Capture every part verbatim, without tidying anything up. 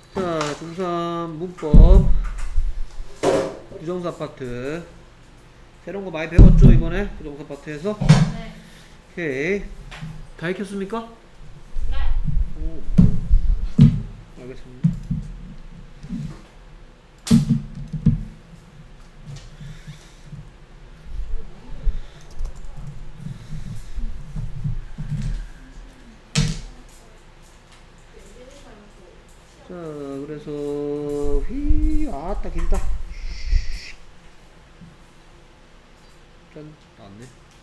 자, 중삼 문법 부정사 파트 새로운 거 많이 배웠죠 이번에 부정사 파트에서? 네. 오케이. 다 익혔습니까? 네. 오. 알겠습니다. 자, 그래서 휘 아따 길다. 짠 나왔네.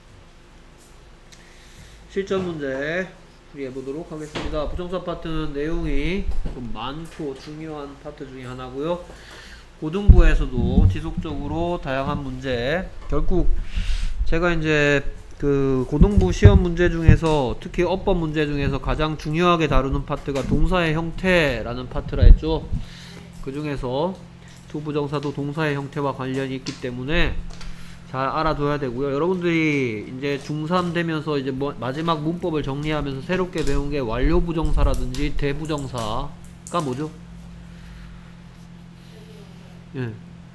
실전 문제 풀이해 보도록 하겠습니다. 부정사 파트는 내용이 좀 많고 중요한 파트 중에 하나고요. 고등부에서도 지속적으로 다양한 문제, 결국 제가 이제 그 고등부 시험 문제 중에서 특히 어법 문제 중에서 가장 중요하게 다루는 파트가 동사의 형태라는 파트라 했죠. 그 중에서 투부정사도 동사의 형태와 관련이 있기 때문에 잘 알아둬야 되고요. 여러분들이 이제 중삼 되면서 이제 뭐 마지막 문법을 정리하면서 새롭게 배운 게 완료부정사라든지 대부정사가 뭐죠? 예.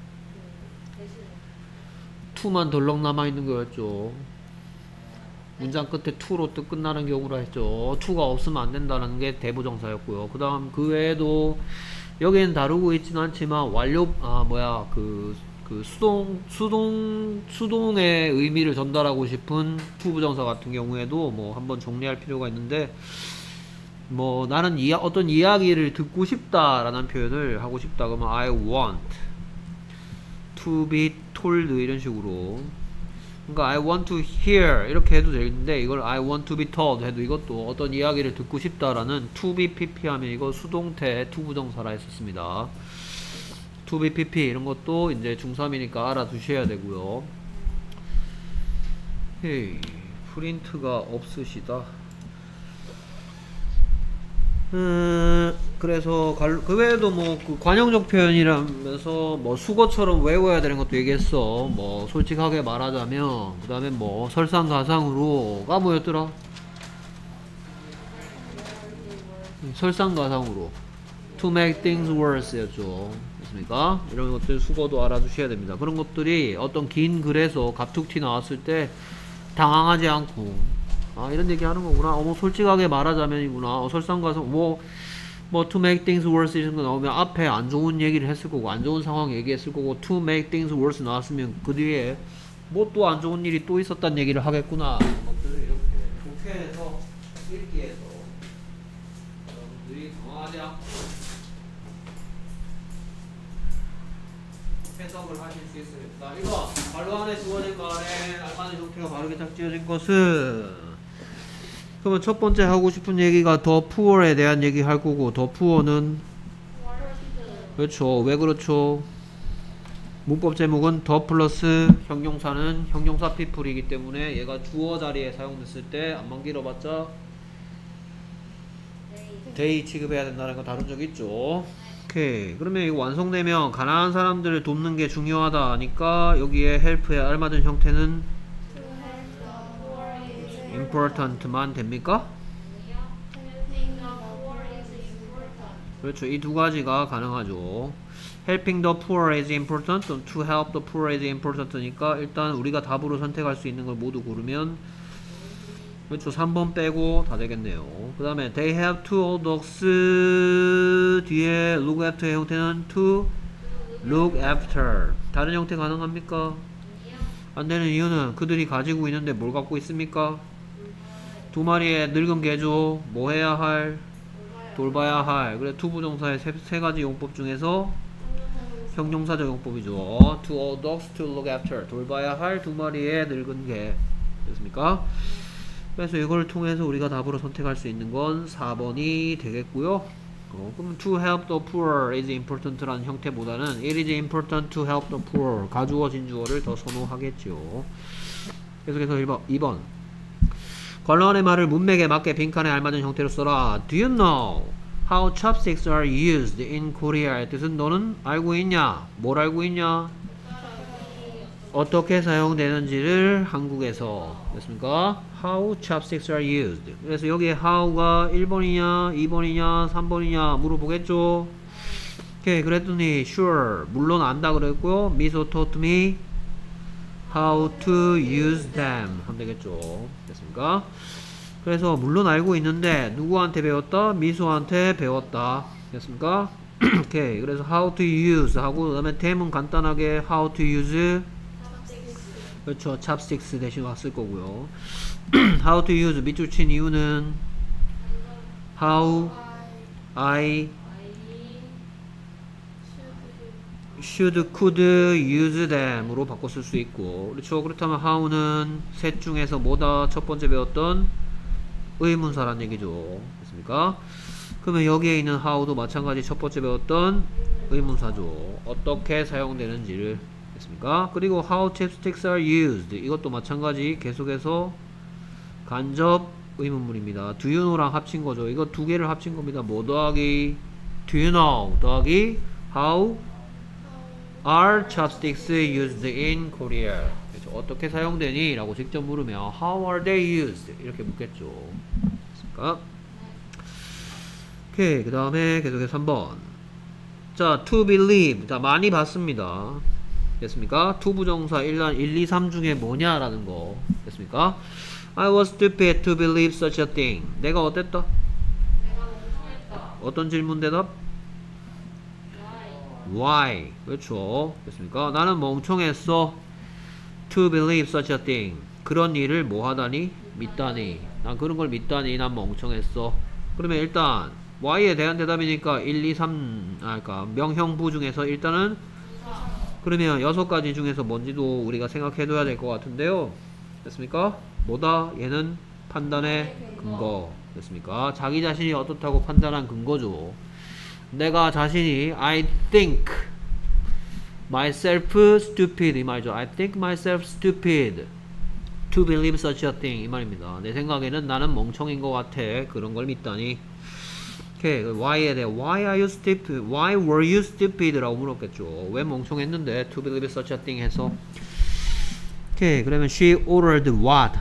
투만 덜렁 남아있는 거였죠. 문장 끝에 투로 또 끝나는 경우라 했죠. 투가 없으면 안 된다는 게 대부정사였고요. 그 다음 그 외에도 여기는 다루고 있지는 않지만 완료 아 뭐야 그 그 수동 수동 수동의 의미를 전달하고 싶은 투부정사 같은 경우에도 뭐 한번 정리할 필요가 있는데, 뭐 나는 이야, 어떤 이야기를 듣고 싶다라는 표현을 하고 싶다 그러면 I want to be told 이런 식으로, 그러니까 I want to hear 이렇게 해도 되는데 이걸 I want to be told 해도 이것도 어떤 이야기를 듣고 싶다라는 to be pp 하면 이거 수동태 투부정사라 했었습니다. to be pp 이런 것도 이제 중삼이니까 알아두셔야 되고요. 헤이, 프린트가 없으시다. 음, 그래서 그 외에도 뭐 그 관용적 표현이라면서 뭐 수거처럼 외워야 되는 것도 얘기했어. 뭐 솔직하게 말하자면, 그 다음에 뭐 설상가상으로가 뭐였더라? 설상가상으로 to make things worse 였죠. 됐습니까? 이런 것들 수거도 알아두셔야 됩니다. 그런 것들이 어떤 긴 글에서 갑툭튀 나왔을 때 당황하지 않고, 아 이런 얘기 하는 거구나, 어머 솔직하게 말하자면이구나, 어, 설상가상 뭐 뭐 to make things worse 이런 거 나오면 앞에 안 좋은 얘기를 했을 거고 안 좋은 상황 얘기했을 거고 to make things worse 나왔으면 그 뒤에 뭐 또 안 좋은 일이 또 있었단 얘기를 하겠구나. 이런 것들을 이렇게 독해해서 읽기에서 여러분들이 당황하지 않고 해석을 하실 수 있어요. 자, 이거 말로 안에 주어진 말에 알맞은 형태가 바르게 짝지어진 것은, 그러면 첫 번째 하고 싶은 얘기가 더 puor에 대한 얘기 할 거고, 더 puor는 그렇죠. 왜 그렇죠? 문법 제목은 더 플러스 형용사는 형용사 people이기 때문에 얘가 주어 자리에 사용됐을 때 안만 길어봤자 they 취급해야 된다는 거 다룬 적 있죠. 오케이. 그러면 이거 완성되면 가난한 사람들을 돕는 게 중요하다 하니까 여기에 help에 알맞은 형태는 important만 됩니까? 그렇죠. 이 두 가지가 가능하죠. helping the poor is important, to help the poor is important니까 일단 우리가 답으로 선택할 수 있는 걸 모두 고르면, 그렇죠, 삼 번 빼고 다 되겠네요. 그 다음에 they have two old dogs 뒤에 look after의 형태는 to look after. 다른 형태 가능합니까? 안 되는 이유는 그들이 가지고 있는데 뭘 갖고 있습니까? 두 마리의 늙은 개죠. 뭐 해야 할? 돌봐야 할. 그래, 투부정사의 세, 세 가지 용법 중에서 형용사적 용법이죠. to all dogs to look after. 돌봐야 할 두 마리의 늙은 개. 됐습니까? 그래서 이걸 통해서 우리가 답으로 선택할 수 있는 건 사 번이 되겠고요. 어, 그럼 to help the poor is important라는 형태보다는 it is important to help the poor, 가주어 진주어를 더 선호하겠죠. 계속해서 일 번, 이 번. 관로안의 말을 문맥에 맞게 빈칸에 알맞은 형태로 써라. Do you know how chopsticks are used in Korea의 뜻은 너는 알고 있냐? 뭘 알고 있냐? 어떻게 사용되는지를 한국에서. 됐습니까? How chopsticks are used. 그래서 여기에 how가 일 번이냐 이 번이냐 삼 번이냐 물어보겠죠. 오케이, 그랬더니 sure, 물론 안다 그랬고요. 미소 taught me how to use them 하면 되겠죠. 됐습니까? 그래서 물론 알고 있는데 누구한테 배웠다? 미소한테 배웠다. 됐습니까? 오케이, 그래서 how to use 하고 그 다음에 them은 간단하게 how to use, 그렇죠, chopsticks 대신 왔을 거고요. how to use 밑줄 친 이유는 how I should, could use them으로 바꿔 쓸 수 있고, 그렇죠. 그렇다면 how는 셋 중에서 뭐다? 첫 번째 배웠던 의문사란 얘기죠. 됐습니까? 그러면 여기에 있는 how도 마찬가지 첫 번째 배웠던 의문사죠. 어떻게 사용되는지를. 됐습니까? 그리고 how chopsticks are used, 이것도 마찬가지 계속해서 간접 의문문입니다. do you know랑 합친 거죠. 이거 두 개를 합친 겁니다. 뭐 더하기 do you know 더하기 how are chopsticks used in Korea. 그렇죠. 어떻게 사용되니? 라고 직접 물으면 how are they used? 이렇게 묻겠죠. 됐습니까? 오케이, 그 다음에 계속해서 삼 번. 자, to believe. 자, 많이 봤습니다. 됐습니까? to 부정사 일, 이, 삼 중에 뭐냐라는 거. 됐습니까? I was stupid to believe such a thing. 내가 어땠다? 내가 멍청했다. 어떤 질문 대답? Why? 그렇죠. 됐습니까? 나는 멍청했어. To believe such a thing. 그런 일을 뭐 하다니? 믿다니. 난 그런 걸 믿다니. 난 멍청했어. 그러면 일단 Y에 대한 대답이니까 일, 이, 삼, 아, 그러니까 명형부 중에서 일단은 그러면 여섯 가지 중에서 뭔지도 우리가 생각해둬야 될 것 같은데요. 됐습니까? 뭐다? 얘는 판단의 근거. 됐습니까? 자기 자신이 어떻다고 판단한 근거죠. 내가 자신이 I think myself stupid 이 말이죠. I think myself stupid to believe such a thing 이 말입니다. 내 생각에는 나는 멍청인 것 같아. 그런 걸 믿다니. 오케이, why에 대해 why are you stupid? Why were you stupid? 라고 물었겠죠. 왜 멍청했는데 to believe such a thing 해서. 오케이, 그러면 she ordered what?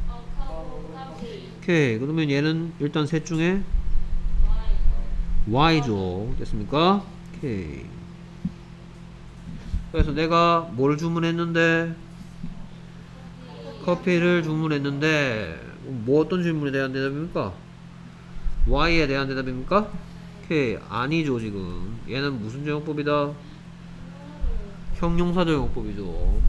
오케이, 그러면 얘는 일단 셋 중에 Y죠. 됐습니까? 오케이. 그래서 내가 뭘 주문했는데 커피를 주문했는데 뭐 어떤 질문에 대한 대답입니까? Y에 대한 대답입니까? 오케이. 아니죠. 지금 얘는 무슨 적용법이다? 형용사 적용법이죠.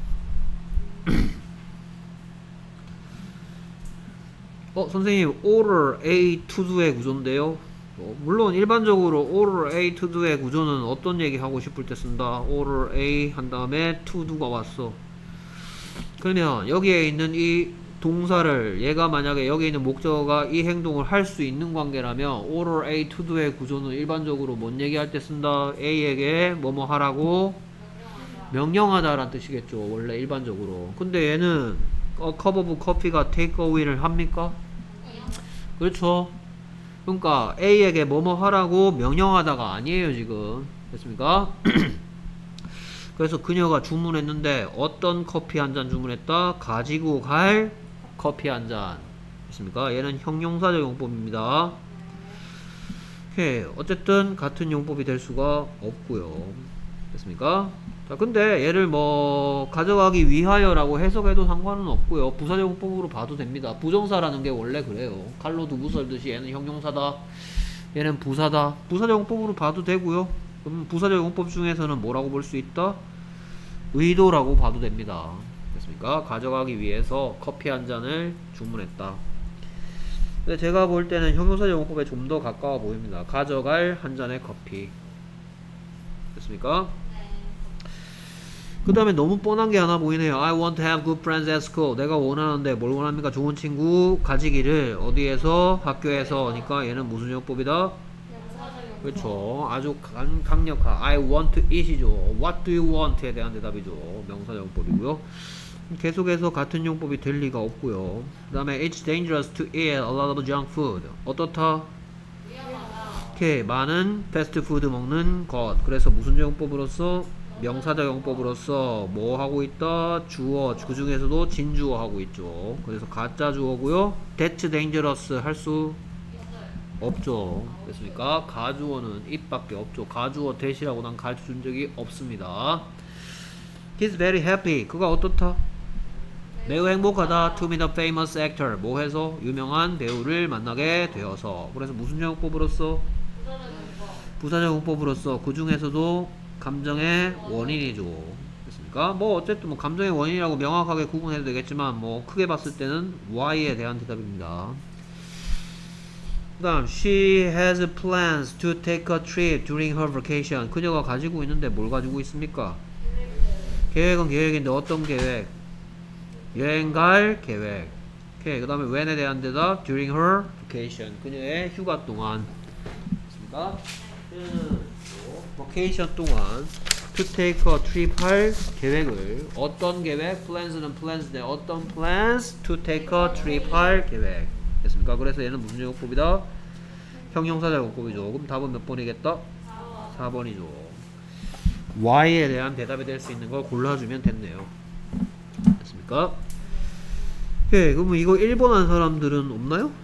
어 선생님 order A to do의 구조인데요. 어, 물론 일반적으로 order A to do의 구조는 어떤 얘기 하고 싶을 때 쓴다. order A 한 다음에 to do가 왔어. 그러면 여기에 있는 이 동사를 얘가 만약에 여기 있는 목적어가 이 행동을 할 수 있는 관계라면 order A to do의 구조는 일반적으로 뭔 얘기할 때 쓴다. A에게 뭐뭐 하라고 명령하다 라는 뜻이겠죠. 원래 일반적으로. 근데 얘는 어, 컵 오브 커피가 테이크 어웨이를 합니까? 그렇죠. 그러니까 A에게 뭐뭐 하라고 명령하다가 아니에요 지금. 됐습니까? 그래서 그녀가 주문했는데 어떤 커피 한 잔 주문했다? 가지고 갈 커피 한 잔. 됐습니까? 얘는 형용사적 용법입니다. 오케이. 어쨌든 같은 용법이 될 수가 없고요. 됐습니까? 자, 근데 얘를 뭐 가져가기 위하여라고 해석해도 상관은 없고요. 부사적 용법으로 봐도 됩니다. 부정사라는 게 원래 그래요. 칼로 두부 썰듯이 얘는 형용사다, 얘는 부사다. 부사적 용법으로 봐도 되고요. 그럼 부사적 용법 중에서는 뭐라고 볼 수 있다? 의도라고 봐도 됩니다. 됐습니까? 가져가기 위해서 커피 한 잔을 주문했다. 근데 제가 볼 때는 형용사적 용법에 좀 더 가까워 보입니다. 가져갈 한 잔의 커피. 됐습니까? 그 다음에 너무 뻔한 게 하나 보이네요. I want to have good friends at school. 내가 원하는데 뭘 원합니까? 좋은 친구 가지기를. 어디에서? 학교에서. 그러니까 얘는 무슨 용법이다? 그렇죠. 아주 강, 강력한 I want to eat이죠. What do you want? 에 대한 대답이죠. 명사 용법이고요. 계속해서 같은 용법이 될 리가 없고요. 그 다음에 It's dangerous to eat a lot of junk food. 어떻다? 오케이. 많은 패스트푸드 먹는 것. 그래서 무슨 용법으로서? 명사적 용법으로서 뭐 하고 있다? 주어. 그 중에서도 진주어 하고 있죠. 그래서 가짜 주어고요. That's dangerous 할 수 없죠. 됐습니까? 가주어는 it밖에 없죠. 가주어 대시라고 난 가르쳐 준 적이 없습니다. He's very happy. 그가 어떻다? 매우 행복하다. To meet a famous actor. 뭐 해서? 유명한 배우를 만나게 되어서. 그래서 무슨 용법으로써? 부사적 용법으로써. 그 중에서도 감정의 원인이죠. 됐습니까? 뭐 어쨌든 뭐 감정의 원인이라고 명확하게 구분해도 되겠지만 뭐 크게 봤을 때는 Y에 대한 대답입니다. 그 다음 She has plans to take a trip during her vacation. 그녀가 가지고 있는데 뭘 가지고 있습니까? 계획은 계획인데 어떤 계획? 여행 갈 계획. 오케이. 그 다음에 when에 대한 대답 during her vacation. 그녀의 휴가 동안. 됐습니까? 그녀는 vacation 동안 to take a trip 할 계획을 어떤 계획? plans는 plans인데 어떤 plans to take a trip 할 계획. 됐습니까? 그래서 얘는 무슨 용법이다? 형용사적 용법이죠. 그럼 답은 몇 번이겠다? 사 번이죠. Y에 대한 대답이 될 수 있는 걸 골라주면 됐네요. 됐습니까? 예, 그러면 이거 일 번 한 사람들은 없나요?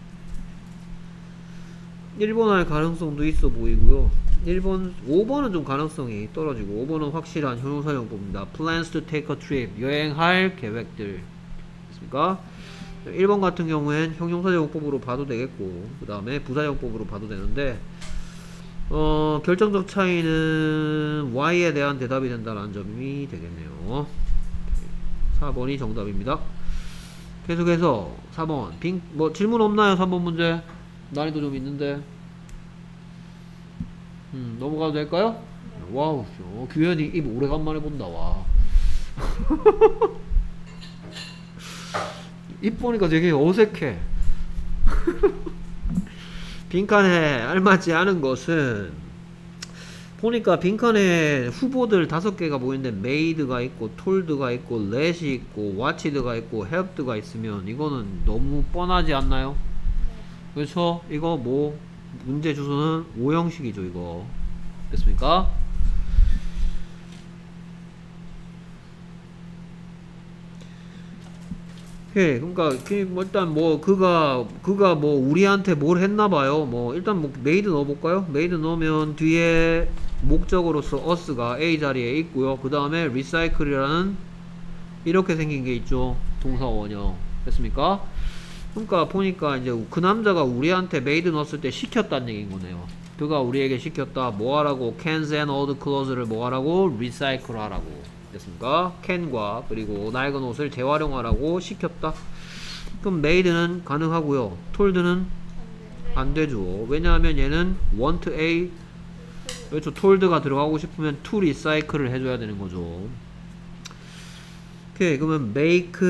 일 번 할 가능성도 있어 보이고요. 일 번, 오 번은 좀 가능성이 떨어지고 오 번은 확실한 형용사 용법입니다. Plans to take a trip. 여행할 계획들. 됐습니까? 일 번 같은 경우엔 형용사적 용법으로 봐도 되겠고 그 다음에 부사적 용법으로 봐도 되는데 어, 결정적 차이는 Y에 대한 대답이 된다는 점이 되겠네요. 사 번이 정답입니다. 계속해서 사 번 빙, 뭐 질문 없나요? 삼 번 문제 난이도 좀 있는데 음, 넘어가도 될까요? 네. 와우, 어, 규현이 입 오래간만에 본다. 와. 입 보니까 되게 어색해. 빈칸에 알맞지 않은 것은 보니까 빈칸에 후보들 다섯 개가 보이는데 메이드가 있고 톨드가 있고 렛이 있고 와치드가 있고 헬프드가 있으면 이거는 너무 뻔하지 않나요? 그렇죠? 이거 뭐 문제 주소는 오형식이죠. 이거 됐습니까? 예, 그러니까 뭐 일단 뭐 그가 그가 뭐 우리한테 뭘 했나봐요. 뭐 일단 뭐 메이드 넣어볼까요? 메이드 넣으면 뒤에 목적어로서 us가 A 자리에 있고요. 그 다음에 recycle이라는 이렇게 생긴 게 있죠. 동사 원형 됐습니까? 그러니까 보니까 이제 그 남자가 우리한테 메이드 넣었을 때 시켰다는 얘기인 거네요. 그가 우리에게 시켰다. 뭐 하라고? cans and old clothes를 뭐 하라고? recycle 하라고. 됐습니까? 캔과 그리고 낡은 옷을 재활용하라고 시켰다. 그럼 made는 가능하고요. told는 안 되죠. 왜냐하면 얘는 want A 그렇죠. told가 들어가고 싶으면 to recycle를 해줘야 되는 거죠. 오케이. 그러면 make,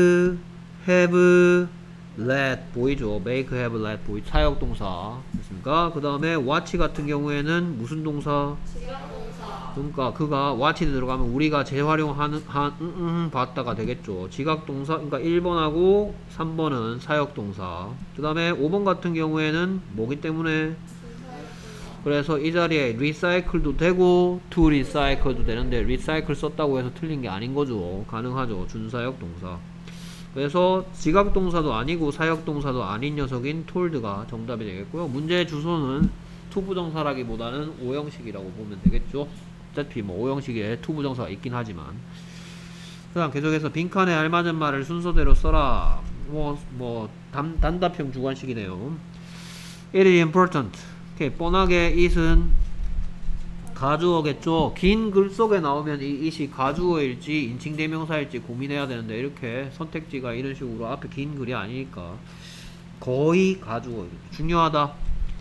have, let 보이죠. make, have, let 보이 사역동사 됐습니까? 그 다음에 watch 같은 경우에는 무슨 동사? 그러니까 그가 watch에 들어가면 우리가 재활용하는 한 음, 음, 봤다가 되겠죠. 지각동사. 그러니까 일 번하고 삼 번은 사역동사. 그 다음에 오 번 같은 경우에는 뭐기 때문에 그래서 이 자리에 recycle도 되고 to recycle도 되는데 recycle 썼다고 해서 틀린 게 아닌 거죠. 가능하죠. 준사역동사. 그래서 지각동사도 아니고 사역동사도 아닌 녀석인 told가 정답이 되겠고요. 문제의 주소는 투부정사라기보다는 오형식이라고 보면 되겠죠. 어차피 뭐 오형식에 투부정사가 있긴 하지만. 그 다음 계속해서 빈칸에 알맞은 말을 순서대로 써라. 뭐, 뭐, 단, 단답형 주관식이네요. It is important. 오케이, 뻔하게 it은 가주어겠죠. 긴 글 속에 나오면 이 it이 가주어일지 인칭대명사일지 고민해야 되는데 이렇게 선택지가 이런 식으로 앞에 긴 글이 아니니까 거의 가주어. 중요하다.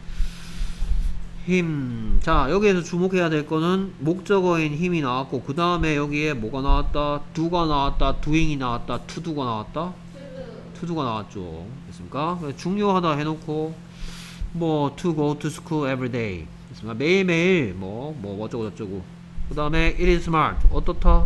힘. 자, 여기에서 주목해야 될 거는 목적어인 힘이 나왔고 그 다음에 여기에 뭐가 나왔다? do가 나왔다. doing이 나왔다. to do가 나왔다. to do가 나왔죠. 됐습니까? 중요하다 해놓고 뭐 to go to school every day 됐습니까? 매일매일 뭐 뭐 어쩌고 저쩌고. 그 다음에 it is smart. 어떻다?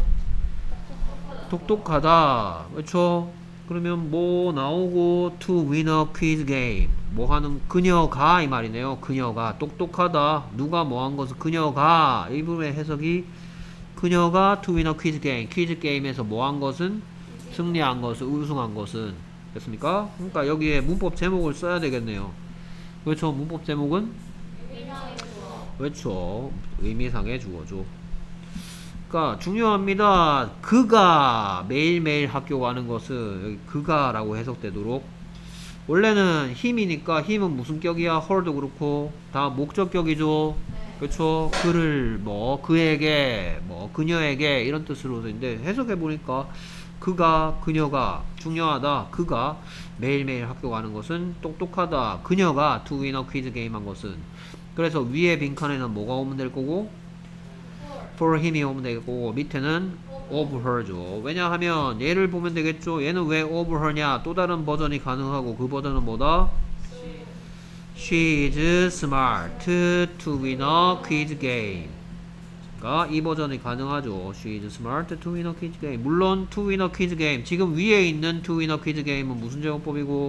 똑똑하다. 그렇죠? 그러면 뭐 나오고 to win a quiz game 뭐 하는 그녀가 이 말이네요. 그녀가 똑똑하다. 누가 뭐 한 것은 그녀가 이 부분의 해석이 그녀가 to win a quiz game 퀴즈 게임에서 뭐 한 것은 승리한 것은 우승한 것은 됐습니까? 그러니까 여기에 문법 제목을 써야 되겠네요. 그렇죠. 문법 제목은 의미상의 주어. 그렇죠. 의미상의 주어죠. 그러니까 중요합니다. 그가 매일매일 학교 가는 것은 여기 그가라고 해석되도록 원래는 힘이니까 힘은 무슨 격이야? 헐도 그렇고 다 목적격이죠. 네. 그렇죠. 그를 뭐 그에게 뭐 그녀에게 이런 뜻으로 되는데 해석해 보니까 그가 그녀가 중요하다. 그가 매일매일 학교 가는 것은 똑똑하다. 그녀가 to win a quiz game 한 것은 그래서 위에 빈칸에는 뭐가 오면 될 거고 for 힘이 오면 되고 밑에는 of her죠. 왜냐하면 얘를 보면 되겠죠. 얘는 왜 of her냐? 또 다른 버전이 가능하고 그 버전은 뭐다? She is smart to win a quiz game. 그러니까 이 버전이 가능하죠. She is smart to win a quiz game. 물론 to win a quiz game. 지금 위에 있는 to win a quiz game은 무슨 제공법이고?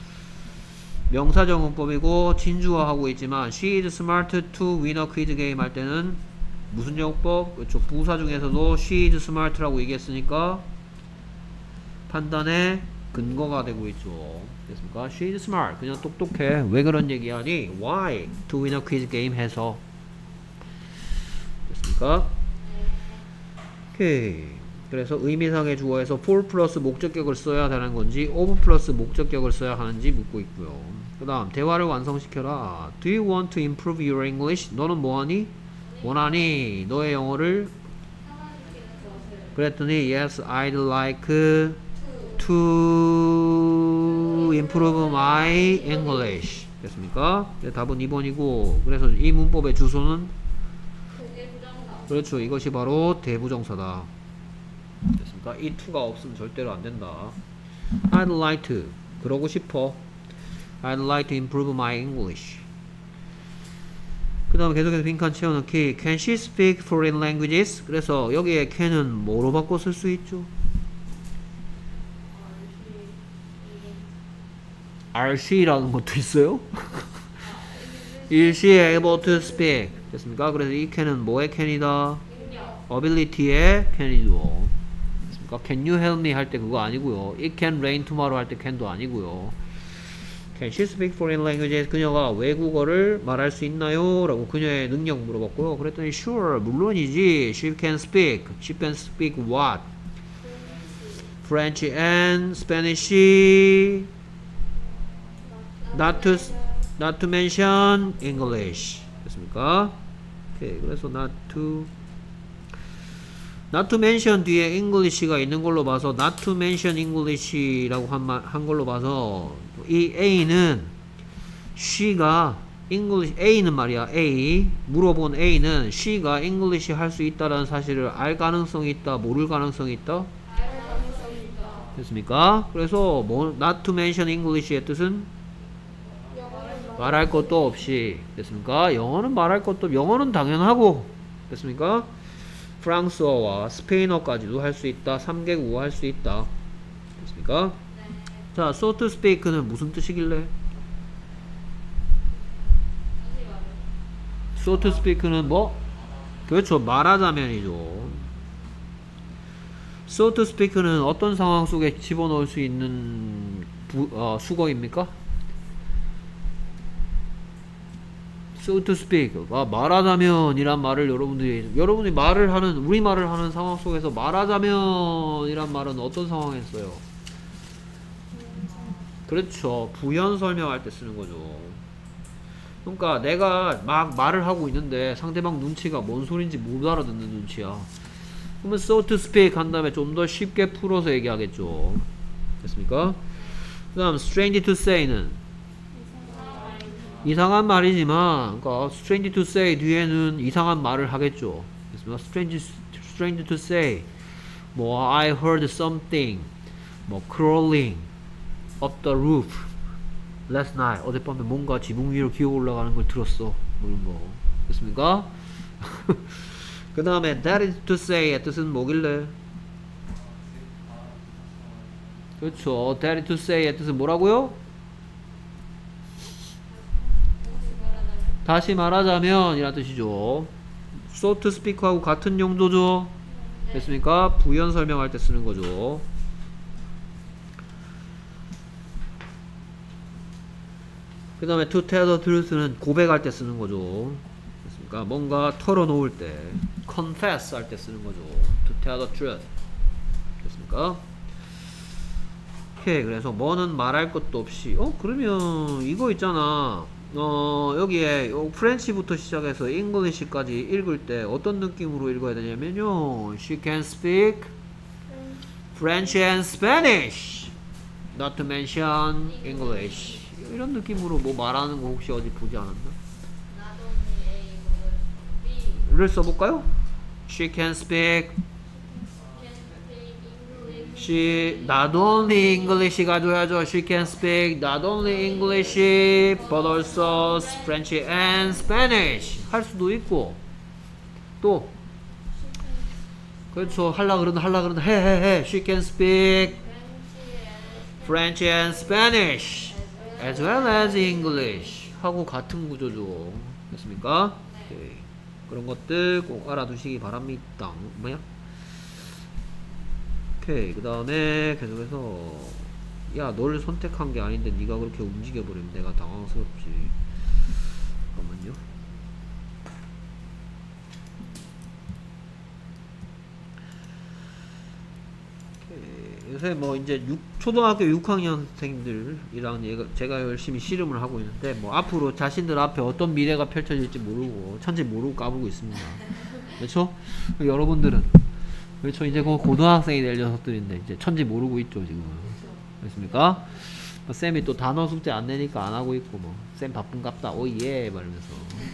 명사정음법이고 진주어하고 있지만 she is smart to win a quiz game 할 때는 무슨 제공법? 그렇죠. 부사 중에서도 she is smart라고 얘기했으니까 판단의 근거가 되고 있죠. 됐습니까? She is smart. 그냥 똑똑해. 왜 그런 얘기하니? Why? To win a quiz game 해서. 됐습니까? 오케이. 그래서 의미상의 주어에서 for 플러스 목적격을 써야 되는 건지 of 플러스 목적격을 써야 하는지 묻고 있고요. 그 다음 대화를 완성시켜라. Do you want to improve your English? 너는 뭐하니? 원하니? 너의 영어를? 상관시키는 것을. 그랬더니 Yes, I'd like to improve my English. 됐습니까? 네, 답은 이 번이고 그래서 이 문법의 주소는 그게 부정사. 그렇죠. 이것이 바로 대부정사다. 됐습니까? 이 to가 없으면 절대로 안 된다. I'd like to 그러고 싶어. I'd like to improve my English. 그 다음에 계속해서 빈칸 채워넣기. Can she speak foreign languages? 그래서 여기에 can은 뭐로 바꿔 쓸 수 있죠? Are she라는 것도 있어요? Is she able to speak? 됐습니까? 그래서 이 can은 뭐의 can이다? 능력. ability의 can이죠. 됐습니까? Can you help me 할 때 그거 아니고요. It can rain tomorrow 할 때 can도 아니고요. Can she speak foreign languages? 그녀가 외국어를 말할 수 있나요? 라고 그녀의 능력 물어봤고요. 그랬더니 sure, 물론이지. She can speak. She can speak what? French and Spanish. Not to, not to mention English. 됐습니까? 오케이. 그래서 not to not to mention 뒤에 English가 있는 걸로 봐서 not to mention English라고 한, 말, 한 걸로 봐서 이 A는 she가 English A는 말이야 A 물어본 A는 she가 English 할 수 있다라는 사실을 알 가능성이 있다 모를 가능성이 있다 알 가능성이 있다. 됐습니까? 그래서 뭐 not to mention English의 뜻은 영어를 말할 것도 없이 됐습니까? 영어는 말할 것도 영어는 당연하고 됐습니까? 프랑스어와 스페인어까지도 할 수 있다. 삼 개국어 할 수 있다. 됐습니까? 네. 자, so to speak는 무슨 뜻이길래? 다시 말해. so to speak는 뭐? 그렇죠. 말하자면이죠. so to speak는 어떤 상황 속에 집어넣을 수 있는 부, 어, 수거입니까? so to speak 아, 말하자면 이란 말을 여러분들이 여러분이 말을 하는 우리말을 하는 상황 속에서 말하자면 이란 말은 어떤 상황에 써요? 그렇죠. 부연 설명할 때 쓰는 거죠. 그러니까 내가 막 말을 하고 있는데 상대방 눈치가 뭔 소린지 못 알아듣는 눈치야. 그러면 so to speak 한 다음에 좀 더 쉽게 풀어서 얘기하겠죠. 됐습니까? 그 다음 strange to say는 이상한 말이지만, 그러니까 strange to say 뒤에는 이상한 말을 하겠죠. 그래서 strange, strange to say, 뭐 I heard something, 뭐 crawling up the roof last night. 어젯밤에 뭔가 지붕 위로 기어 올라가는 걸 들었어. 뭐 이런 거. 됐습니까? 그 다음에 that is to say의 뜻은 뭐길래? 그렇죠. that is to say의 뜻은 뭐라고요? 다시 말하자면 이란 뜻이죠. so to speak하고 같은 용도죠. 됐습니까? 부연 설명할 때 쓰는 거죠. 그 다음에 to tell the truth는 고백할 때 쓰는 거죠. 됐습니까? 뭔가 털어놓을 때 confess 할 때 쓰는 거죠. to tell the truth. 됐습니까? 오케이. 그래서 뭐는 말할 것도 없이 어? 그러면 이거 있잖아. 어 여기에 프렌치부터 시작해서 잉글리시까지 읽을 때 어떤 느낌으로 읽어야 되냐면요. She can speak French and Spanish. Not to mention English. 이런 느낌으로 뭐 말하는 거 혹시 어디 보지 않았나? 를 써볼까요? She can speak She not only English 가져야죠. She can speak not only English but also French and Spanish 할 수도 있고 또 그렇죠. 할라 그러다 할라 그러다 해 해 해 She can speak French and Spanish as well as English 하고 같은 구조죠. 됐습니까? 오케이. 그런 것들 꼭 알아두시기 바랍니다. 뭐야? 오케이. 그 다음에 계속해서 야 너를 선택한 게 아닌데 네가 그렇게 움직여버리면 내가 당황스럽지. 잠깐만요. 오케이. 요새 뭐 이제 육, 초등학교 육 학년생들이랑 얘가, 제가 열심히 씨름을 하고 있는데 뭐 앞으로 자신들 앞에 어떤 미래가 펼쳐질지 모르고 천지 모르고 까불고 있습니다. 그렇죠? 여러분들은 그렇죠. 이제 그 고등학생이 될 녀석들인데 이제 천지 모르고 있죠 지금. 그렇습니까? 뭐 쌤이 또 단어 숙제 안 내니까 안 하고 있고 뭐 쌤 바쁜갑다 오예 말면서.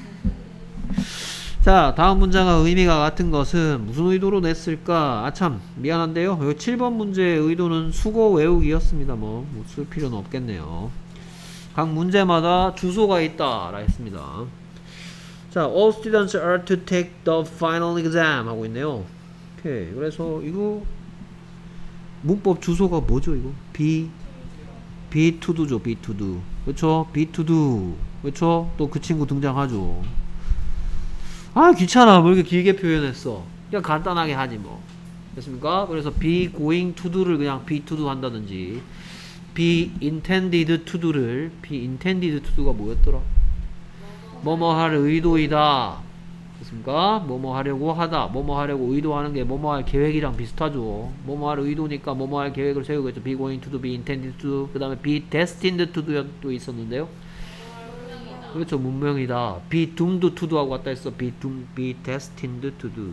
자 다음 문장과 의미가 같은 것은 무슨 의도로 냈을까? 아참 미안한데요. 여기 칠 번 문제의 의도는 수거 외우기였습니다. 뭐 쓸 필요는 없겠네요. 각 문제마다 주소가 있다 라 했습니다. 자 all students are to take the final exam 하고 있네요. 오케이. 그래서 이거 문법 주소가 뭐죠 이거? be be to do죠. be to do. 그렇죠? be to do. 그렇죠? 또 그 친구 등장하죠. 아 귀찮아. 뭐 이렇게 길게 표현했어. 그냥 간단하게 하지 뭐. 됐습니까? 그래서 be going to do를 그냥 be to do 한다든지 be intended to do를 be intended to do가 뭐였더라? 뭐뭐 할 의도이다. 됐습니까? 뭐뭐 하려고 하다. 뭐뭐 하려고 의도하는 게 뭐뭐 할 계획이랑 비슷하죠. 뭐뭐 할 의도니까 뭐뭐 할 계획을 세우겠죠. be going to do, be intended to do. 그 다음에 be destined to do 또 있었는데요. 그렇죠. 문명이다. be doomed to do 하고 왔다 했어. be doomed, be destined to do.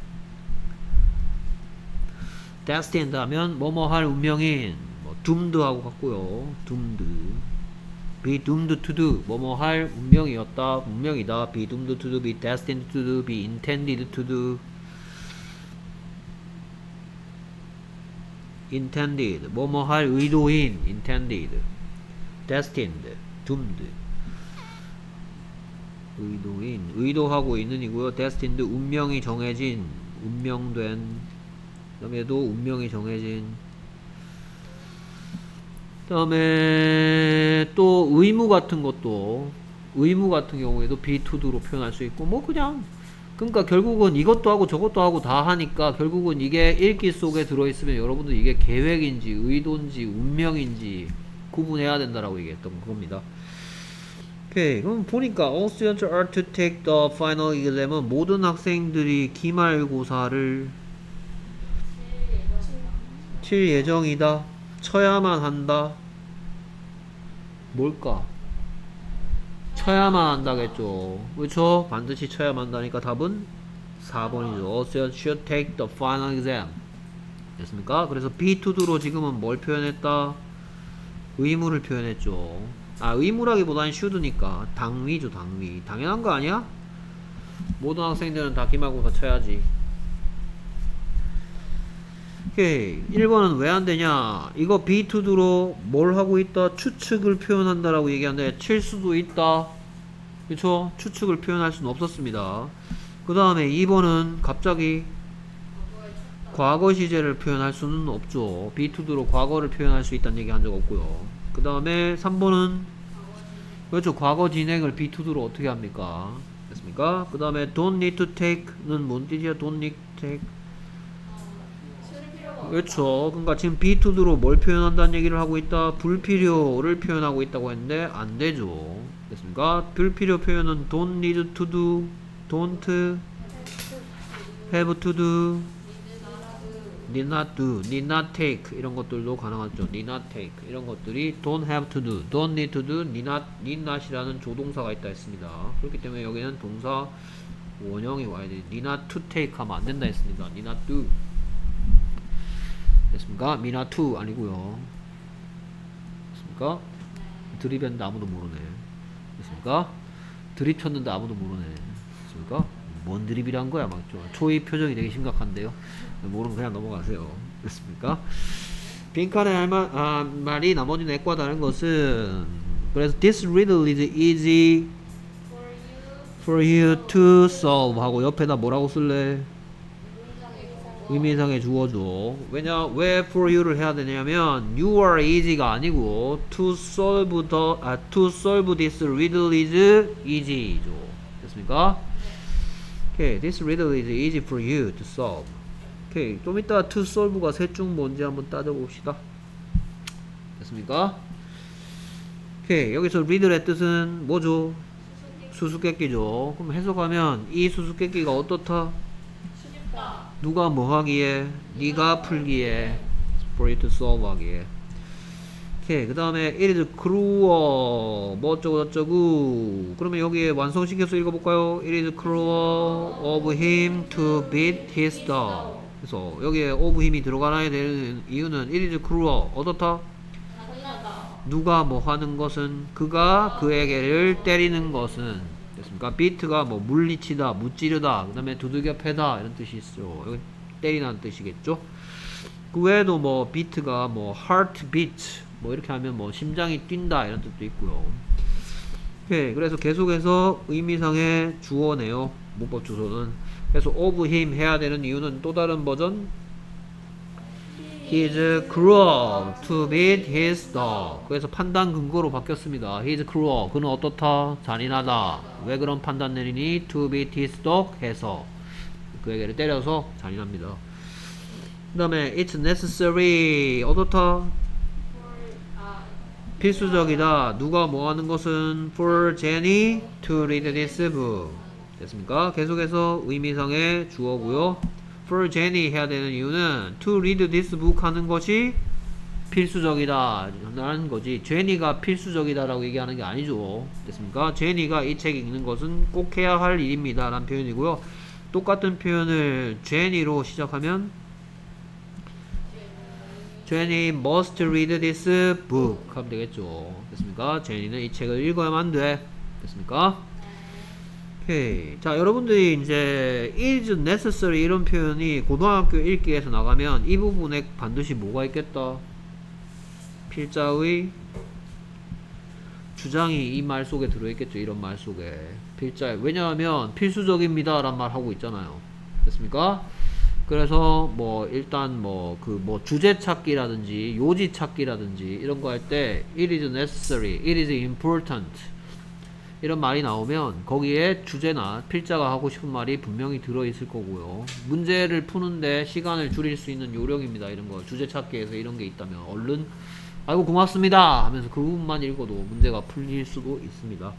destined 하면 뭐뭐 할 운명인 뭐 doomed 하고 같고요. doomed. be doomed to do 뭐뭐 할 운명이었다. 운명이다. be doomed to do, be destined to do, be intended to do. intended 뭐뭐 할 의도인 intended. destined doomed 의도인 의도하고 있는이고요. destined 운명이 정해진 운명된 그 다음에도 운명이 정해진 그 다음에 또 의무 같은 것도 의무 같은 경우에도 be to do로 표현할 수 있고 뭐 그냥 그러니까 결국은 이것도 하고 저것도 하고 다 하니까 결국은 이게 읽기 속에 들어있으면 여러분들 이게 계획인지 의도인지 운명인지 구분해야 된다라고 얘기했던 겁니다. 오케이. 그럼 보니까 all students are to take the final exam은 모든 학생들이 기말고사를 칠 예정이다. 쳐야만 한다. 뭘까? 쳐야만 한다겠죠. 그렇죠? 반드시 쳐야만 한다니까 답은 사 번이죠. All students should take the final exam. 됐습니까? 그래서 be to do로 지금은 뭘 표현했다? 의무를 표현했죠. 아 의무라기보다는 should니까 당위죠. 당위. 당연한 거 아니야? 모든 학생들은 다 기말고사 쳐야지. 오케이. 일 번은 왜 안 되냐? 이거 be to do로 뭘 하고 있다? 추측을 표현한다라고 얘기하는데 칠 수도 있다. 그쵸? 추측을 표현할 수는 없었습니다. 그 다음에 이 번은 갑자기 과거 시제를 표현할 수는 없죠. be to do로 과거를 표현할 수 있다는 얘기 한 적 없고요. 그 다음에 삼 번은 그렇죠. 과거 진행을 be to do로 어떻게 합니까? 됐습니까? 그 다음에 don't need to take는 뭔 뜻이야? don't need to take 그렇죠. 그러니까 지금 be to로 뭘 표현한다는 얘기를 하고 있다? 불필요를 표현하고 있다고 했는데 안 되죠. 됐습니까? 불필요 표현은 don't need to do, don't have to do, need not do, need not take 이런 것들도 가능하죠. need not take 이런 것들이 don't have to do, don't need to do, need not, need not이라는 조동사가 있다 했습니다. 그렇기 때문에 여기는 동사 원형이 와야 돼. need not to take 하면 안 된다 했습니다. need not do 됐습니까? me not to 아니고요. 됐습니까? 드립했는데 아무도 모르네. 됐습니까? 드립 쳤는데 아무도 모르네. 됐습니까? 뭔 드립이란 거야? 막 좀 초이 표정이 되게 심각한데요. 모르면 그냥 넘어가세요. 됐습니까? 빈칸에 할 말, 아, 말이 나머지 내과 다른 것은 그래서 this riddle is easy for you to solve 하고 옆에다 뭐라고 쓸래? 의미상의 주어죠. 왜냐, 왜 for you를 해야 되냐면 you are easy가 아니고 to solve the, 아, to solve this riddle is easy죠. 됐습니까? 오케이, this riddle is easy for you to solve. 오케이, 좀 이따 to solve가 셋 중 뭔지 한번 따져봅시다. 됐습니까? 오케이, 여기서 riddle의 뜻은 뭐죠? 수수께끼죠. 그럼 해석하면 이 수수께끼가 어떻다? 쉽다. 누가 뭐 하기에? 네가 풀기에. for you to solve 하기에. 오케이, 그 다음에 it is cruel 뭐 어쩌고 저쩌고. 그러면 여기에 완성시켜서 읽어볼까요? it is cruel of him to beat his dog. 그래서 여기에 of 힘이 들어가야 되는 이유는 it is cruel 어떻다? 잔인하다. 누가 뭐 하는 것은 그가 그에게를 때리는 것은 됐습니까? beat가 뭐 물리치다, 무찌르다, 그 다음에 두들겨 패다 이런 뜻이 있죠. 여기 때리는 뜻이겠죠. 그 외에도 뭐 beat가 뭐 heart beat 뭐 이렇게 하면 뭐 심장이 뛴다 이런 뜻도 있고요. 오케이, 그래서 계속해서 의미상의 주어네요. 문법 주소는. 그래서 of him 해야 되는 이유는 또 다른 버전 He is cruel to beat his dog. 그래서 판단 근거로 바뀌었습니다. He is cruel. 그는 어떻다? 잔인하다. 왜 그런 판단 내리니? To beat his dog 해서 그에게를 때려서 잔인합니다. 그 다음에 it's necessary. 어떻다? 필수적이다. 누가 뭐 하는 것은 for Jenny to read this book. 됐습니까? 계속해서 의미상의 주어고요. for Jenny 해야 되는 이유는 to read this book 하는 것이 필수적이다 라는 거지. 제니가 필수적이다라고 얘기하는 게 아니죠. 됐습니까? 제니가 이 책 읽는 것은 꼭 해야 할 일입니다 라는 표현이고요. 똑같은 표현을 제니로 시작하면 제니 must read this book 하면 되겠죠. 됐습니까? 제니는 이 책을 읽어야만 돼. 됐습니까? 오케이. 자, 여러분들이 이제 is necessary 이런 표현이 고등학교 읽기에서 나가면 이 부분에 반드시 뭐가 있겠다? 필자의 주장이 이 말 속에 들어있겠죠. 이런 말 속에. 필자. 왜냐하면 필수적입니다 라는 말 하고 있잖아요. 됐습니까? 그래서 뭐 일단 뭐 그 뭐 주제 찾기라든지 요지 찾기라든지 이런 거 할 때 it is necessary, it is important 이런 말이 나오면 거기에 주제나 필자가 하고 싶은 말이 분명히 들어있을 거고요. 문제를 푸는데 시간을 줄일 수 있는 요령입니다. 이런 거 주제 찾기에서 이런 게 있다면 얼른 아이고 고맙습니다 하면서 그 부분만 읽어도 문제가 풀릴 수도 있습니다.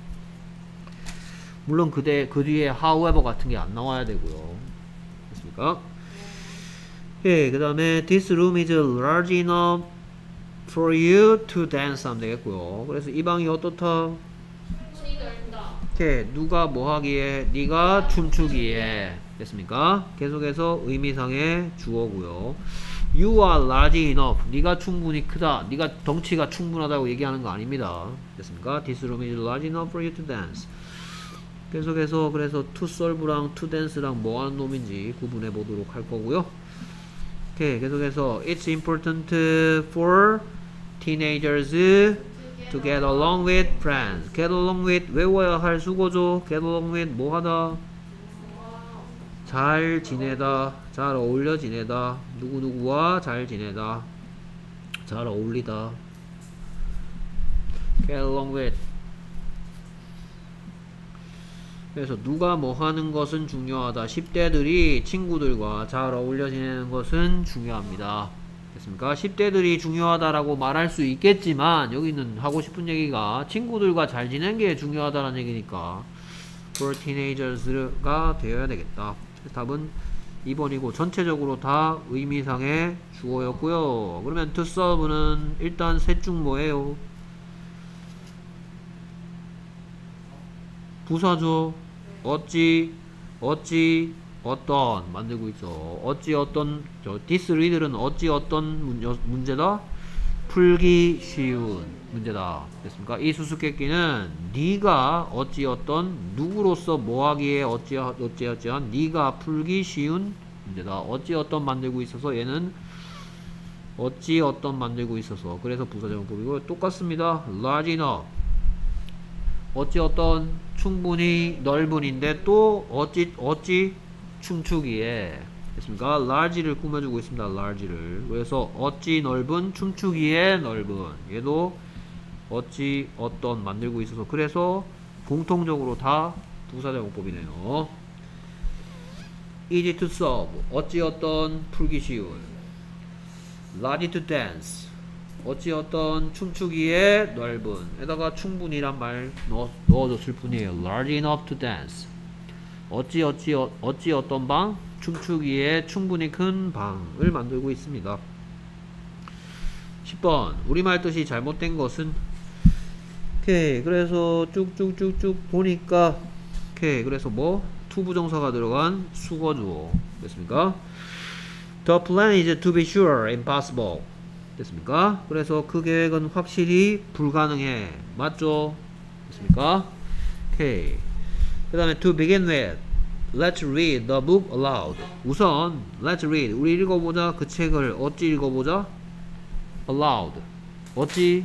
물론 그대, 그 뒤에 however 같은 게 안 나와야 되고요. 됐습니까? 예, 그 다음에 this room is large enough for you to dance 하면 되겠고요. 그래서 이 방이 어떻다? 오케이, 누가 뭐 하기에? 네가 춤추기에. 됐습니까? 계속해서 의미상의 주어고요. You are large enough. 네가 충분히 크다. 네가 덩치가 충분하다고 얘기하는 거 아닙니다. 됐습니까? This room is large enough for you to dance. 계속해서 그래서 to solve랑 to dance랑 뭐 하는 놈인지 구분해 보도록 할 거고요. 오케이, 계속해서 it's important for teenagers to get along with friends. get along with 외워야 할 수고죠. get along with 뭐 하다? 잘 지내다, 잘 어울려 지내다, 누구누구와 잘 지내다, 잘 어울리다. get along with 그래서 누가 뭐 하는 것은 중요하다. 십 대들이 친구들과 잘 어울려 지내는 것은 중요합니다. 됐습니까? 십 대들이 중요하다라고 말할 수 있겠지만 여기는 하고 싶은 얘기가 친구들과 잘 지내는 게 중요하다는 얘기니까 for teenagers가 되어야 되겠다. 답은 이 번이고 전체적으로 다 의미상의 주어였고요. 그러면 to serve는 일단 셋 중 뭐예요? 부사죠. 어찌 어찌 어떤 만들고 있어. 어찌 어떤 저 this riddle은 어찌 어떤 문, 문제다? 풀기 쉬운 문제다. 됐습니까? 이 수수께끼는 네가 어찌 어떤 누구로서 뭐하기에 어찌 어찌 어찌한 네가 풀기 쉬운 문제다. 어찌 어떤 만들고 있어서 얘는 어찌 어떤 만들고 있어서 그래서 부사정법이고 똑같습니다. large enough 어찌 어떤 충분히 넓은인데 또 어찌 어찌 춤추기에 됐습니까? large를 꾸며주고 있습니다. large를 그래서 어찌 넓은 춤추기에 넓은 얘도 어찌 어떤 만들고 있어서 그래서 공통적으로 다 부사제공법이네요. easy to solve 어찌 어떤 풀기 쉬운 large to dance 어찌 어떤 춤추기에 넓은 에다가 충분히란 말 넣어, 넣어줬을 뿐이에요. large enough to dance 어찌 어찌 어, 어찌 어떤 방 춤추기에 충분히 큰 방을 만들고 있습니다. 십 번 우리말 뜻이 잘못된 것은 오케이 그래서 쭉쭉쭉쭉 보니까 오케이 그래서 뭐 투부정사가 들어간 수거주어 됐습니까? The plan is to be sure impossible 됐습니까? 그래서 그 계획은 확실히 불가능해 맞죠? 됐습니까? 오케이 그 다음에 to begin with let's read the book aloud 우선 let's read 우리 읽어보자 그 책을 어찌 읽어보자? aloud 어찌?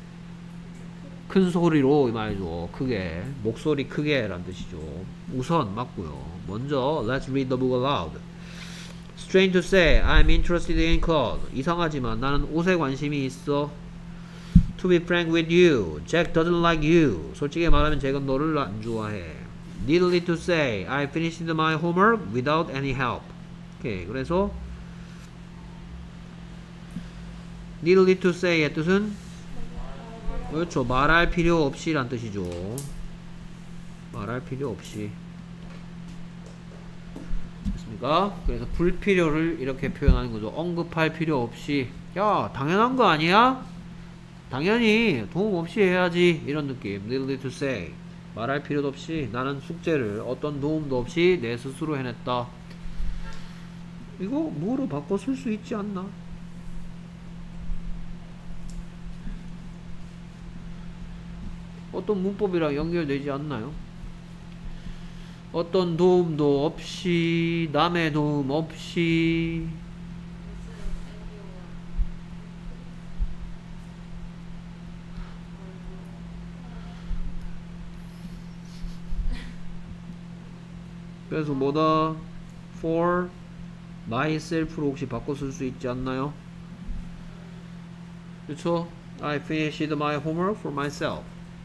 큰 소리로 이 말이죠. 크게 목소리 크게 란 뜻이죠. 우선 맞고요. 먼저 let's read the book aloud Strange to say, I'm interested in clothes. 이상하지만 나는 옷에 관심이 있어. To be frank with you, Jack doesn't like you. 솔직히 말하면 잭은 너를 안 좋아해. Needless to say, I finished my homework without any help. 오케이, 그래서 needless to say의 뜻은 그렇죠. 말할 필요 없이 란 뜻이죠. 말할 필요 없이. 그래서 불필요를 이렇게 표현하는 거죠. 언급할 필요 없이 야 당연한 거 아니야? 당연히 도움 없이 해야지 이런 느낌. needless to say 말할 필요도 없이 나는 숙제를 어떤 도움도 없이 내 스스로 해냈다. 이거 뭐로 바꿔 쓸 수 있지 않나? 어떤 문법이랑 연결되지 않나요? 어떤 도움도 없이 남의 도움 없이 그래서 뭐다? for myself로 혹시 바꿔 쓸 수 있지 않나요? 그렇죠? I finished my homework for myself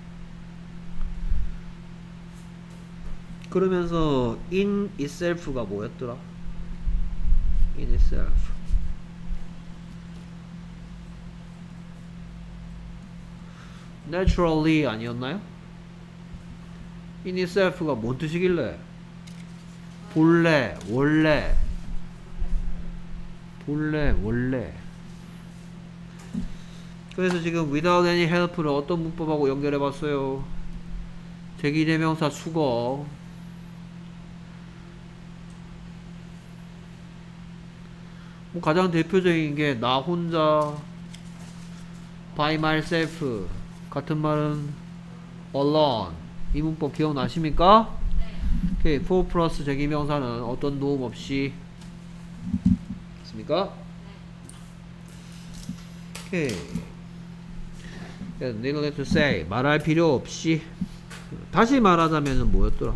그러면서 in itself가 뭐였더라? in itself naturally 아니었나요? in itself가 뭔 뜻이길래? 본래, 원래 본래, 원래 그래서 지금 without any help를 어떤 문법하고 연결해봤어요? 제기대명사 수거 뭐 가장 대표적인 게 나 혼자 by myself 같은 말은 alone 이 문법 기억나십니까? 네. 오케이 for 플러스 제기명사는 어떤 도움 없이 있습니까? 네. 오케이 needless to say 말할 필요 없이 다시 말하자면은 뭐였더라?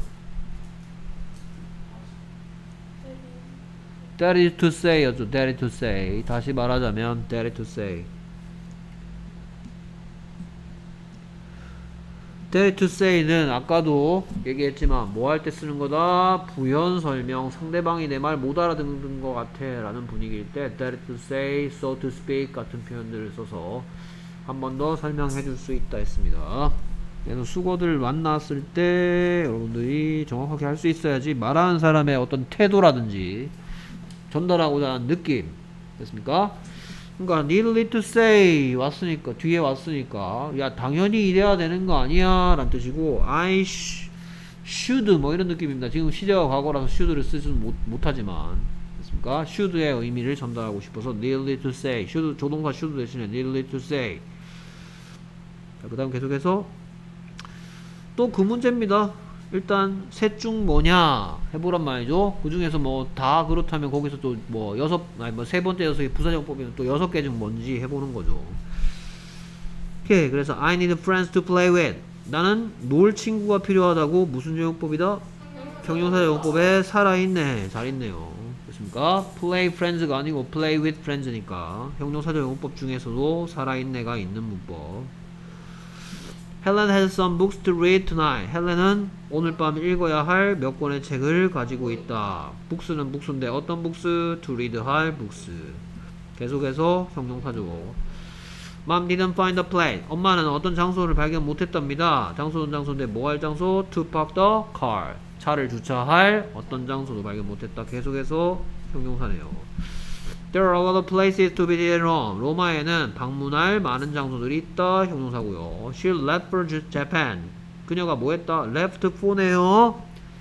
that is to say 였죠. that is to say 다시 말하자면 that is to say dare to say는 아까도 얘기했지만 뭐 할 때 쓰는 거다? 부연 설명. 상대방이 내 말 못 알아듣는 것 같아 라는 분위기일 때 dare to say, so to speak 같은 표현들을 써서 한 번 더 설명해 줄 수 있다 했습니다. 그래서 수거들 만났을 때 여러분들이 정확하게 할 수 있어야지 말하는 사람의 어떤 태도라든지 전달하고자 하는 느낌 됐습니까? 그러니까 needly to say 왔으니까 뒤에 왔으니까 야 당연히 이래야 되는 거 아니야 라는 뜻이고 I should 뭐 이런 느낌입니다. 지금 시제가 과거라서 should를 쓰지는 못, 못하지만 됐습니까? should의 의미를 전달하고 싶어서 needly to say should 조동사 should 대신에 needly to say. 그 다음 계속해서 또 그 문제입니다. 일단 셋 중 뭐냐 해보란 말이죠. 그 중에서 뭐 다 그렇다면 거기서 또 뭐 여섯 아니 뭐 세 번째 녀석이 부사정법이면 또 여섯 개 중 뭔지 해보는 거죠. 오케이. 그래서 I need friends to play with. 나는 놀 친구가 필요하다고 무슨 제용법이다? 형용사 제용법에 살아있네. 잘 있네요. 됐습니까? play friends가 아니고 play with friends니까 형용사 제용법 중에서도 살아있네가 있는 문법. Helen has some books to read tonight. 헬렌은 오늘 밤 읽어야 할 몇 권의 책을 가지고 있다. books는 books인데 어떤 books? to read 할 books. 계속해서 형용사죠. Mom didn't find a place. 엄마는 어떤 장소를 발견 못했답니다. 장소는 장소인데 뭐 할 장소? to park the car. 차를 주차할 어떤 장소도 발견 못했다. 계속해서 형용사네요. There are a lot of places to visit in Rome. 로마에는 방문할 많은 장소들이 있다. 형용사고요. She left for Japan. 그녀가 뭐 했다? left for네요.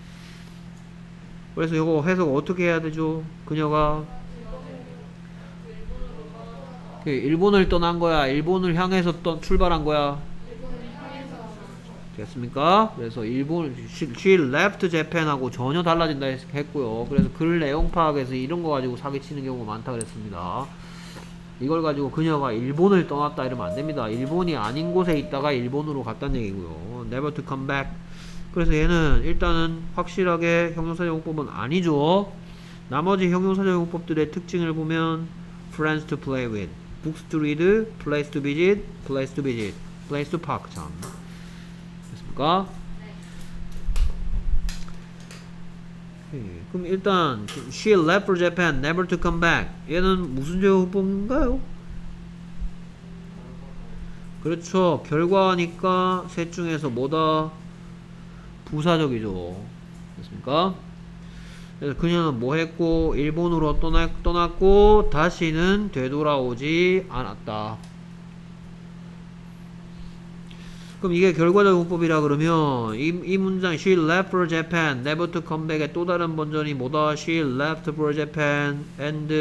그래서 이거 해석 어떻게 해야 되죠? 그녀가 일본을 떠난 거야? 일본을 향해서 떠, 출발한 거야? 됐습니까? 그래서 일본 she, she left Japan하고 전혀 달라진다 했고요. 그래서 글 내용 파악에서 이런 거 가지고 사기치는 경우가 많다 그랬습니다. 이걸 가지고 그녀가 일본을 떠났다 이러면 안 됩니다. 일본이 아닌 곳에 있다가 일본으로 갔다는 얘기고요. never to come back. 그래서 얘는 일단은 확실하게 형용사 용법은 아니죠. 나머지 형용사 용법들의 특징을 보면 friends to play with, books to read, place to visit, place to visit, place to park. 참 됐습니까? 네. 그럼 일단 she left for Japan, never to come back. 얘는 무슨 제용법인가요? 그렇죠. 결과니까 셋 중에서 뭐다? 부사적이죠. 됐습니까? 그래서 그녀는 뭐 했고 일본으로 떠나, 떠났고 다시는 되돌아오지 않았다. 그럼 이게 결과적 문법이라 그러면 이, 이 문장 she left for Japan, never to come back의 또 다른 버전이 뭐다? she left for Japan and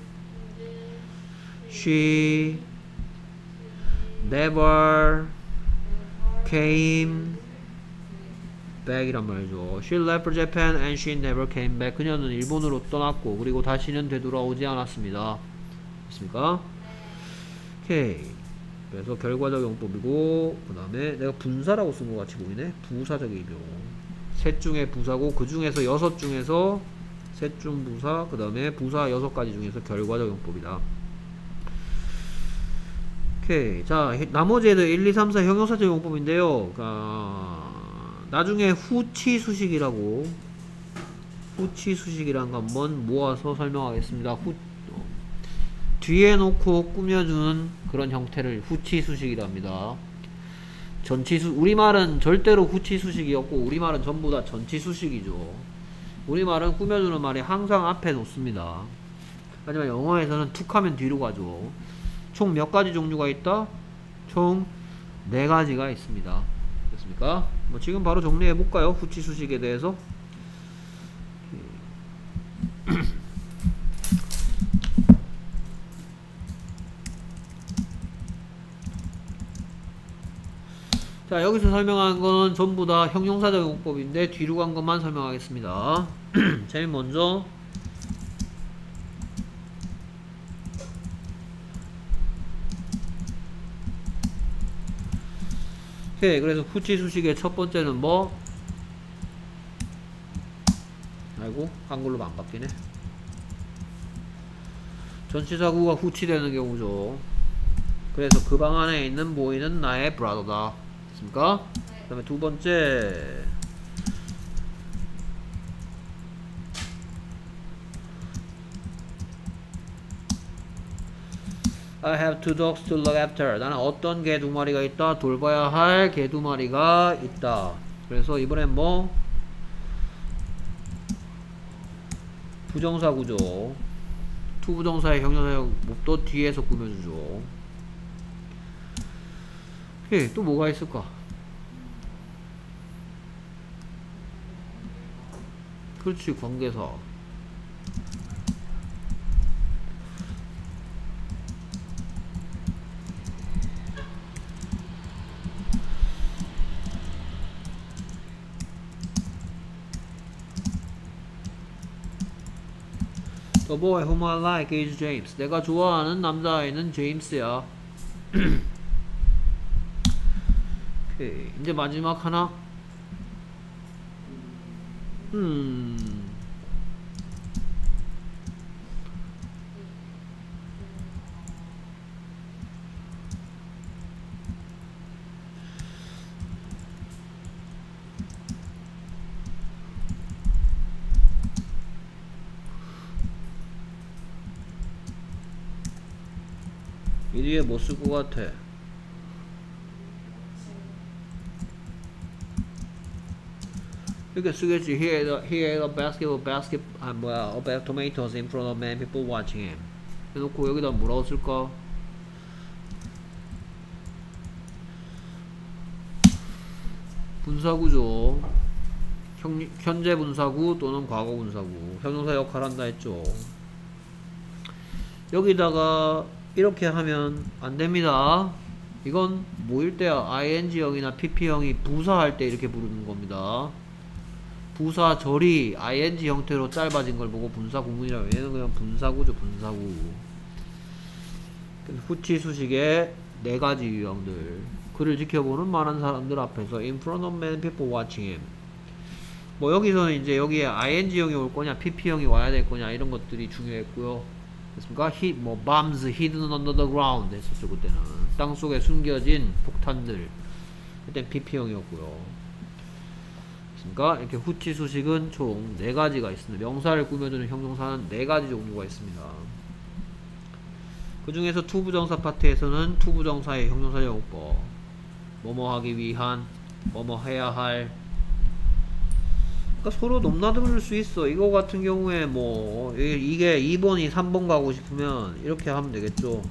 she never came back이란 말이죠. she left for Japan and she never came back. 그녀는 일본으로 떠났고 그리고 다시는 되돌아오지 않았습니다. 됐습니까? 오케이. 그래서 결과적 용법이고 그 다음에 내가 분사라고 쓴 것 같이 보이네. 부사적 의료. 셋 중에 부사고 그 중에서 여섯 중에서 셋 중 부사 그 다음에 부사 여섯 가지 중에서 결과적 용법이다. 오케이. 자 나머지 애들 일, 이, 삼, 사 형용사적 용법인데요. 아, 나중에 후치 수식이라고 후치 수식이란 거 한번 모아서 설명하겠습니다. 후 뒤에 놓고 꾸며주는 그런 형태를 후치수식이랍니다. 전치수, 우리말은 절대로 후치수식이었고 우리말은 전부 다 전치수식이죠. 우리말은 꾸며주는 말이 항상 앞에 놓습니다. 하지만 영어에서는 툭 하면 뒤로 가죠. 총 몇 가지 종류가 있다? 총 네 가지가 있습니다. 됐습니까? 뭐 지금 바로 정리해 볼까요? 후치수식에 대해서. 자 여기서 설명한 건 전부 다 형용사적 용법인데 뒤로 간 것만 설명하겠습니다. 제일 먼저 오케이. 그래서 후치 수식의 첫 번째는 뭐? 아이고 한글로 안 바뀌네. 전치사구가 후치되는 경우죠. 그래서 그 방 안에 있는 보이는 나의 브라더다. 됐습니까? 네. 다음에 두 번째 I have two dogs to look after. 나는 어떤 개 두 마리가 있다? 돌봐야 할 개 두 마리가 있다. 그래서 이번엔 뭐? 부정사 구조. 투 부정사의 형용사형 mov도 뒤에서 꾸며주죠. 오케이, 또 뭐가 있을까? 그렇지, 관계사. The boy whom I like is James. 내가 좋아하는 남자아이는 제임스야. 오케이. 이제 마지막 하나. 음. 이 뒤에 뭐 쓸 것 같아? 이렇게 쓰겠지. He ate a, he ate a basket of basket, 아 뭐야, of tomatoes in front of many people watching him. 해놓고 여기다 뭐라고 쓸까? 분사구죠. 현, 현재 분사구 또는 과거 분사구. 형용사 역할 한다 했죠. 여기다가 이렇게 하면 안됩니다. 이건 뭐일 때야? 아이엔지형이나 피피형이 부사할 때 이렇게 부르는 겁니다. 부사 절이 아이엔지 형태로 짧아진 걸 보고 분사 구문이라고. 얘는 그냥 분사구죠. 분사구. 후치 수식의 네 가지 유형들. 그를 지켜보는 많은 사람들 앞에서 in front of many people watching him. 뭐 여기서는 이제 여기에 아이엔지형이 올 거냐 피피형이 와야 될 거냐 이런 것들이 중요했고요. 됐습니까? Hid, 뭐 bombs hidden under the ground 했었죠. 그때는 땅속에 숨겨진 폭탄들. 그땐 피피형이었고요. 됐습니까? 이렇게 후치 수식은 총 네 가지가 있습니다. 명사를 꾸며주는 형용사는 네 가지 종류가 있습니다. 그 중에서 투부정사 파트에서는 투부정사의 형용사 용법, 뭐뭐 하기 위한, 뭐뭐 해야 할. 그러니까 서로 넘나들 수 있어. 이거 같은 경우에 뭐 이게 이 번이 삼 번 가고 싶으면 이렇게 하면 되겠죠.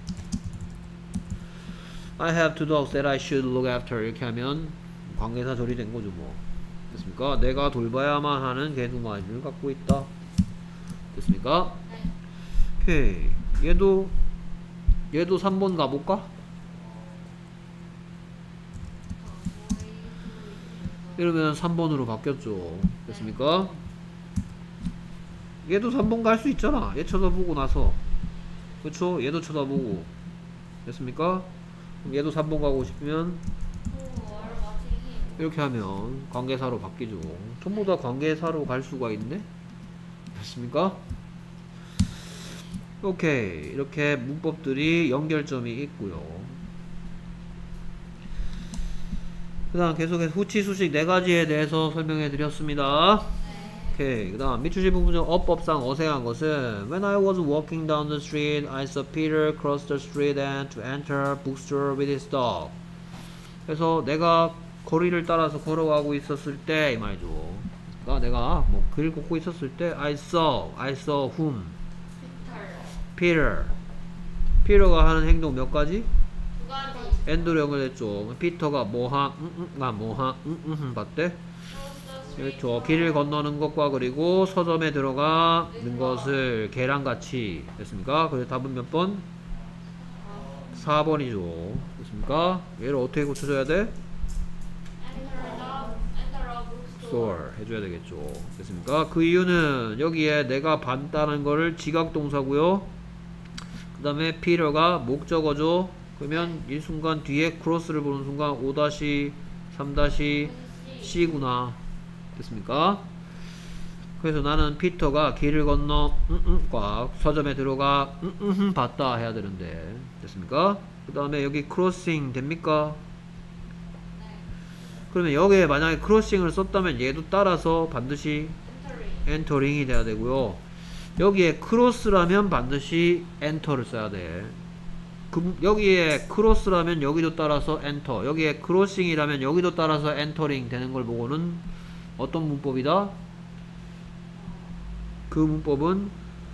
I have two dogs that I should look after. 이렇게 하면 관계사 절이 된 거죠. 뭐 됐습니까? 내가 돌봐야만 하는 개 두 마리를 갖고 있다. 됐습니까? 오케이. 얘도 얘도 삼 번 가볼까? 이러면 삼 번으로 바뀌었죠. 됐습니까? 얘도 삼 번 갈 수 있잖아. 얘 쳐다보고 나서. 그쵸? 얘도 쳐다보고. 됐습니까? 그럼 얘도 삼 번 가고 싶으면 이렇게 하면 관계사로 바뀌죠. 전부 다 관계사로 갈 수가 있네? 됐습니까? 오케이. 이렇게 문법들이 연결점이 있고요. 그 다음 계속해서 후치 수식 네 가지에 대해서 설명해 드렸습니다. 오케이. 그 다음 밑줄 부분 중 어법상 어색한 것은 When I was walking down the street, I saw Peter cross the street and to enter bookstore with his dog. 그래서 내가 거리를 따라서 걸어가고 있었을 때 이 말이죠. 그러니까 내가 뭐 길 걷고 있었을 때 I saw, I saw whom? Peter. 피터가 하는 행동 몇 가지? 두 가지. 엔드로 연결됐죠. 피터가 뭐하, 응응가 뭐하, 응응 봤대? 그렇죠. 길을 건너는 것과 그리고 서점에 들어가는 것을 걔랑같이 됐습니까? 그래서 답은 몇 번? 사 번이죠. 됐습니까? 얘를 어떻게 고쳐줘야 돼? store 해줘야 되겠죠. 됐습니까? 그 이유는 여기에 내가 봤다는 거를 지각동사고요. 그 다음에 피터가 목적어죠. 그러면 이 순간 뒤에 크로스를 보는 순간 오 삼 씨구나. 됐습니까? 그래서 나는 피터가 길을 건너 응응 꽉 서점에 들어가 응응 봤다 해야 되는데. 됐습니까? 그 다음에 여기 크로싱 됩니까? 그러면 여기에 만약에 크로싱을 썼다면 얘도 따라서 반드시 엔터링. 엔터링이 돼야 되고요. 여기에 크로스라면 반드시 엔터를 써야 돼. 그, 여기에 크로스라면 여기도 따라서 엔터, 여기에 크로싱이라면 여기도 따라서 엔터링 되는 걸 보고는 어떤 문법이다? 그 문법은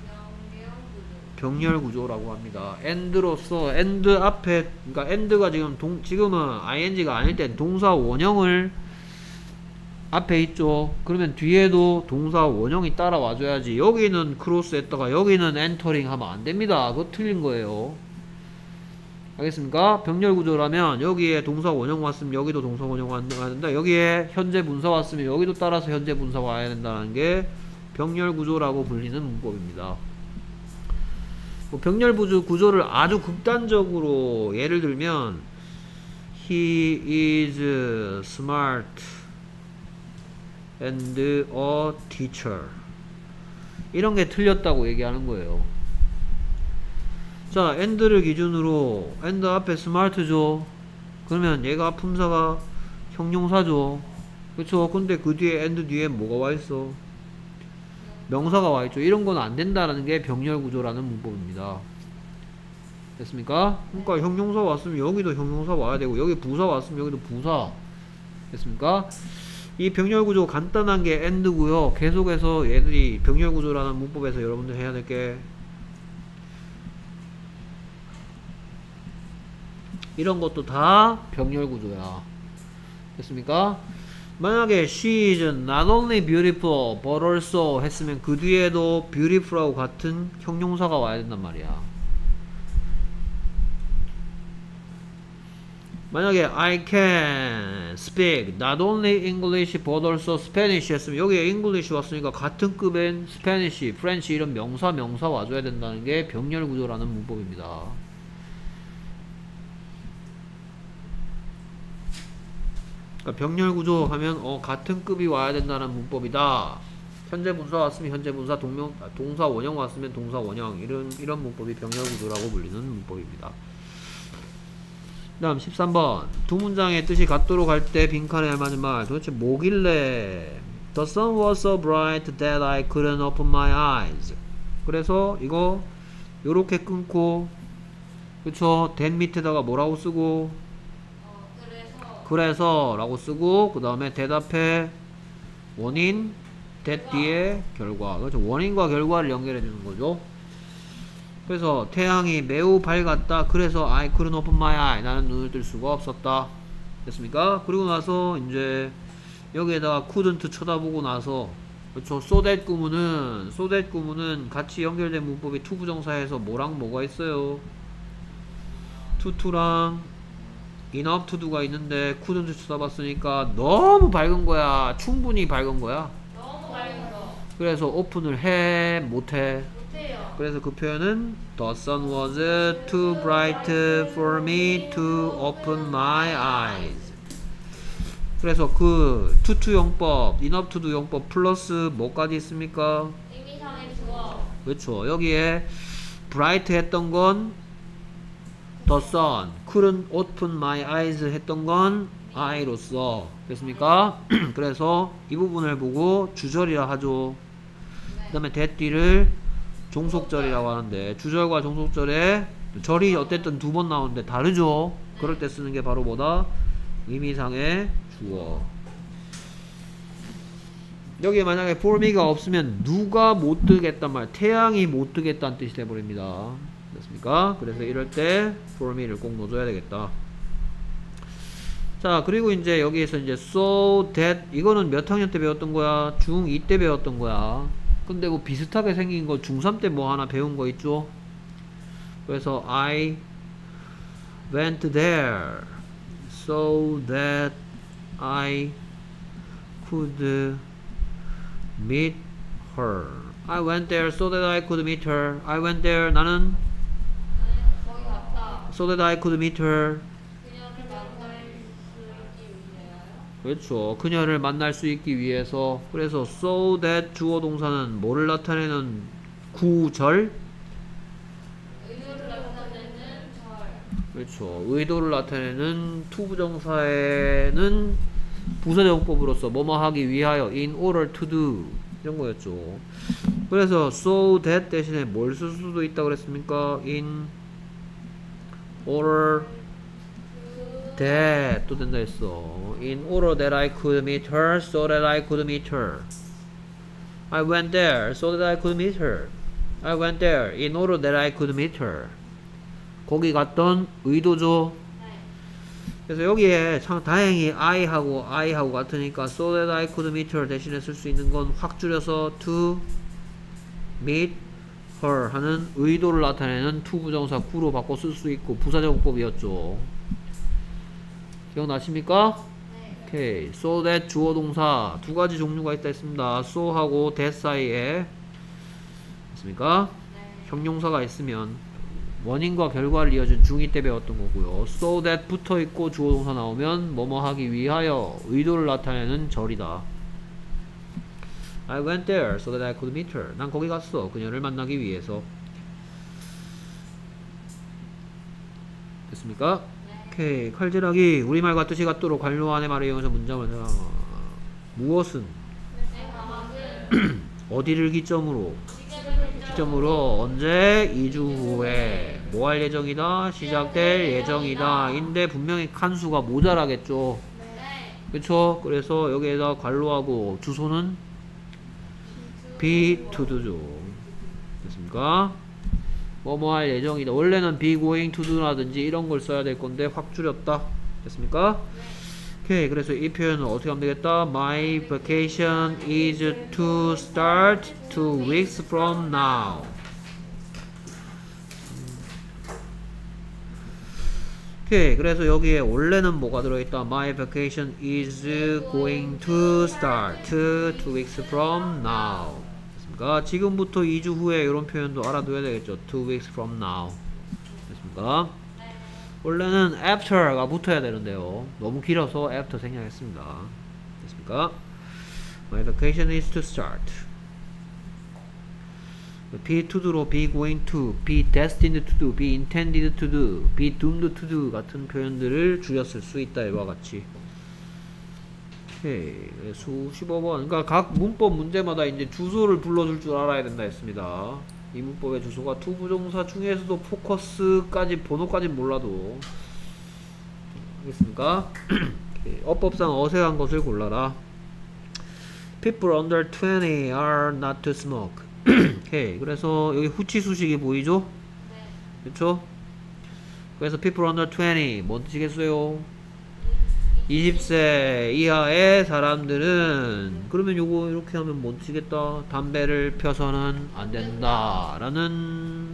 병렬 구조라고 합니다. and로서 and 앞에, 그러니까 and가 지금 동, 지금은 ing가 아닐 땐 동사 원형을 앞에 있죠. 그러면 뒤에도 동사 원형이 따라와줘야지. 여기는 크로스 했다가 여기는 엔터링 하면 안 됩니다. 그거 틀린 거예요. 알겠습니까? 병렬 구조라면 여기에 동사 원형 왔으면 여기도 동사 원형 와야 된다. 여기에 현재 분사 왔으면 여기도 따라서 현재 분사 와야 된다는 게 병렬 구조라고 불리는 문법입니다. 뭐 병렬 구조, 구조를 아주 극단적으로 예를 들면 He is smart and a teacher, 이런 게 틀렸다고 얘기하는 거예요. 자, and를 기준으로 and 앞에 smart죠. 그러면 얘가 품사가 형용사죠. 그쵸? 근데 그 뒤에 and 뒤에 뭐가 와 있어? 명사가 와 있죠. 이런 건 안 된다라는 게 병렬 구조라는 문법입니다. 됐습니까? 그러니까 형용사 왔으면 여기도 형용사 와야 되고 여기 부사 왔으면 여기도 부사. 됐습니까? 이 병렬 구조 간단한 게 and고요. 계속해서 얘들이 병렬 구조라는 문법에서 여러분들 해야 될 게 이런 것도 다 병렬 구조야. 됐습니까? 만약에 she is not only beautiful but also 했으면 그 뒤에도 beautiful하고 같은 형용사가 와야 된단 말이야. 만약에 I can speak not only English but also Spanish 했으면 여기에 English 왔으니까 같은 급인 Spanish, French 이런 명사 명사 와줘야 된다는 게 병렬 구조라는 문법입니다. 그러니까 병렬 구조 하면 어 같은 급이 와야 된다는 문법이다. 현재 분사 왔으면 현재 분사, 동명 동사 원형 왔으면 동사 원형, 이런 이런 문법이 병렬 구조라고 불리는 문법입니다. 다음 십삼 번 두 문장의 뜻이 같도록 할 때 빈칸에 알맞은 말 도대체 뭐길래 The sun was so bright that I couldn't open my eyes. 그래서 이거 요렇게 끊고 그쵸? that 밑에다가 뭐라고 쓰고 어, 그래서 그래서 라고 쓰고 그 다음에 대답해 원인 that 뒤에 결과. 그렇죠? 원인과 결과를 연결해 주는 거죠. 그래서 태양이 매우 밝았다. 그래서 I couldn't open my eye. 나는 눈을 뜰 수가 없었다. 됐습니까? 그리고 나서 이제 여기에다가 couldn't 쳐다보고 나서 그렇죠. so that 구문은 so that 구문은 같이 연결된 문법이 to 부정사에서 뭐랑 뭐가 있어요? to to랑 enough to do가 있는데 couldn't 쳐다봤으니까 너무 밝은 거야. 충분히 밝은 거야. 너무 밝은 거 그래서 오픈을 해? 못해? 못해요. 그래서 그 표현은 The sun was too bright for me to open my eyes. 그래서 그 to to 용법, enough to do 용법 플러스 뭐까지 있습니까? 의미상의 주어 그렇죠. 여기에 bright 했던 건 The sun, couldn't open my eyes 했던 건 I로서. 됐습니까? 그래서 이 부분을 보고 주절이라 하죠. 그 다음에 that 뒤를 종속절이라고 하는데 주절과 종속절에 절이 어쨌든 두 번 나오는데 다르죠. 그럴 때 쓰는 게 바로 뭐다? 의미상의 주어. 여기에 만약에 for me가 없으면 누가 못 뜨겠단 말, 태양이 못 뜨겠다는 뜻이 돼버립니다. 됐습니까? 그래서 이럴 때 for me를 꼭 넣어줘야 되겠다. 자, 그리고 이제 여기에서 이제 so that 이거는 몇 학년 때 배웠던 거야? 중이 때 배웠던 거야. 근데 뭐 비슷하게 생긴 거 중삼 때 뭐 하나 배운 거 있죠? 그래서 I went there so that I could meet her. I went there so that I could meet her. I went there 나는 나는 거기 갔다. so that I could meet her. 그녀를 만날 수 있기 위해요. 그렇죠. 그녀를 만날 수 있기 위해서. 그래서 so that 주어 동사는 뭐를 나타내는 구절? 의도를 나타내는 절. 그렇죠. 의도를 나타내는 to 부정사에는 부사정법으로서 뭐뭐 하기 위하여 in order to do 이런 거였죠. 그래서 so that 대신에 뭘 쓸 수도 있다 그랬습니까? in order that 또 된다 했어. in order that I could meet her so that I could meet her. I went there so that I could meet her. I went there in order that I could meet her. 거기 갔던 의도죠. 그래서 여기에 참 다행히 I하고 I하고 같으니까 so that I could meet her 대신에 쓸 수 있는 건 확 줄여서 to meet her 하는 의도를 나타내는 to 부정사 구로 바꿔 쓸 수 있고 부사제공법이었죠. 기억나십니까? 오케이. so that 주어 동사 두 가지 종류가 있다 했습니다. so하고 that 사이에 있습니까? 형용사가 있으면 원인과 결과를 이어준 중이 때 배웠던 거고요. so that 붙어 있고 주어 동사 나오면 뭐뭐 하기 위하여 의도를 나타내는 절이다. I went there so that I could meet her. 난 거기 갔어. 그녀를 만나기 위해서. 됐습니까? 오케이. 칼질하기 우리말과 뜻이 같도록 관료안의 말을 이용해서 문장을 해라. 무엇은 어디를 기점으로 기점으로 언제 이 주 후에 뭐 할 예정이다 시작될 예정이다 인데 분명히 칸수가 모자라겠죠. 그쵸? 그래서 여기에다 관로하고 주소는 be to do죠. 됐습니까? 뭐뭐 할 예정이다. 원래는 be going to do 라든지 이런 걸 써야 될 건데 확 줄였다. 됐습니까? 오케이. 그래서 이 표현은 어떻게 하면 되겠다? My vacation is to start two weeks from now. 오케이. 그래서 여기에 원래는 뭐가 들어있다? My vacation is going to start two weeks from now. 됐습니까? 지금부터 이 주 후에 이런 표현도 알아둬야 되겠죠. two weeks from now. 됐습니까? 원래는 after가 붙어야 되는데요. 너무 길어서 after 생략했습니다. 됐습니까? My vacation is to start. be to do로 be going to, be destined to do, be intended to do, be doomed to do 같은 표현들을 줄였을 수 있다. 이와 같이. 오케이. 수십오 번. 그러니까 각 문법 문제마다 이제 주소를 불러줄 줄 알아야 된다 했습니다. 이 문법의 주소가 to 부정사 중에서도 포커스까지 번호까지 몰라도 알겠습니까? 어법상 어색한 것을 골라라. People under twenty are not to smoke. 오케이. 그래서 여기 후치 수식이 보이죠? 그렇죠? 그래서 people under twenty 뭔 뜻이겠어요? 이십 세 이하의 사람들은 그러면 요거 이렇게 하면 뭔 뜻이겠다? 담배를 펴서는 안 된다 라는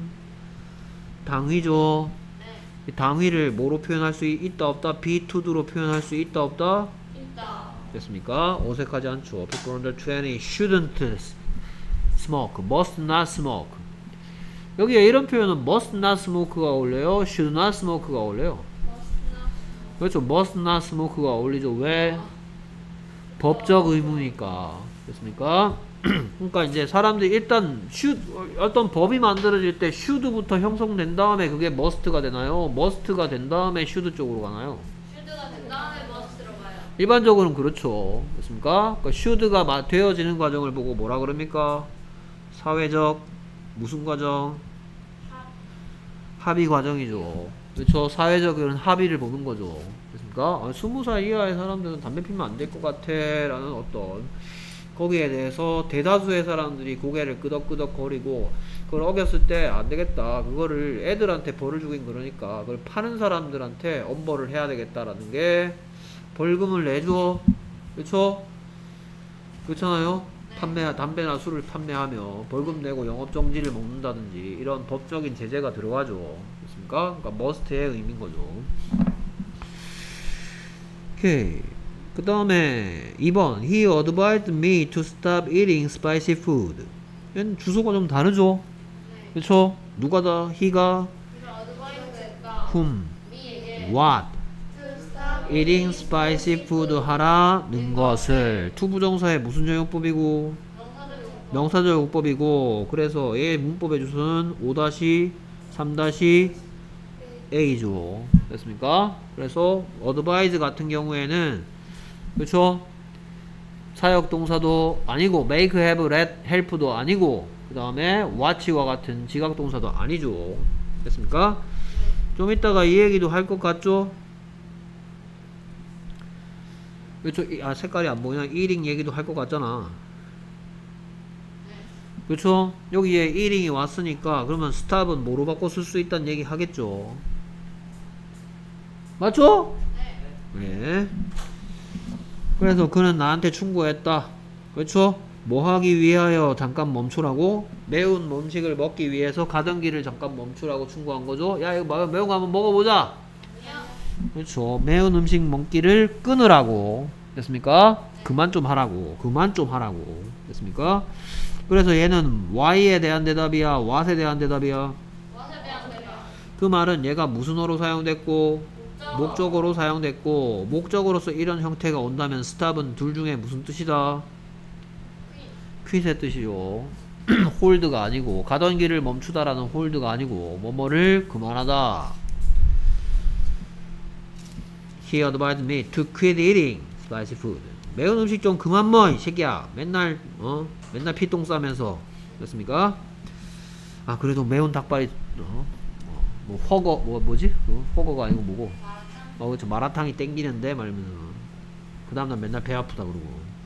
당위죠. 이 당위를 뭐로 표현할 수 있다 없다? be to do로 표현할 수 있다 없다? 있다. 됐습니까? 어색하지 않죠. people under twenty shouldn't smoke, must not smoke. 여기에 이런 표현은 must not smoke가 어울려요? should not smoke가 어울려요? 그렇죠. must not smoke가 어울리죠. 왜? 법적 의무니까. 됐습니까? 그러니까 이제 사람들이 일단 should, 어떤 법이 만들어질 때 should부터 형성된 다음에 그게 must가 되나요? must가 된 다음에 should 쪽으로 가나요? 슈드가 된 다음에 머스 들어가요. 일반적으로는 그렇죠. 됐습니까? 그러니까 should가 되어지는 과정을 보고 뭐라 그럽니까? 사회적 무슨 과정? 합의 과정이죠. 그렇죠. 사회적인 합의를 보는 거죠. 그렇습니까? 아, 스무 살 이하의 사람들은 담배 피면 안 될 것 같아 라는 어떤 거기에 대해서 대다수의 사람들이 고개를 끄덕끄덕 거리고 그걸 어겼을 때 안 되겠다. 그거를 애들한테 벌을 주긴 그러니까 그걸 파는 사람들한테 엄벌을 해야 되겠다라는 게 벌금을 내줘. 그렇죠? 그렇잖아요. 판매, 담배나 술을 판매하며 벌금 내고 영업정지를 먹는다든지 이런 법적인 제재가 들어가죠. 그렇습니까? 그러니까 must의 의미인 거죠. 오케이. 그 다음에 이 번 He advised me to stop eating spicy food. 얘는 주소가 좀 다르죠? 네. 그렇죠? 누가 다? He가 그래서 어드바이스가 whom, 미에게 what to stop eating spicy food 하라는 것을 to 부정사의 무슨 정용법이고 명사절 용법. 명사절 용법이고 그래서 얘 문법의 주소는 오 삼 에이죠. 됐습니까? 그래서 advise 같은 경우에는 그쵸? 사역 동사도 아니고 make, have, let, help도 아니고 그 다음에 watch와 같은 지각 동사도 아니죠. 됐습니까? 좀 이따가 이 얘기도 할 것 같죠? 그쵸? 아 색깔이 안 보이나? eating 얘기도 할 것 같잖아. 그쵸? 여기에 eating이 왔으니까 그러면 stop은 뭐로 바꿔 쓸 수 있다는 얘기 하겠죠. 맞죠? 네. 그래서 그는 나한테 충고했다. 그쵸? 뭐 하기 위하여 잠깐 멈추라고? 매운 음식을 먹기 위해서 가던 길을 잠깐 멈추라고 충고한 거죠. 야 이거 매운 거 한번 먹어보자. 그렇죠. 매운 음식 먹기를 끊으라고. 됐습니까? 그만 좀 하라고. 그만 좀 하라고. 됐습니까? 그래서 얘는 why에 대한 대답이야, what에 대한 대답이야. 그 말은 얘가 무슨 어로 사용됐고 목적어로 사용됐고 목적어로서 이런 형태가 온다면 stop은 둘 중에 무슨 뜻이다? quit의 뜻이죠. hold가 아니고 가던 길을 멈추다라는 hold가 아니고 뭐뭐를 그만하다. He advised me to quit eating spicy food. 매운 음식 좀 그만 먹어 이 새끼야. 맨날 어 맨날 피똥 싸면서. 됐습니까? 아 그래도 매운 닭발이 어? 뭐 허거 뭐 뭐지? 어? 허거가 아니고 뭐고? 어 그쵸 마라탕이 땡기는데 말면은 그 다음날 맨날 배 아프다 그러고.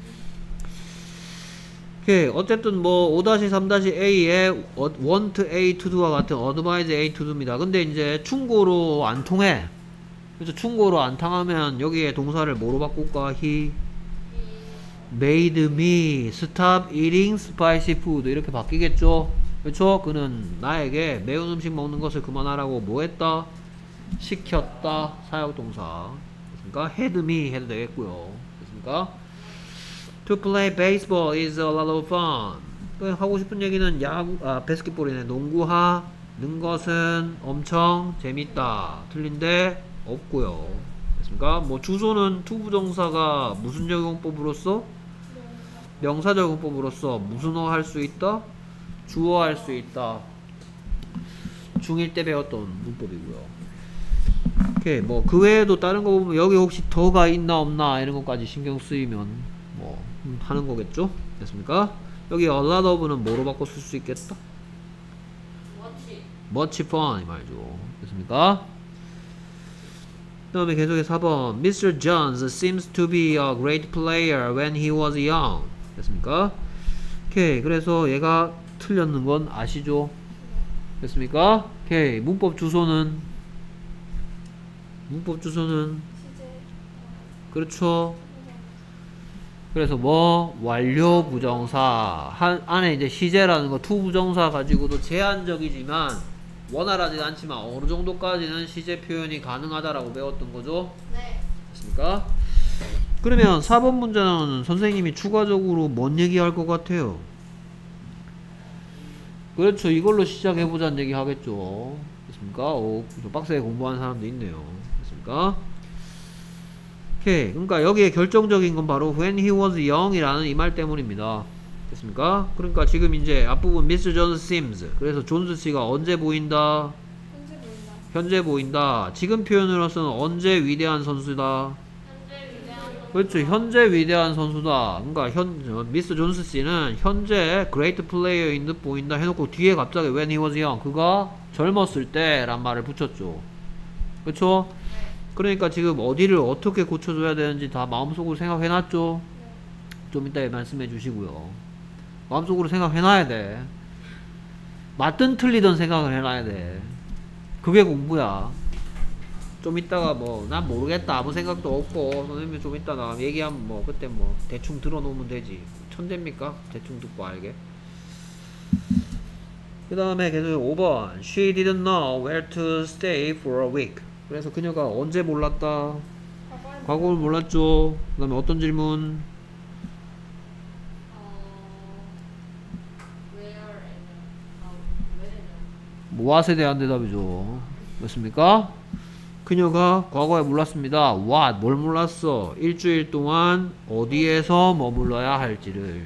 오케이 어쨌든 뭐 오 삼 에이의 want A to do와 같은 advise A to do입니다. 근데 이제 충고로 안 통해. 그래서 충고로 안 통하면 여기에 동사를 뭐로 바꿀까? He made me stop eating spicy food 이렇게 바뀌겠죠. 그렇죠? 그는 나에게 매운 음식 먹는 것을 그만하라고 뭐 했다? 시켰다. 사역동사. 됐습니까? had me 해도 되겠고요. 됐습니까? To play baseball is a lot of fun. 하고 싶은 얘기는 야구, 아, 배스킷볼이네. 농구하는 것은 엄청 재밌다. 틀린데 없고요. 됐습니까? 뭐 주소는 투부정사가 무슨 적용법으로서? 명사 적용법으로서 무슨 어 할 수 있다? 주어 할 수 있다. 중일 때 배웠던 문법이고요. 오케이 뭐 그 외에도 다른 거 보면 여기 혹시 더가 있나 없나 이런 것까지 신경 쓰이면 뭐 하는 거겠죠? 됐습니까? 여기 a lot of는 뭐로 바꿔 쓸 수 있겠다? much fun 이 말이죠. 됐습니까? 그 다음에 계속해서 사 번 미스터 Jones seems to be a great player when he was young. 됐습니까? 오케이 그래서 얘가 틀렸는 건 아시죠? 됐습니까? 오케이 문법 주소는 문법 주소는 그렇죠. 그래서 뭐 완료 부정사 한, 안에 이제 시제라는 거 투 부정사 가지고도 제한적이지만 원활하지 않지만 어느 정도까지는 시제 표현이 가능하다라고 배웠던 거죠. 네. 됐습니까? 그러면 사 번 문제는 선생님이 추가적으로 뭔 얘기할 것 같아요? 그렇죠. 이걸로 시작해보자는 얘기 하겠죠. 됐습니까? 오, 좀 빡세게 공부하는 사람도 있네요. 됐습니까? 오케이. 그러니까 여기에 결정적인 건 바로 when he was young 이라는 이 말 때문입니다. 됐습니까? 그러니까 지금 이제 앞부분 미스터 존스 seems 그래서 존스 씨가 언제 보인다? 현재 보인다. 현재 보인다. 지금 표현으로서는 언제 위대한 선수다? 현재 위대한 선수. 그렇죠. 현재 위대한 선수다. 그러니까 현 미스터 존스 씨는 현재 great player인 듯 보인다 해놓고 뒤에 갑자기 when he was young 그가 젊었을 때란 말을 붙였죠. 그렇죠? 그러니까 지금 어디를 어떻게 고쳐줘야 되는지 다 마음속으로 생각해놨죠? 좀 이따 말씀해 주시고요. 마음속으로 생각해놔야 돼. 맞든 틀리든 생각을 해놔야 돼. 그게 공부야. 좀 이따가 뭐 난 모르겠다 아무 생각도 없고 선생님이 좀 이따 나 얘기하면 뭐 그때 뭐 대충 들어놓으면 되지. 천재입니까? 대충 듣고 알게. 그 다음에 계속 오 번 She didn't know where to stay for a week. 그래서 그녀가 언제 몰랐다? 과거를 몰랐죠. 그 다음에 어떤 질문? what에 대한 대답이죠. 맞습니까? 그녀가 과거에 몰랐습니다. what 뭘 몰랐어? 일주일 동안 어디에서 머물러야 할지를.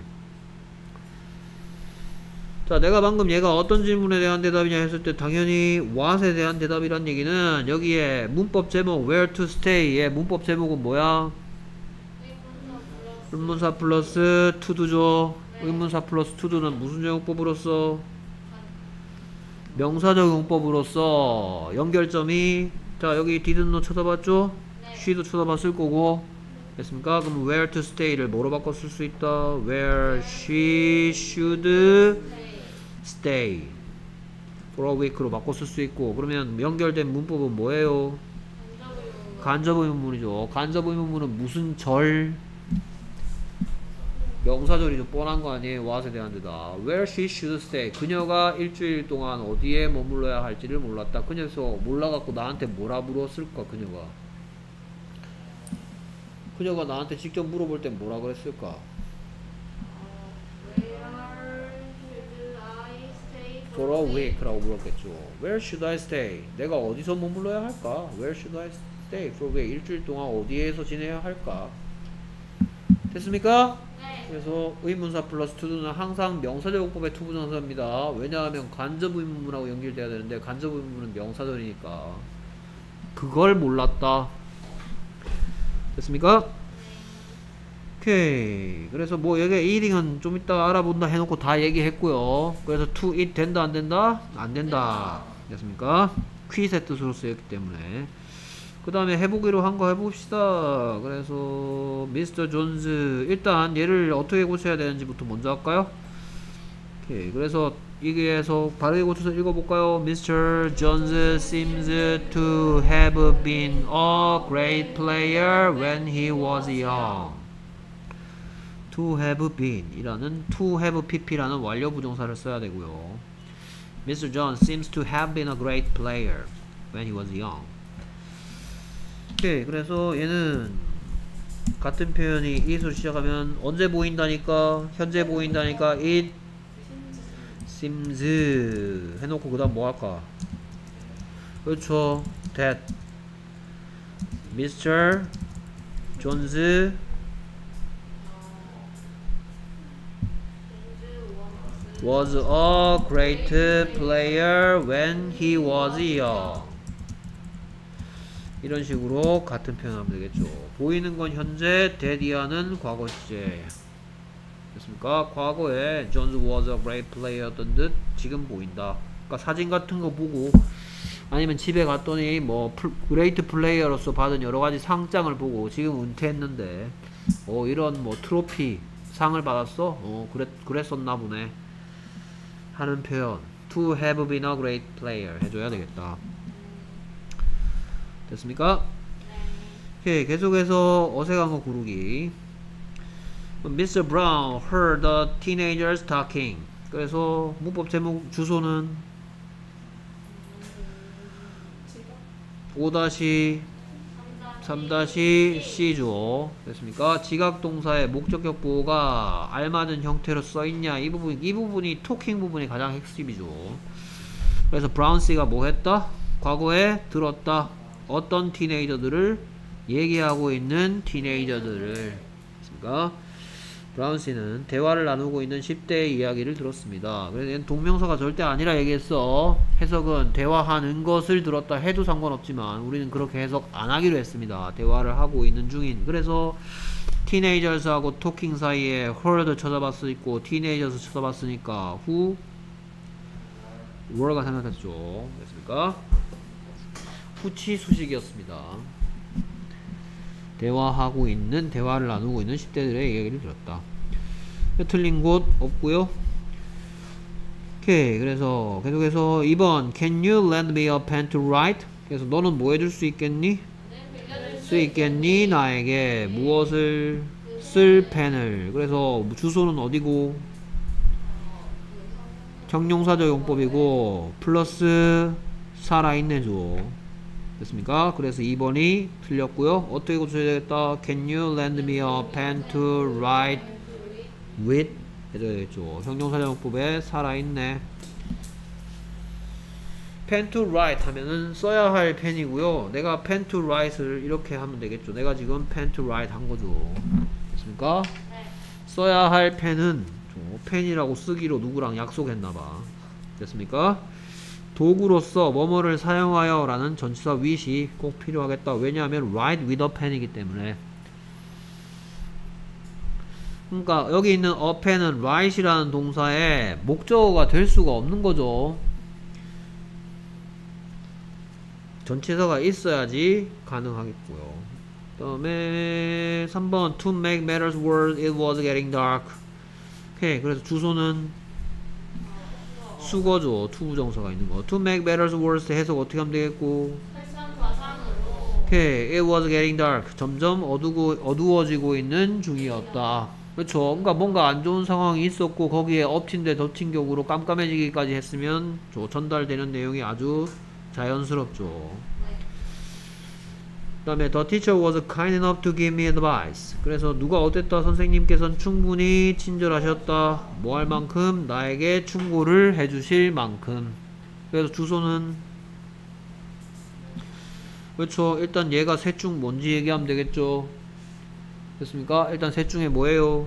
자, 내가 방금 얘가 어떤 질문에 대한 대답이냐 했을 때 당연히 what에 대한 대답이란 얘기는 여기에 문법 제목 where to stay의 문법 제목은 뭐야? 의문사 플러스 to도죠. 의문사 플러스 to도는 무슨 용법으로서? 명사적 용법으로서 연결점이 자 여기 didn't know 쳐다봤죠? 네. she도 쳐다봤을 거고 됐습니까? 그럼 where to stay를 뭐로 바꿔 쓸 수 있다? where she should stay for a week로 바꿔 쓸 수 있고 그러면 연결된 문법은 뭐예요? 간접 의문문이죠. 간접 의문문은 무슨 절? 명사절이죠. 뻔한 거 아니에요. what에 대한 데다. where she should stay. 그녀가 일주일 동안 어디에 머물러야 할지를 몰랐다. 그녀서 몰라갖고 나한테 뭐라 물었을까? 그녀가. 그녀가 나한테 직접 물어볼 땐 뭐라 그랬을까? for a week라고 물었겠죠. where should I stay? 내가 어디서 머물러야 할까? where should I stay for a week? 일주일 동안 어디에서 지내야 할까? 됐습니까? 네. 그래서 의문사 플러스 to는 항상 명사절 용법의 투부정사입니다. 왜냐하면 간접 의문문하고 연결돼야 되는데 간접 의문문은 명사절이니까 그걸 몰랐다. 됐습니까? 오케이. 그래서 뭐 여기 eating은 좀 이따 알아본다 해놓고 다 얘기했고요. 그래서 to eat 된다 안 된다? 안 된다. 됐습니까? quit의 뜻으로 쓰였기 때문에 그 다음에 해보기로 한 거 해봅시다. 그래서 미스터 존즈 일단 얘를 어떻게 고쳐야 되는지부터 먼저 할까요? 오케이. 그래서 여기에서 바르게 고쳐서 읽어볼까요? 미스터 존즈 seems to have been a great player when he was young. to have been 이라는 to have pp라는 완료 부정사를 써야 되고요. 미스터 John seems to have been a great player when he was young. 오케이. 그래서 얘는 같은 표현이 it으로 시작하면 언제 보인다니까 현재 보인다니까 it seems 해놓고 그 다음 뭐 할까? 그렇죠. that 미스터 존즈 was a great player when he was young. 이런 식으로 같은 표현하면 되겠죠. 보이는 건 현재, 데디아는 과거 시제. 됐습니까? 과거에 Jones was a great player였던 듯 지금 보인다. 그러니까 사진 같은 거 보고 아니면 집에 갔더니 뭐 great player로서 받은 여러 가지 상장을 보고 지금 은퇴했는데 어 이런 뭐 트로피 상을 받았어? 어 그랬 그랬었나 보네. 하는 표현. To have been a great player 해줘야 되겠다. 됐습니까? 오케이. 계속해서 어색한 거 고르기. 미스터 Brown heard the teenagers talking. 그래서 문법 제목 주소는 오 삼 씨죠. 됐습니까? 지각동사의 목적격 보호가 알맞은 형태로 써있냐 이 부분, 이 부분이 토킹 부분이 가장 핵심이죠. 그래서 브라운 씨가 뭐 했다? 과거에 들었다. 어떤 티네이저들을 얘기하고 있는 티네이저들을 됐습니까? 브라운 씨는 대화를 나누고 있는 십 대의 이야기를 들었습니다. 그래서 얘는 동명사가 절대 아니라 얘기했어. 해석은 대화하는 것을 들었다 해도 상관없지만 우리는 그렇게 해석 안 하기로 했습니다. 대화를 하고 있는 중인. 그래서 티네이저스하고 토킹 사이에 heard 쳐다봤을 있고 티네이저스 쳐다봤으니까 who were가 생각했죠. 됐습니까? 후치 수식이었습니다. 대화하고 있는, 대화를 나누고 있는 십 대들의 이야기를 들었다. 틀린 곳 없고요. 오케이. 그래서 계속해서 이 번 Can you lend me a pen to write? 그래서 너는 뭐 해줄 수 있겠니? 수 있겠니? 나에게 무엇을 쓸 펜을. 그래서 주소는 어디고? 형용사적 용법이고 플러스 살아있네죠. 됐습니까? 그래서 이 번이 틀렸고요. 어떻게 고쳐야 되겠다? Can you lend me a pen to write with? 해줘야 되겠죠. 형용사적 용법에 살아있네. pen to write 하면은 써야 할 펜이고요. 내가 pen to write를 이렇게 하면 되겠죠. 내가 지금 pen to write 한 거죠. 됐습니까? 네. 써야 할 펜은 펜이라고 쓰기로 누구랑 약속했나봐. 됐습니까? 도구로서 뭐뭐를 사용하여 라는 전치사 with이 꼭 필요하겠다. 왜냐하면 write with a pen이기 때문에. 그러니까 여기 있는 up에는 right이라는 동사에 목적어가 될 수가 없는 거죠. 전치사가 있어야지 가능하겠고요. 그 다음에 삼 번 to make matters worse it was getting dark. 오케이. 그래서 주소는 수거죠. to 부정사가 있는 거. to make matters worse 해석 어떻게 하면 되겠고. 설상과상으로 오케이. it was getting dark. 점점 어두고, 어두워지고 있는 중이었다. 그렇죠. 그러니까 뭔가 안 좋은 상황이 있었고 거기에 엎친 데 덮친 격으로 깜깜해지기까지 했으면 저 전달되는 내용이 아주 자연스럽죠. 그 다음에 the teacher was kind enough to give me advice. 그래서 누가 어땠다? 선생님께서는 충분히 친절하셨다. 뭐 할 만큼? 나에게 충고를 해주실 만큼. 그래서 주소는 그렇죠. 일단 얘가 셋 중 뭔지 얘기하면 되겠죠. 됐습니까? 일단 셋 중에 뭐예요?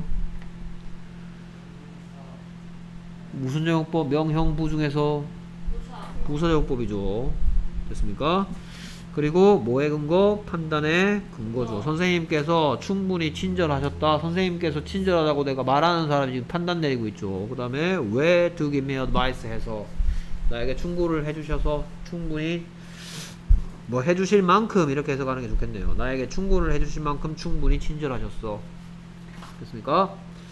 무슨 제공법? 명형부 중에서 부사제공법이죠. 됐습니까? 그리고 뭐의 근거? 판단의 근거죠. 선생님께서 충분히 친절하셨다. 선생님께서 친절하다고 내가 말하는 사람이 지금 판단 내리고 있죠. 그 다음에 왜 to give me advice 해서 나에게 충고를 해주셔서 충분히 뭐 해주실 만큼 이렇게 해석하는 게 좋겠네요. 나에게 충고를 해주실 만큼 충분히 친절하셨어. 됐습니까?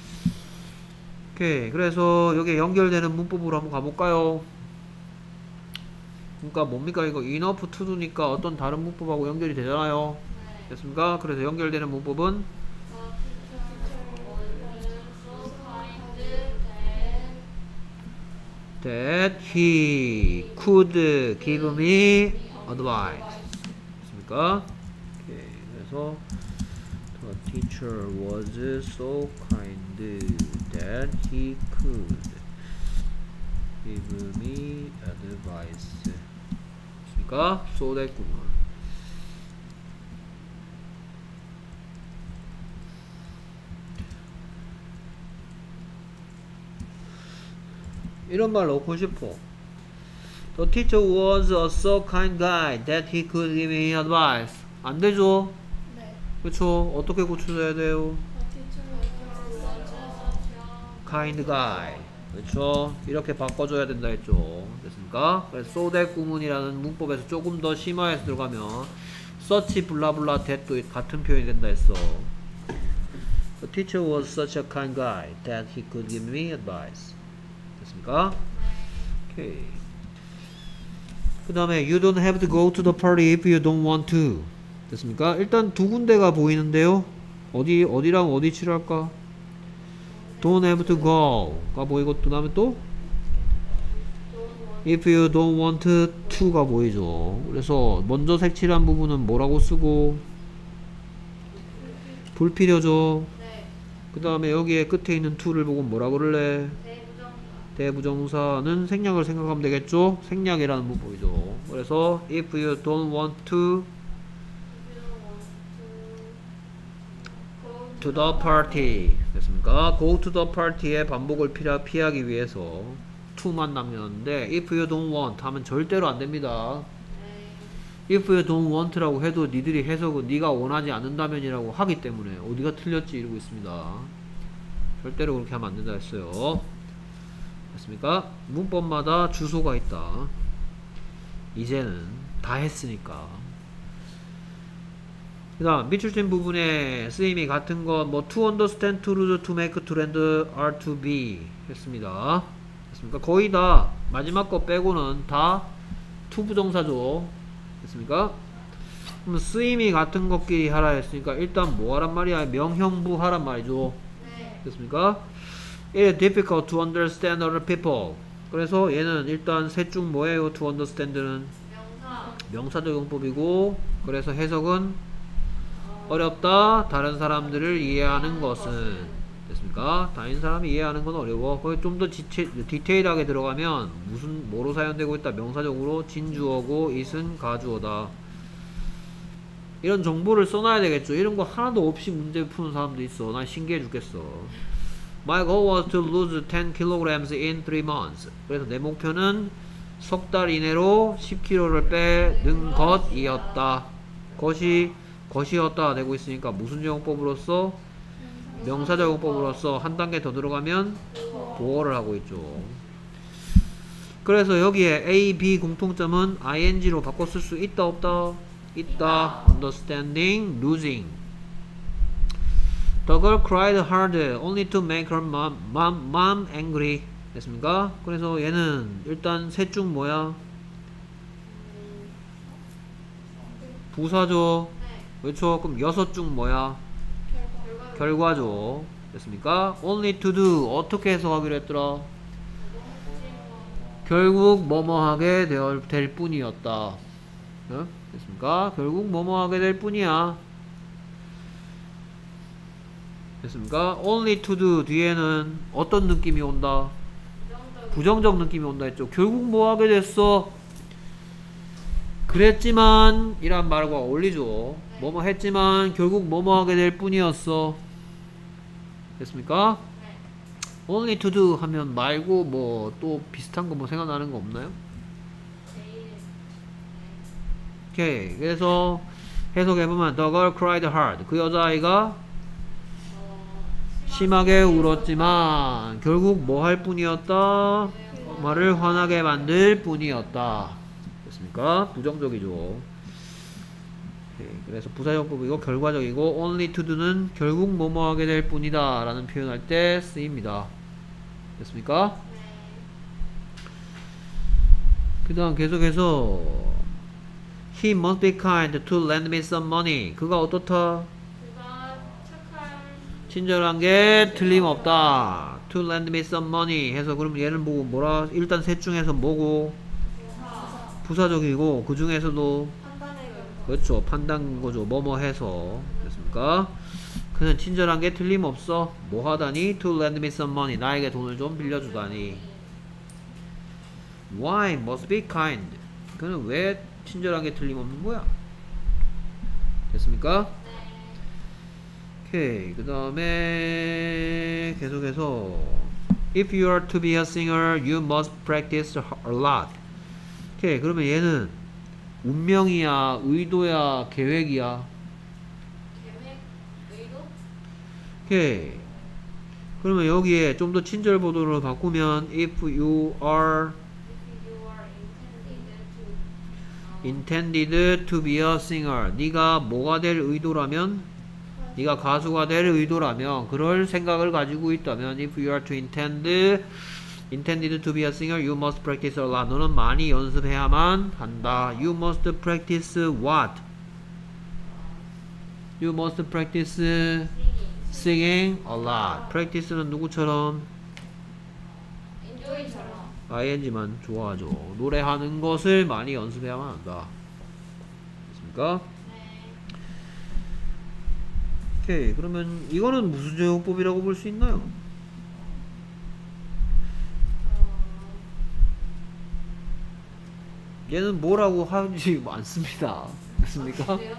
오케이. 그래서 여기에 연결되는 문법으로 한번 가볼까요? 그러니까 뭡니까 이거 enough to do니까 어떤 다른 문법하고 연결이 되잖아요. 네. 됐습니까? 그래서 연결되는 문법은 that he could give me advice. 됐습니까? 오케이. 그래서 the teacher was so kind that he could give me advice. 됐습니까? so 됐구만. 이런 말 넣고 싶어. The teacher was a so kind guy that he could give me advice. 안 되죠? 네. 그쵸? 어떻게 고쳐줘야 돼요? kind guy. 그쵸? 이렇게 바꿔줘야 된다 했죠. 됐습니까? 그래서 so that 구문이라는 문법에서 조금 더 심화해서 들어가면 such 블라블라 that도 같은 표현이 된다 했어. The teacher was such a kind guy that he could give me advice. 됐습니까? 오케이. 그 다음에 you don't have to go to the party if you don't want to. 됐습니까? 일단 두 군데가 보이는데요. 어디 어디랑 어디 칠할까? don't have to go가 보이고 또 다음에 또 if you don't want to가 보이죠. 그래서 먼저 색칠한 부분은 뭐라고 쓰고 불필요죠. 네. 그 다음에 여기에 끝에 있는 to를 보고 뭐라 그럴래? 대부정사. 대부정사는 생략을 생각하면 되겠죠? 생략이라는 문법이죠. 그래서 if you don't want to to the party. 됐습니까? go to the party의 반복을 피하, 피하기 위해서 to만 남겼는데 if you don't want 하면 절대로 안 됩니다. if you don't want라고 해도 니들이 해석은 네가 원하지 않는다면이라고 하기 때문에 어디가 틀렸지 이러고 있습니다. 절대로 그렇게 하면 안 된다 했어요. 됐습니까? 문법마다 주소가 있다. 이제는 다 했으니까. 그 다음 밑줄진 부분에 쓰임이 같은 건 뭐 to understand, to lose, to make, to lend, are to be 했습니다. 됐습니까? 거의 다 마지막 거 빼고는 다 to 부정사죠. 됐습니까? 그럼 쓰임이 같은 것끼리 하라 했으니까 일단 뭐 하란 말이야? 명형부 하란 말이죠. 네. 됐습니까? It is difficult to understand other people. 그래서 얘는 일단 셋 중 뭐예요? to understand는 명사. 명사적 용법이고 그래서 해석은 어렵다. 다른 사람들을 이해하는 것은. 됐습니까? 다른 사람이 이해하는 건 어려워. 거기 좀 더 디테일하게 들어가면 무슨 뭐로 사용되고 있다. 명사적으로 진주어고 it은 가주어다. 이런 정보를 써놔야 되겠죠. 이런 거 하나도 없이 문제 푸는 사람도 있어. 난 신기해 죽겠어. My goal was to lose ten kilograms in three months. 그래서 내 목표는 석 달 이내로 십 킬로그램를 빼는 것이었다. 것이 것이었다 되고 있으니까 무슨 제공법으로서 명사적용법으로서 한 단계 더 들어가면 보어를 하고 있죠. 그래서 여기에 A, B 공통점은 ing로 바꿔 쓸 수 있다 없다? 있다. understanding, losing. The girl cried hard only to make her mom, mom, mom angry. 됐습니까? 그래서 얘는 일단 셋 중 뭐야? 부사죠. 그렇죠? 그럼 여섯 중 뭐야? 결과죠. 됐습니까? only to do 어떻게 해석하기로 했더라? 결국 뭐뭐 하게 될, 될 뿐이었다. 어? 됐습니까? 결국 뭐뭐 하게 될 뿐이야. 됐습니까? only to do 뒤에는 어떤 느낌이 온다? 부정적 느낌이 온다 했죠. 결국 뭐 하게 됐어? 그랬지만 이란 말과 어울리죠. 뭐뭐 했지만 결국 뭐뭐 하게 될 뿐이었어. 됐습니까? only to do 하면 말고 뭐 또 비슷한 거 뭐 생각나는 거 없나요? 오케이. 그래서 해석해보면 the girl cried hard. 그 여자아이가 심하게 울었지만 결국 뭐 할 뿐이었다? 말을 화나게 만들 뿐이었다. 됐습니까? 부정적이죠. 오케이. 그래서 부사용법이고 결과적이고 only to do는 결국 뭐뭐 하게 될 뿐이다 라는 표현할 때 쓰입니다. 됐습니까? 그 다음 계속해서 He must be kind to lend me some money. 그가 어떻다? 그가 착한 친절한 게 틀림없다. To lend me some money 해서 그럼 얘는 보고 뭐라? 일단 셋 중에서 뭐고? 부사적이고 그 중에서도 판단의 결과. 그렇죠. 판단거죠. 뭐뭐 해서. 됐습니까? 그는 친절한 게 틀림없어. 뭐 하다니? To lend me some money. 나에게 돈을 좀 빌려주다니. Why must be kind? 그는 왜 친절한 게 틀림없는 거야? 됐습니까? 오케이. 그 다음에 계속해서 If you are to be a singer, you must practice a lot. 오케이. 그러면 얘는 운명이야, 의도야, 계획이야? 계획, 의도, 오케이. 그러면 여기에 좀 더 친절 보도를 바꾸면 If you are if you are intended to, 어, intended to be a singer. 네가 뭐가 될 의도라면? 네가 가수가 될 의도라면, 그럴 생각을 가지고 있다면 If you are to intend intended to be a singer, you must practice a lot. 너는 많이 연습해야만 한다. You must practice what? You must practice singing, singing a lot. practice는 누구처럼? enjoy처럼. ing만 좋아하죠. 노래하는 것을 많이 연습해야만 한다. 됐습니까? 네. 오케이. 그러면 이거는 무슨 제용법이라고 볼 수 있나요? 얘는 뭐라고 하지 않습니다. 됐습니까? 그래요?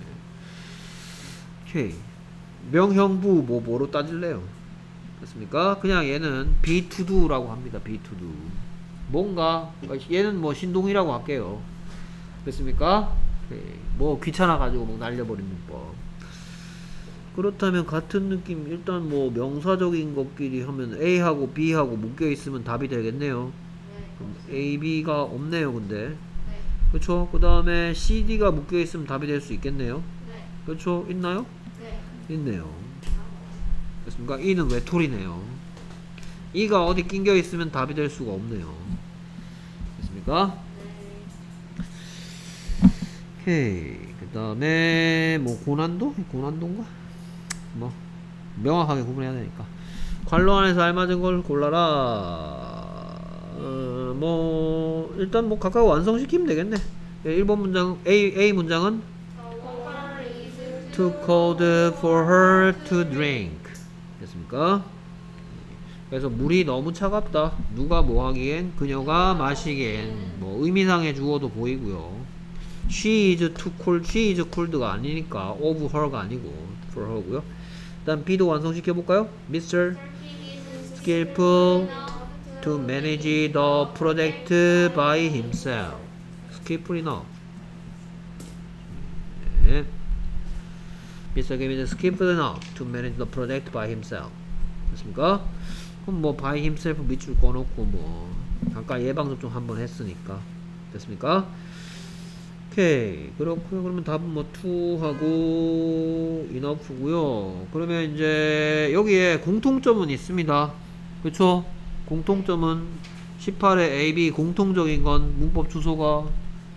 오케이. 명형부 뭐 뭐로 따질래요? 됐습니까? 그냥 얘는 be to do라고 합니다. be to do. 뭔가 그러니까 얘는 뭐 신동이라고 할게요. 됐습니까? 오케이. 뭐 귀찮아 가지고 뭐 날려버리는 법. 그렇다면 같은 느낌 일단 뭐 명사적인 것끼리 하면 A하고 B하고 묶여 있으면 답이 되겠네요. 네. 그럼 A, B가 없네요. 근데 네. 그렇죠? 그 다음에 C, D가 묶여 있으면 답이 될 수 있겠네요. 네. 그렇죠? 있나요? 네. 있네요. 됐습니까? E는 외톨이네요. E가 어디 낑겨 있으면 답이 될 수가 없네요. 됐습니까? 네. 오케이. 그 다음에 뭐 고난도? 고난도인가? 뭐 명확하게 구분해야 되니까 관로 안에서 알맞은 걸 골라라. 어, 뭐 일단 뭐 각각 완성시키면 되겠네. 예, 일 번 문장 A, A 문장은 The water is too cold for her to drink. 됐습니까? 그래서 물이 너무 차갑다. 누가 뭐 하기엔? 그녀가 마시기엔. 뭐 의미상의 주어도 보이고요. She is too cold. She is cold가 아니니까 of her가 아니고 for her고요. 일단 B도 완성시켜볼까요? 미스터 skillful to manage the project by himself. skillful enough. 네. 미스터 김 is skillful enough to manage the project by himself. 됐습니까? 그럼 뭐 by himself 밑줄 꺼놓고 뭐 잠깐 예방접종 한번 했으니까 됐습니까? 오케이 그렇고요. 그러면 답은 뭐 투하고 enough고요. 그러면 이제 여기에 공통점은 있습니다. 그쵸? 공통점은 십팔의 A, B 공통적인 건 문법 주소가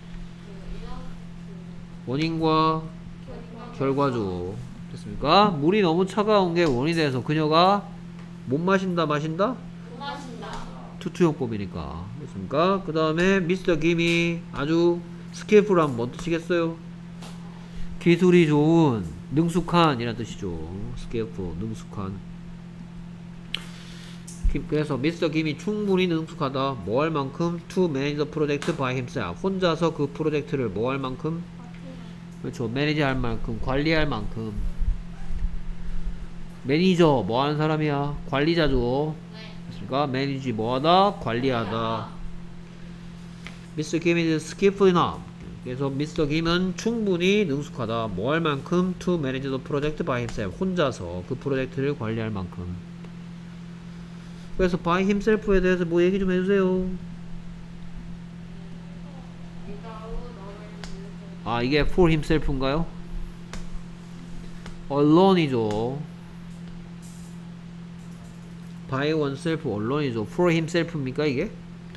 원인과 결과죠. 됐습니까? 물이 너무 차가운 게 원인이 돼서 그녀가 못 마신다 마신다? 못 마신다. 투투용법이니까. 됐습니까? 그 다음에 미스터 김이 아주 스킬풀한 뭔 뜻이겠어요? 기술이 좋은, 능숙한 이란 뜻이죠. 스킬풀, 능숙한. 김, 그래서 미스터 김이 충분히 능숙하다. 뭐 할 만큼? To manage the project by himself. 혼자서 그 프로젝트를 뭐 할 만큼? 그렇죠. 매니지 할 만큼, 관리할 만큼. 매니저 뭐 하는 사람이야? 관리자죠. 네. 그러니까 매니지 뭐 하다? 관리하다. 미스터 김 is skillful enough. 그래서 미스터 김은 충분히 능숙하다. 뭐 할 만큼? To manage the project by himself. 혼자서 그 프로젝트를 관리할 만큼. 그래서 by himself에 대해서 뭐 얘기 좀 해주세요. 아 이게 for himself인가요? alonei죠. by oneself alonei죠. for himself입니까 이게?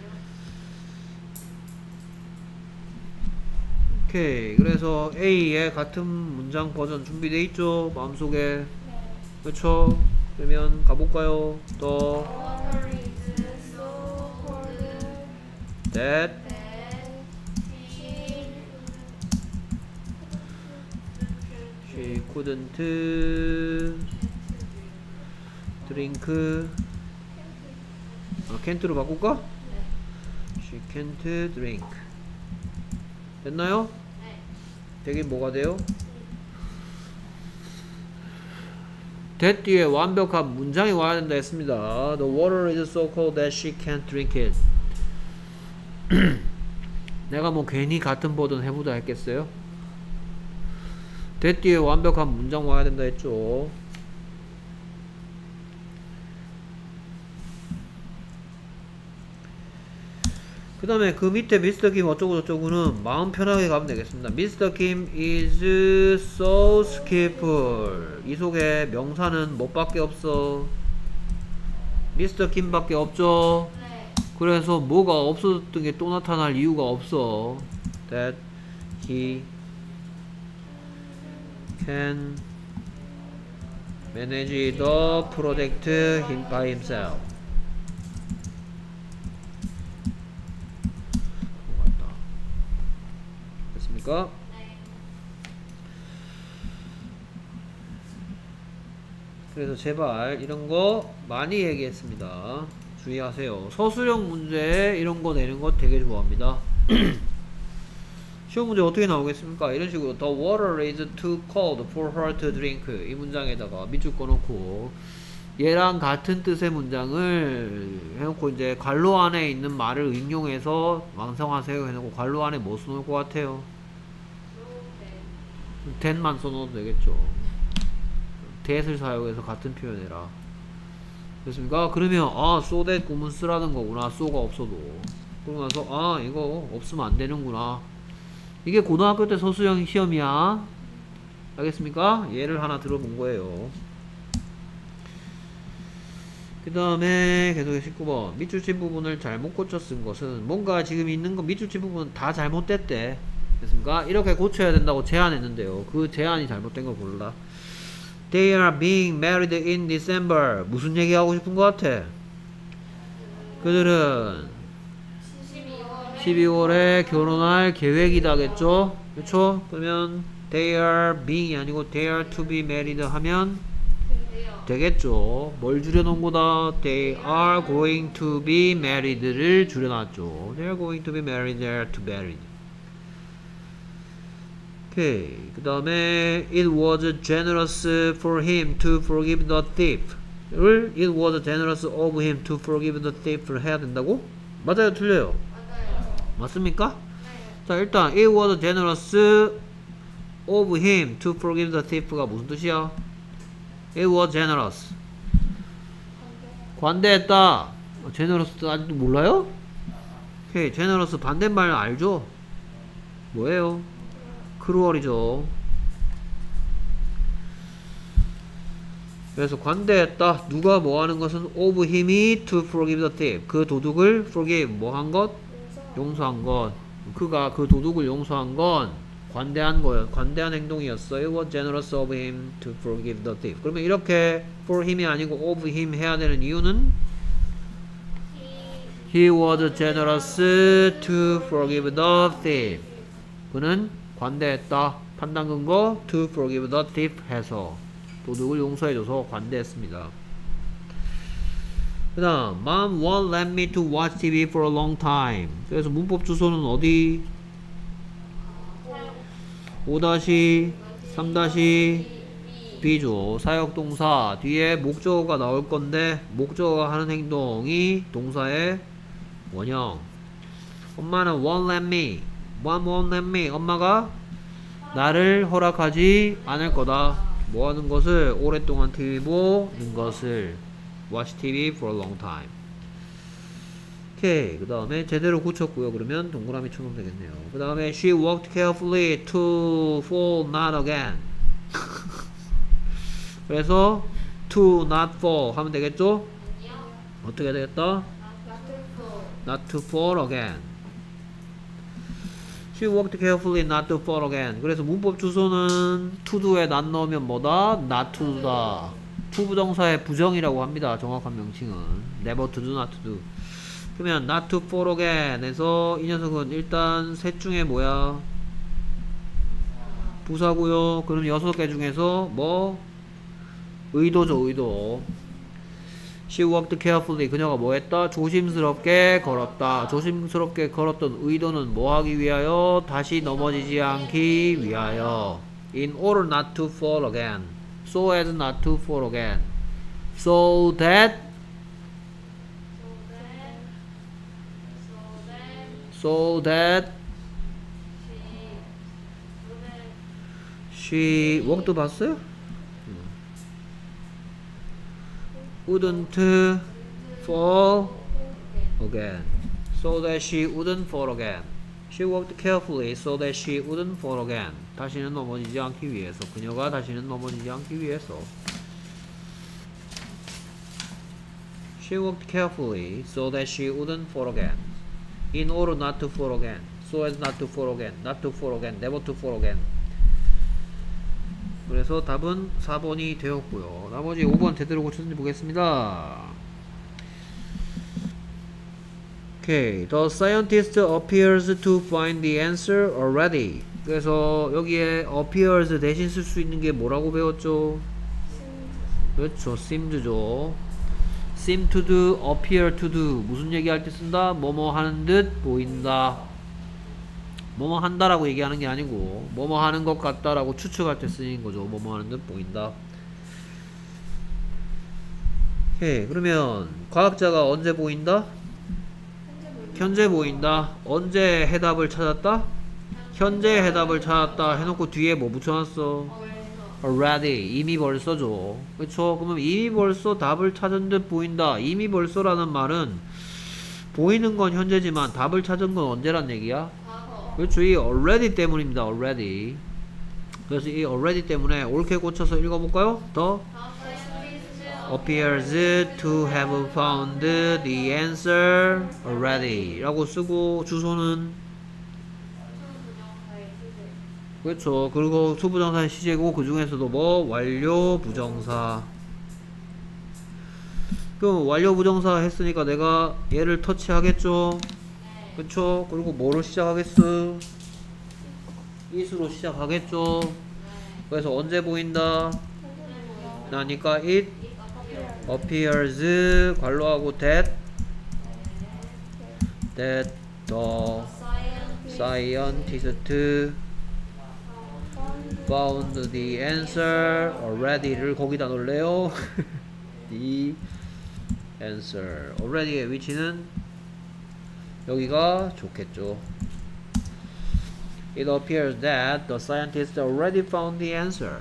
오케이. 그래서 A의 같은 문장 버전 준비되어 있죠? 마음속에. 그렇죠? 그러면 가볼까요? 또 Water is so cold that that she she couldn't drink. 아, can't로 바꿀까? She can't drink. 됐나요? 네. 되긴 뭐가 돼요? that 뒤에 완벽한 문장이 와야 된다 했습니다. The water is so cold that she can't drink it. 내가 뭐 괜히 같은 버전 해보자 했겠어요? that 뒤에 완벽한 문장 와야 된다 했죠. 그 다음에 그 밑에 미스터 김 어쩌고 저쩌고는 마음 편하게 가면 되겠습니다. 미스터 김 is so skillful. 이 속에 명사는 뭐밖에 없어? 미스터 김밖에 없죠? 네. 그래서 뭐가 없어졌던 게 또 나타날 이유가 없어. That he can manage the project him by himself. 됐습니까? 네. 그래서 제발 이런 거 많이 얘기했습니다. 주의하세요. 서술형 문제 이런 거 내는 거 되게 좋아합니다. 시험 문제 어떻게 나오겠습니까? 이런 식으로 The water is too cold for her to drink. 이 문장에다가 밑줄 꺼놓고 얘랑 같은 뜻의 문장을 해놓고 이제 괄호 안에 있는 말을 인용해서 완성하세요 해놓고 괄호 안에 뭐 써놓을 것 같아요? that만 써놓어도 되겠죠. that을 사용해서 같은 표현해라. 됐습니까? 그러면 아 so that 구문 쓰라는 거구나. so가 없어도. 그러고 나서 아 이거 없으면 안 되는구나. 이게 고등학교 때 서술형 시험이야. 알겠습니까? 예를 하나 들어본 거예요. 그 다음에 계속해 십구 번 밑줄 친 부분을 잘못 고쳐 쓴 것은 뭔가 지금 있는 거 밑줄 친 부분은 다 잘못됐대. 됐습니까? 이렇게 고쳐야 된다고 제안했는데요. 그 제안이 잘못된 걸 골라. They are being married in December. 무슨 얘기 하고 싶은 것 같아? 그들은 십이월에 결혼할 계획이다겠죠? 그렇죠? 그러면 they are being이 아니고 they are to be married 하면 되겠죠. 뭘 줄여놓은 거다? They are going to be married를 줄여놨죠. They are going to be married. They are to be married. 오케이. 그 다음에 it was generous for him to forgive the thief. 를 it was generous of him to forgive the thief를 해야 된다고? 맞아요? 틀려요? 맞아요. 맞습니까? 네. 자 일단 it was generous of him to forgive the thief가 무슨 뜻이야? It was generous. 관대했다. generous 아직도 몰라요? 오케이, generous 반대말 알죠? 뭐예요? cruel이죠. 그래서 관대했다. 누가 뭐 하는 것은 of him이 to forgive the thief. 그 도둑을 forgive 뭐 한 것? 용서한 것. 그가 그 도둑을 용서한 건 관대한 거예요. 관대한 행동이었어요. It was generous of him to forgive the thief. 그러면 이렇게 for him이 아니고 of him 해야 되는 이유는 He was generous to forgive the thief. 그는 관대했다. 판단 근거 to forgive the thief 해서 도둑을 용서해줘서 관대했습니다. 그 다음 Mom won't let me to watch 티비 for a long time. 그래서 문법 주소는 어디? 오 삼 B죠. 사역동사 뒤에 목적어가 나올 건데 목적어가 하는 행동이 동사의 원형. 엄마는 won't let me. Mom won't let me. 엄마가 나를 허락하지 않을 거다. 뭐 하는 것을? 오랫동안 티비 보는 것을. watch 티비 for a long time. 오케이. 그 다음에 제대로 고쳤고요. 그러면 동그라미 쳐놓으면 되겠네요. 그 다음에 she walked carefully to fall not again. 그래서 to not fall 하면 되겠죠? 어떻게 되겠다? not to fall again. She walked carefully not to fall again. 그래서 문법 주소는 to do에 not 넣으면 뭐다? not to do다. to 부정사의 부정이라고 합니다. 정확한 명칭은 never to do, not to do. 그러면 not to fall again 에서 이 녀석은 일단 셋 중에 뭐야? 부사고요. 그럼 여섯 개 중에서 뭐? 의도죠, 의도. She walked carefully. 그녀가 뭐 했다? 조심스럽게 걸었다. 조심스럽게 걸었던 의도는 뭐 하기 위하여? 다시 넘어지지 않기 위하여. In order not to fall again. So as not to fall again. So that So that she walked 봤어요? wouldn't fall again. So that she wouldn't fall again. She walked carefully so that she wouldn't fall again. 다시는 넘어지지 않기 위해서. 그녀가 다시는 넘어지지 않기 위해서. She walked carefully so that she wouldn't fall again. In order not to fall again. So as not to fall again. Not to fall again. Never to fall again. 그래서 답은 사 번이 되었고요. 나머지 오 번 제대로 고쳤는지 보겠습니다. Okay. The scientist appears to find the answer already. 그래서 여기에 appears 대신 쓸 수 있는 게 뭐라고 배웠죠? 그렇죠. seems죠. seem to do, appear to do. 무슨 얘기할 때 쓴다? 뭐뭐 하는 듯 보인다. 뭐뭐 한다라고 얘기하는 게 아니고 뭐뭐 하는 것 같다라고 추측할 때 쓰이는 거죠. 뭐뭐 하는 듯 보인다. 오케이. 그러면 과학자가 언제 보인다? 현재 보인다. 언제 해답을 찾았다? 현재 해답을 찾았다 해놓고 뒤에 뭐 붙여놨어? already. 이미 벌써죠. 그쵸? 그러면 이미 벌써 답을 찾은 듯 보인다. 이미 벌써라는 말은 보이는 건 현재지만 답을 찾은 건 언제란 얘기야? 그렇죠. 이 already 때문입니다. already. 그래서 이 already 때문에 옳게 고쳐서 읽어볼까요? 더 appears to have found the answer already 라고 쓰고 주소는 그렇죠. 그리고 수부정사는 시제고 그 중에서도 뭐 완료 부정사. 그럼 완료 부정사 했으니까 내가 얘를 터치하겠죠. 그쵸? 그리고 뭐로 시작하겠어? it으로 시작하겠죠? 그래서 언제 보인다? 나니까 it appears 관로하고 that that the scientist found the answer already를 거기다 놓을래요? the answer already의 위치는 여기가 좋겠죠. It appears that the scientists already found the answer.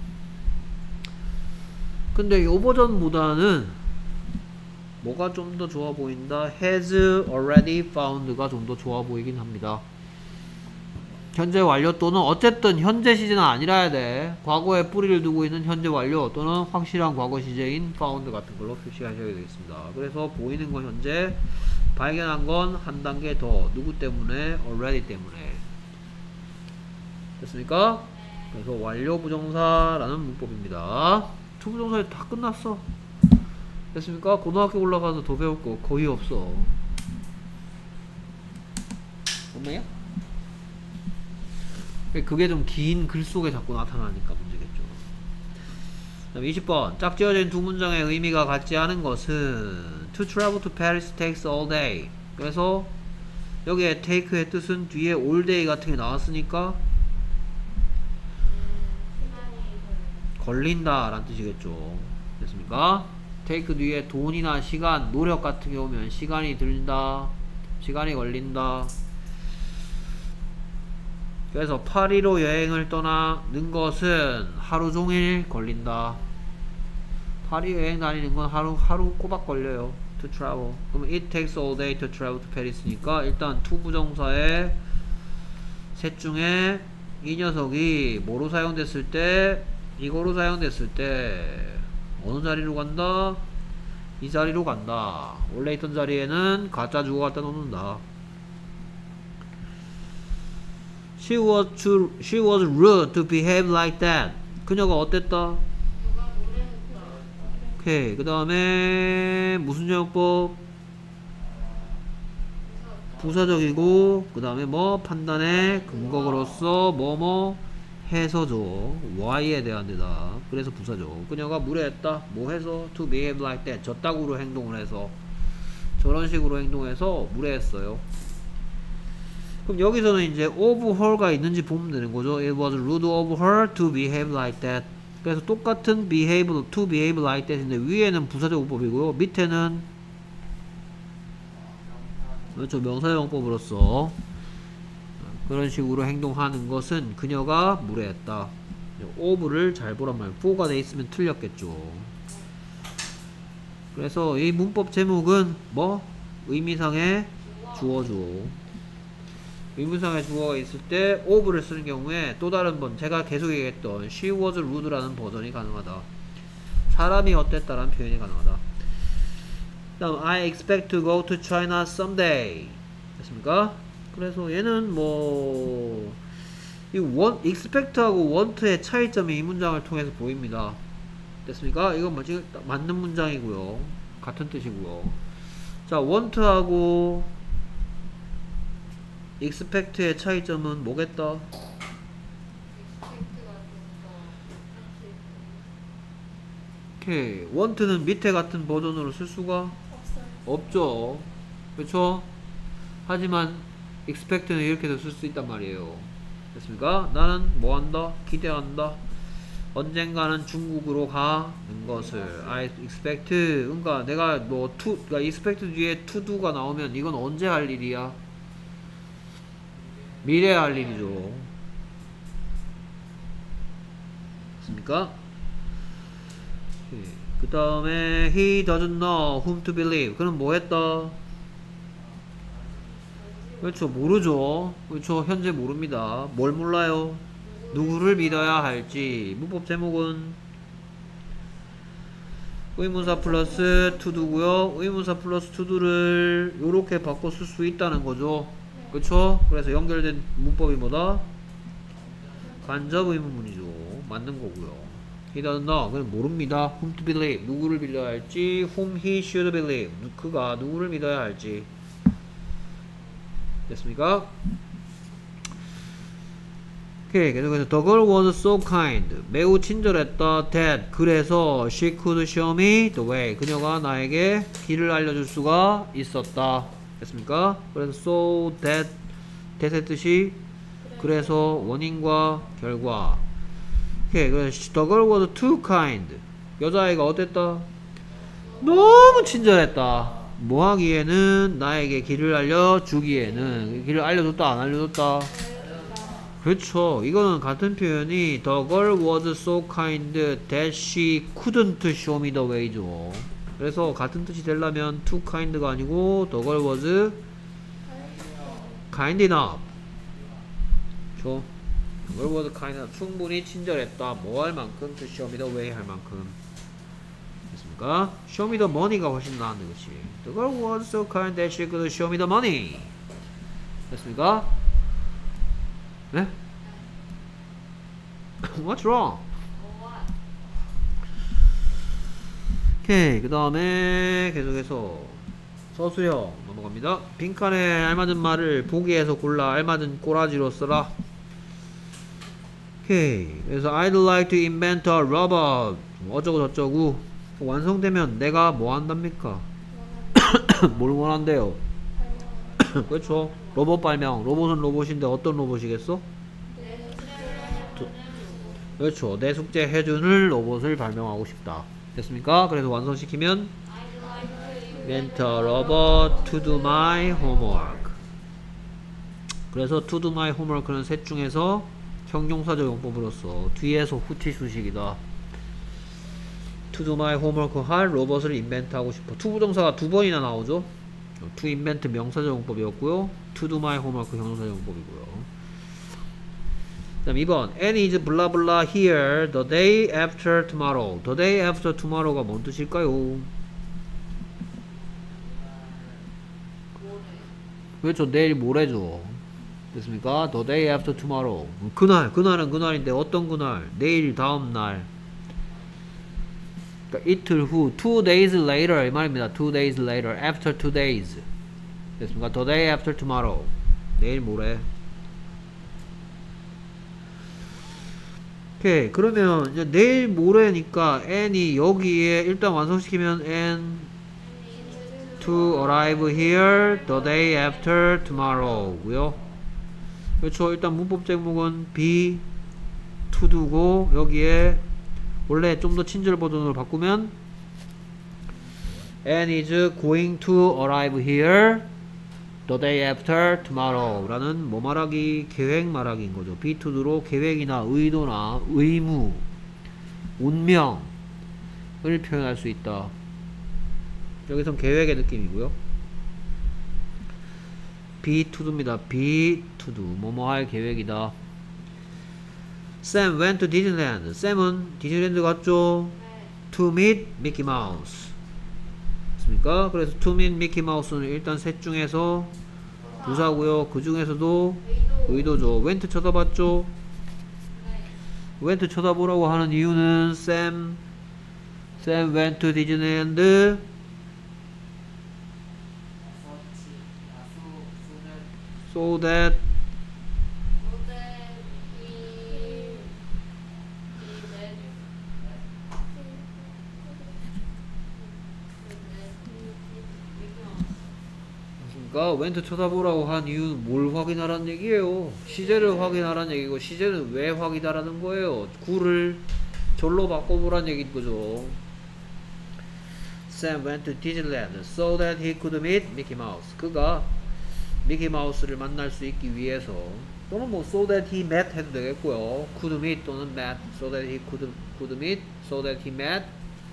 근데 요 버전보다는 뭐가 좀 더 좋아 보인다? has already found가 좀 더 좋아 보이긴 합니다. 현재 완료 또는 어쨌든 현재 시제는 아니라야 돼. 과거에 뿌리를 두고 있는 현재 완료 또는 확실한 과거 시제인 found 같은 걸로 표시하셔야 되겠습니다. 그래서 보이는 건 현재, 발견한 건 한 단계 더. 누구 때문에? already 때문에. 됐습니까? 그래서 완료 부정사라는 문법입니다. 투부정사에 다 끝났어. 됐습니까? 고등학교 올라가서 더 배울 거 거의 없어. 엄마야? 그게 좀 긴 글 속에 자꾸 나타나니까 문제겠죠. 그 다음에 이십 번 짝지어진 두 문장의 의미가 같지 않은 것은 To travel to Paris takes all day. 그래서 여기에 take의 뜻은 뒤에 all day 같은 게 나왔으니까 걸린다 라는 뜻이겠죠. 됐습니까? take 뒤에 돈이나 시간, 노력 같은 게 오면 시간이 들린다, 시간이 걸린다. 그래서 파리로 여행을 떠나는 것은 하루 종일 걸린다. 파리 여행 다니는 건 하루 하루 꼬박 걸려요. To travel. 그럼 it takes all day to travel to Paris니까 일단 to 부정사의 셋 중에 이 녀석이 뭐로 사용됐을 때, 이거로 사용됐을 때 어느 자리로 간다? 이 자리로 간다. 원래 있던 자리에는 가짜 주어 갖다 놓는다. She was to, she was rude to behave like that. 그녀가 어땠다? 오케이. 그 다음에 무슨 제형법? 부사적이고, 그 다음에 뭐 판단의 근거로서 뭐뭐 해서죠. Y에 대한 데다. 그래서 부사죠. 그녀가 무례했다. 뭐 해서? To behave like that. 저따구로 행동을 해서, 저런 식으로 행동해서 무례했어요. 그럼 여기서는 이제 of her가 있는지 보면 되는 거죠. It was rude of her to behave like that. 그래서 똑같은 behave, to behave like that인데 위에는 부사적 용법이고요. 밑에는 그렇죠. 명사용법으로서 그런 식으로 행동하는 것은 그녀가 무례했다. of를 잘 보란 말이에요. for가 돼 있으면 틀렸겠죠. 그래서 이 문법 제목은 뭐? 의미상의 주어죠. 의문상의 주어가 있을 때 of를 쓰는 경우에 또 다른 번 제가 계속 얘기했던 she was rude라는 버전이 가능하다. 사람이 어땠다라는 표현이 가능하다. 다음 I expect to go to China someday. 됐습니까? 그래서 얘는 뭐 이 want, expect하고 want의 차이점이 이 문장을 통해서 보입니다. 됐습니까? 이건 뭐지? 맞는 문장이고요. 같은 뜻이고요. 자, want하고 expect의 차이점은 뭐겠다? 오케이. want는 밑에 같은 버전으로 쓸 수가 없죠. 그렇죠? 하지만 expect는 이렇게도 쓸 수 있단 말이에요. 됐습니까? 나는 뭐 한다? 기대한다. 언젠가는 중국으로 가는 것을 I expect. 그러니까 내가 뭐 to, 그러니까 expect 뒤에 to do가 나오면 이건 언제 할 일이야? 미래에 할 일이죠. 됐습니까? 그 다음에 he doesn't know whom to believe. 그럼 뭐 했다? 그렇죠. 모르죠. 그렇죠. 현재 모릅니다. 뭘 몰라요? 누구를 믿어야 할지. 문법 제목은 의문사 플러스 to do고요. 의문사 플러스 to do를 요렇게 바꿔 쓸 수 있다는 거죠. 그쵸? 그래서 연결된 문법이 뭐다? 간접 의문문이죠. 맞는 거고요. He doesn't know. 그냥 모릅니다. Whom to believe. 누구를 믿어야 할지. Whom he should believe. 그가 누구를 믿어야 할지. 됐습니까? 오케이. 계속해서 The girl was so kind. 매우 친절했다. That. 그래서 she could show me the way. 그녀가 나에게 길을 알려줄 수가 있었다. 됐습니까? 그래서 so that, that의 뜻이 그래서 원인과 결과. 오케이. 그래서 the girl was too kind. 여자아이가 어땠다? 너무 친절했다. 뭐 하기에는? 나에게 길을 알려주기에는. 길을 알려줬다 안 알려줬다? 그렇죠. 이거는 같은 표현이 the girl was so kind that she couldn't show me the way죠. 그래서 같은 뜻이 되려면 too kind가 아니고 the girl was kind enough. 그렇죠. the girl was kind enough. 충분히 친절했다. 뭐 할 만큼 to show me the way 할 만큼. 됐습니까? show me the money가 훨씬 나은데 그치? the girl was so kind that she could show me the money. 됐습니까? 네? What's wrong? 오케이, 그 다음에 계속해서 서술형 넘어갑니다. 빈칸에 알맞은 말을 보기에서 골라 알맞은 꼬라지로 써라. 오케이, 그래서 I'd like to invent a robot. 어쩌고 저쩌고 완성되면 내가 뭐 한답니까? 뭘 원한대요? 그렇죠. 로봇 발명. 로봇은 로봇인데 어떤 로봇이겠어? 그렇죠. 내 숙제 해주는 로봇을 발명하고 싶다. 됐습니까? 그래서 완성시키면 invent a robot to do my homework. 그래서 to do my homework는 셋 중에서 형용사적 용법으로서 뒤에서 후티수식이다. to do my homework 할 로봇을 invent 하고 싶어. to 부정사가 두 번이나 나오죠. to invent 명사적 용법이었고요. to do my homework 형용사적 용법이고요. 그 다음 이 번 Annie is blah blah here the day after tomorrow. the day after tomorrow가 뭔 뜻일까요? 그렇죠. 내일 모레죠. 됐습니까? the day after tomorrow. 그날, 그날은 그날인데 어떤 그날? 내일 다음날. 그러니까 이틀 후, two days later 이 말입니다. two days later, after two days. 됐습니까? the day after tomorrow. 내일 모레. 오케이. 그러면 이제 내일 모레니까 n이 여기에 일단 완성시키면 n to arrive here the day after tomorrow고요. 그렇죠. 일단 문법 제목은 be to do고 여기에 원래 좀 더 친절 버전으로 바꾸면 Anne is going to arrive here the day after tomorrow 라는 뭐 말하기? 계획 말하기인 거죠. be to do로 계획이나 의도나 의무, 운명을 표현할 수 있다. 여기선 계획의 느낌이고요. be to do입니다. be to do 뭐뭐 할 계획이다. Sam went to Disneyland. Sam은 디즈니랜드 갔죠? To meet Mickey Mouse. 맞습니까? 그래서 to meet Mickey Mouse는 일단 셋 중에서 부사고요. 그 중에서도 의도죠. went 쳐다봤죠? went 쳐다보라고 하는 이유는 Sam Sam went to Disneyland so that 그러니까 웬트 쳐다보라고 한 이유는 뭘 확인하라는 얘기예요. 시제를 확인하라는 얘기고 시제는 왜 확인하라는 거예요. 구를 절로 바꿔보라는 얘기인 거죠. Sam went to Disneyland so that he could meet Mickey Mouse. 그가 미키 마우스를 만날 수 있기 위해서 또는 뭐 so that he met 해도 되겠고요. could meet 또는 met so that he could, could meet so that he met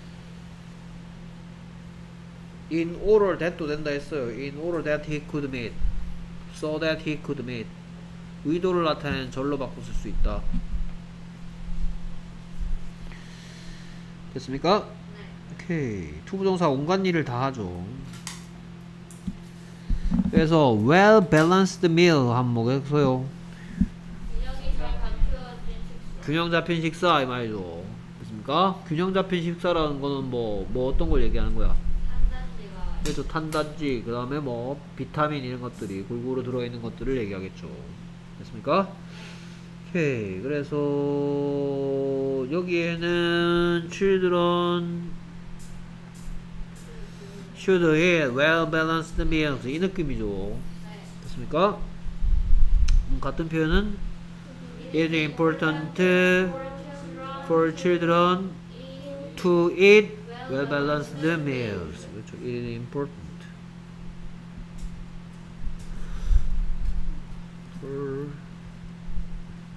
in order that도 된다 했어요. in order that he could meet so that he could meet 의도를 나타내는 절로 바꿔 쓸 수 있다. 됐습니까? 네. 오케이. 투부정사 온갖 일을 다 하죠. 그래서 well balanced meal 하면 뭐겠어요? 균형 잡힌 식사 이 말이죠. 됐습니까? 균형 잡힌 식사라는 거는 뭐, 뭐 어떤 걸 얘기하는 거야? 탄단지가 그렇죠. 탄단지 그 다음에 뭐 비타민 이런 것들이 골고루 들어있는 것들을 얘기하겠죠. 됐습니까? 오케이. 그래서 여기에는 children should eat well balanced meals 이 느낌이죠. 됐습니까? 음, 같은 표현은 it is important for children to eat well balanced meals. 그렇죠. it is important for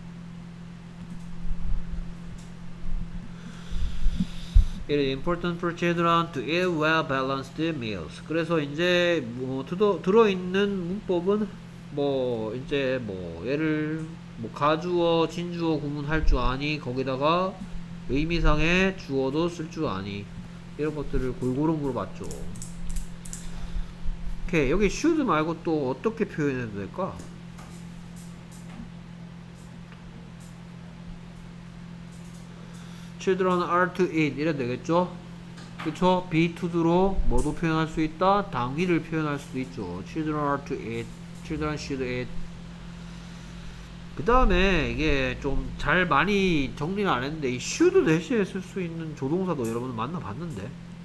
It is important for children to eat well-balanced meals. 그래서 이제 뭐 들어 들어있는 문법은 뭐 이제 뭐 얘를 뭐 가주어, 진주어 구문할 줄 아니, 거기다가 의미상의 주어도 쓸 줄 아니, 이런 것들을 골고루 물어봤죠. 오케이, 여기 should 말고 또 어떻게 표현해도 될까? Children are to eat 이래도 되겠죠? 그쵸? be to로 뭐도 표현할 수 있다? 당위를 표현할 수도 있죠. Children are to eat. Children should eat. 그 다음에 이게 좀 잘 많이 정리는 안 했는데 이 should 대신에 쓸 수 있는 조동사도 여러분 만나봤는데.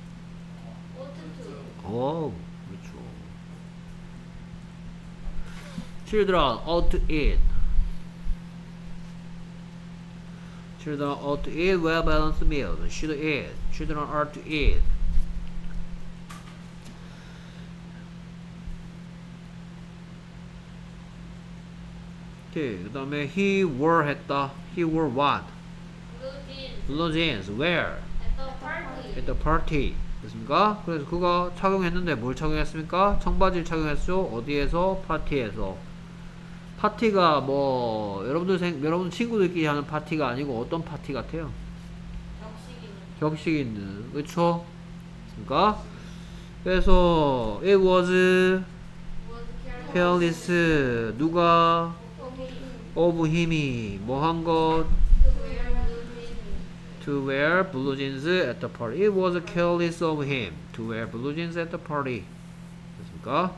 어, 그렇죠. Children ought to eat. Children ought to eat well-balanced meals. Should eat. Children are to eat. 오케이. 그 다음에 he wore 했다. He wore what? Blue jeans. Where? At the party. 됐습니까? 그래서 그가 착용했는데 뭘 착용했습니까? 청바지를 착용했죠. 어디에서? 파티에서. 파티가 뭐 여러분들 생, 여러분 친구들끼리 하는 파티가 아니고 어떤 파티 같아요? 격식 있는, 그쵸? 그러니까 그래서 it was careless. 누가? of 힘이 뭐 한 것? to wear blue jeans at the party. It was careless of him to wear blue jeans at the party. 됐습니까?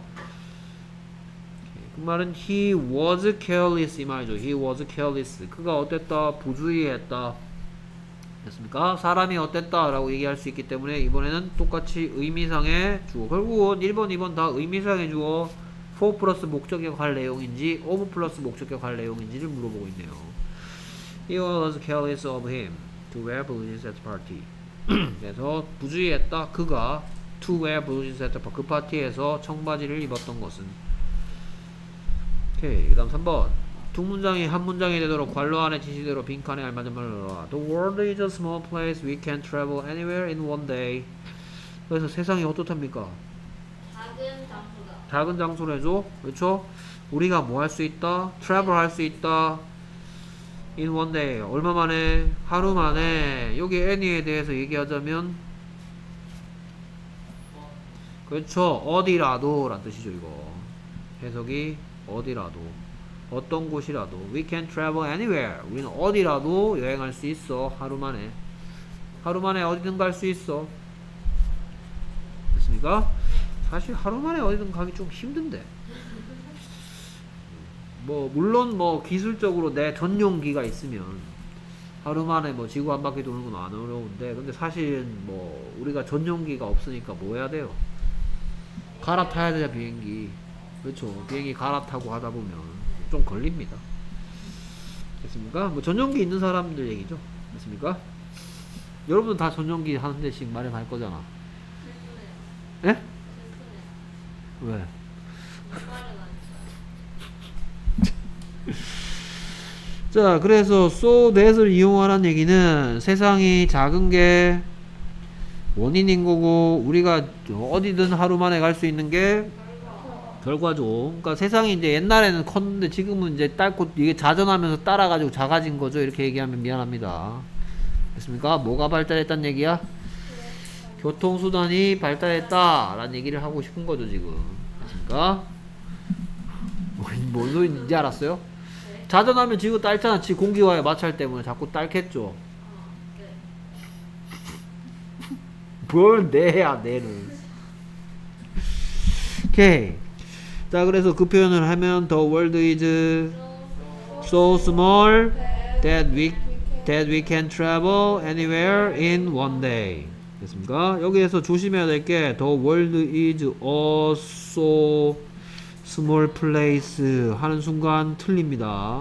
그 말은 he was careless 이 말이죠. he was careless. 그가 어땠다? 부주의했다. 됐습니까? 사람이 어땠다 라고 얘기할 수 있기 때문에 이번에는 똑같이 의미상의 주어. 결국은 일 번, 이 번 다 의미상의 주어 for 플러스 목적격 할 내용인지 of 플러스 목적격 할 내용인지를 물어보고 있네요. He was careless of him to wear blue jeans at the party. 그래서 부주의했다. 그가 to wear blue jeans at the party. 그 파티에서 청바지를 입었던 것은. 오케이. 그 다음 삼 번. 두 문장이 한 문장이 되도록 관로 안의 지시대로 빈칸에 알맞은 말을 넣어라. The world is a small place. We can travel anywhere in one day. 그래서 세상이 어떻답니까? 작은 장소다. 작은 장소로 해줘. 그렇죠? 우리가 뭐 할 수 있다? travel 할 수 있다. in one day. 얼마 만에? 하루 만에. 여기 any에 대해서 얘기하자면 그렇죠. 어디라도 라는 뜻이죠. 이거 해석이 어디라도, 어떤 곳이라도. We can travel anywhere. 우리는 어디라도 여행할 수 있어. 하루 만에. 하루 만에 어디든 갈 수 있어. 됐습니까? 사실 하루 만에 어디든 가기 좀 힘든데. 뭐 물론 뭐 기술적으로 내 전용기가 있으면 하루 만에 뭐 지구 한 바퀴 도는 건 안 어려운데, 근데 사실 뭐 우리가 전용기가 없으니까 뭐 해야 돼요? 갈아타야 되냐, 비행기. 그렇죠. 비행기 갈아타고 하다 보면 좀 걸립니다. 됐습니까? 뭐 전용기 있는 사람들 얘기죠. 됐습니까? 여러분 다 전용기 한 대씩 마련할 거잖아. 예? 왜? 자, 그래서 so that을 이용하라는 얘기는 세상이 작은 게 원인인 거고, 우리가 어디든 하루 만에 갈 수 있는 게 결과죠. 그러니까 세상이 이제 옛날에는 컸는데 지금은 이제 딸고 이게 자전하면서 따라가지고 작아진 거죠. 이렇게 얘기하면 미안합니다. 됐습니까? 뭐가 발달했다는 얘기야? 교통수단이 발달했다 라는 얘기를 하고 싶은 거죠, 지금. 됐습니까? 뭔 소리인지 알았어요? 자전하면 지구 딸잖아. 지 공기와의 마찰 때문에 자꾸 딸겠죠. 뭘 내야, 내는. 오케이. 자, 그래서 그 표현을 하면 the world is so small that we that we can travel anywhere in one day. 됐습니까? 여기에서 조심해야 될 게 the world is a so small place 하는 순간 틀립니다.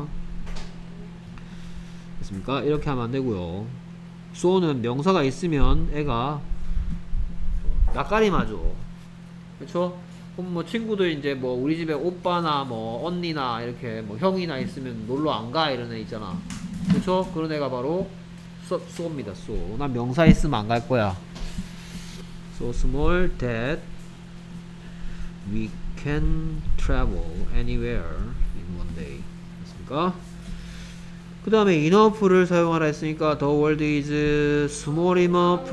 됐습니까? 이렇게 하면 안 되고요. so는 명사가 있으면 애가 낯가리 맞죠. 그쵸? 그럼 뭐 친구들 이제 뭐 우리 집에 오빠나 뭐 언니나 이렇게 뭐 형이나 있으면 놀러 안 가 이런 애 있잖아. 그쵸? 그런 애가 바로 소, so입니다. so. 난 명사 있으면 안 갈 거야. so small that we can travel anywhere in one day. 됐습니까? 그 다음에 enough를 사용하라 했으니까 the world is small enough.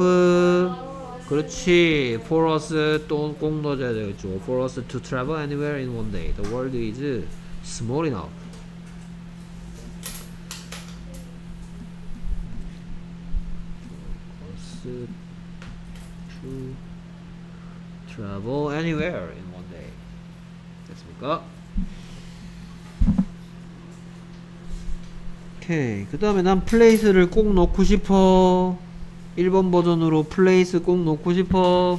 그렇지. for us 또 꼭 넣어줘야 되겠죠. for us to travel anywhere in one day. the world is small enough. to travel anywhere in one day. 됐습니까? 오케이. 그 다음에 난 place를 꼭 넣고 싶어. 일 번 버전으로 place 꼭 넣고 싶어.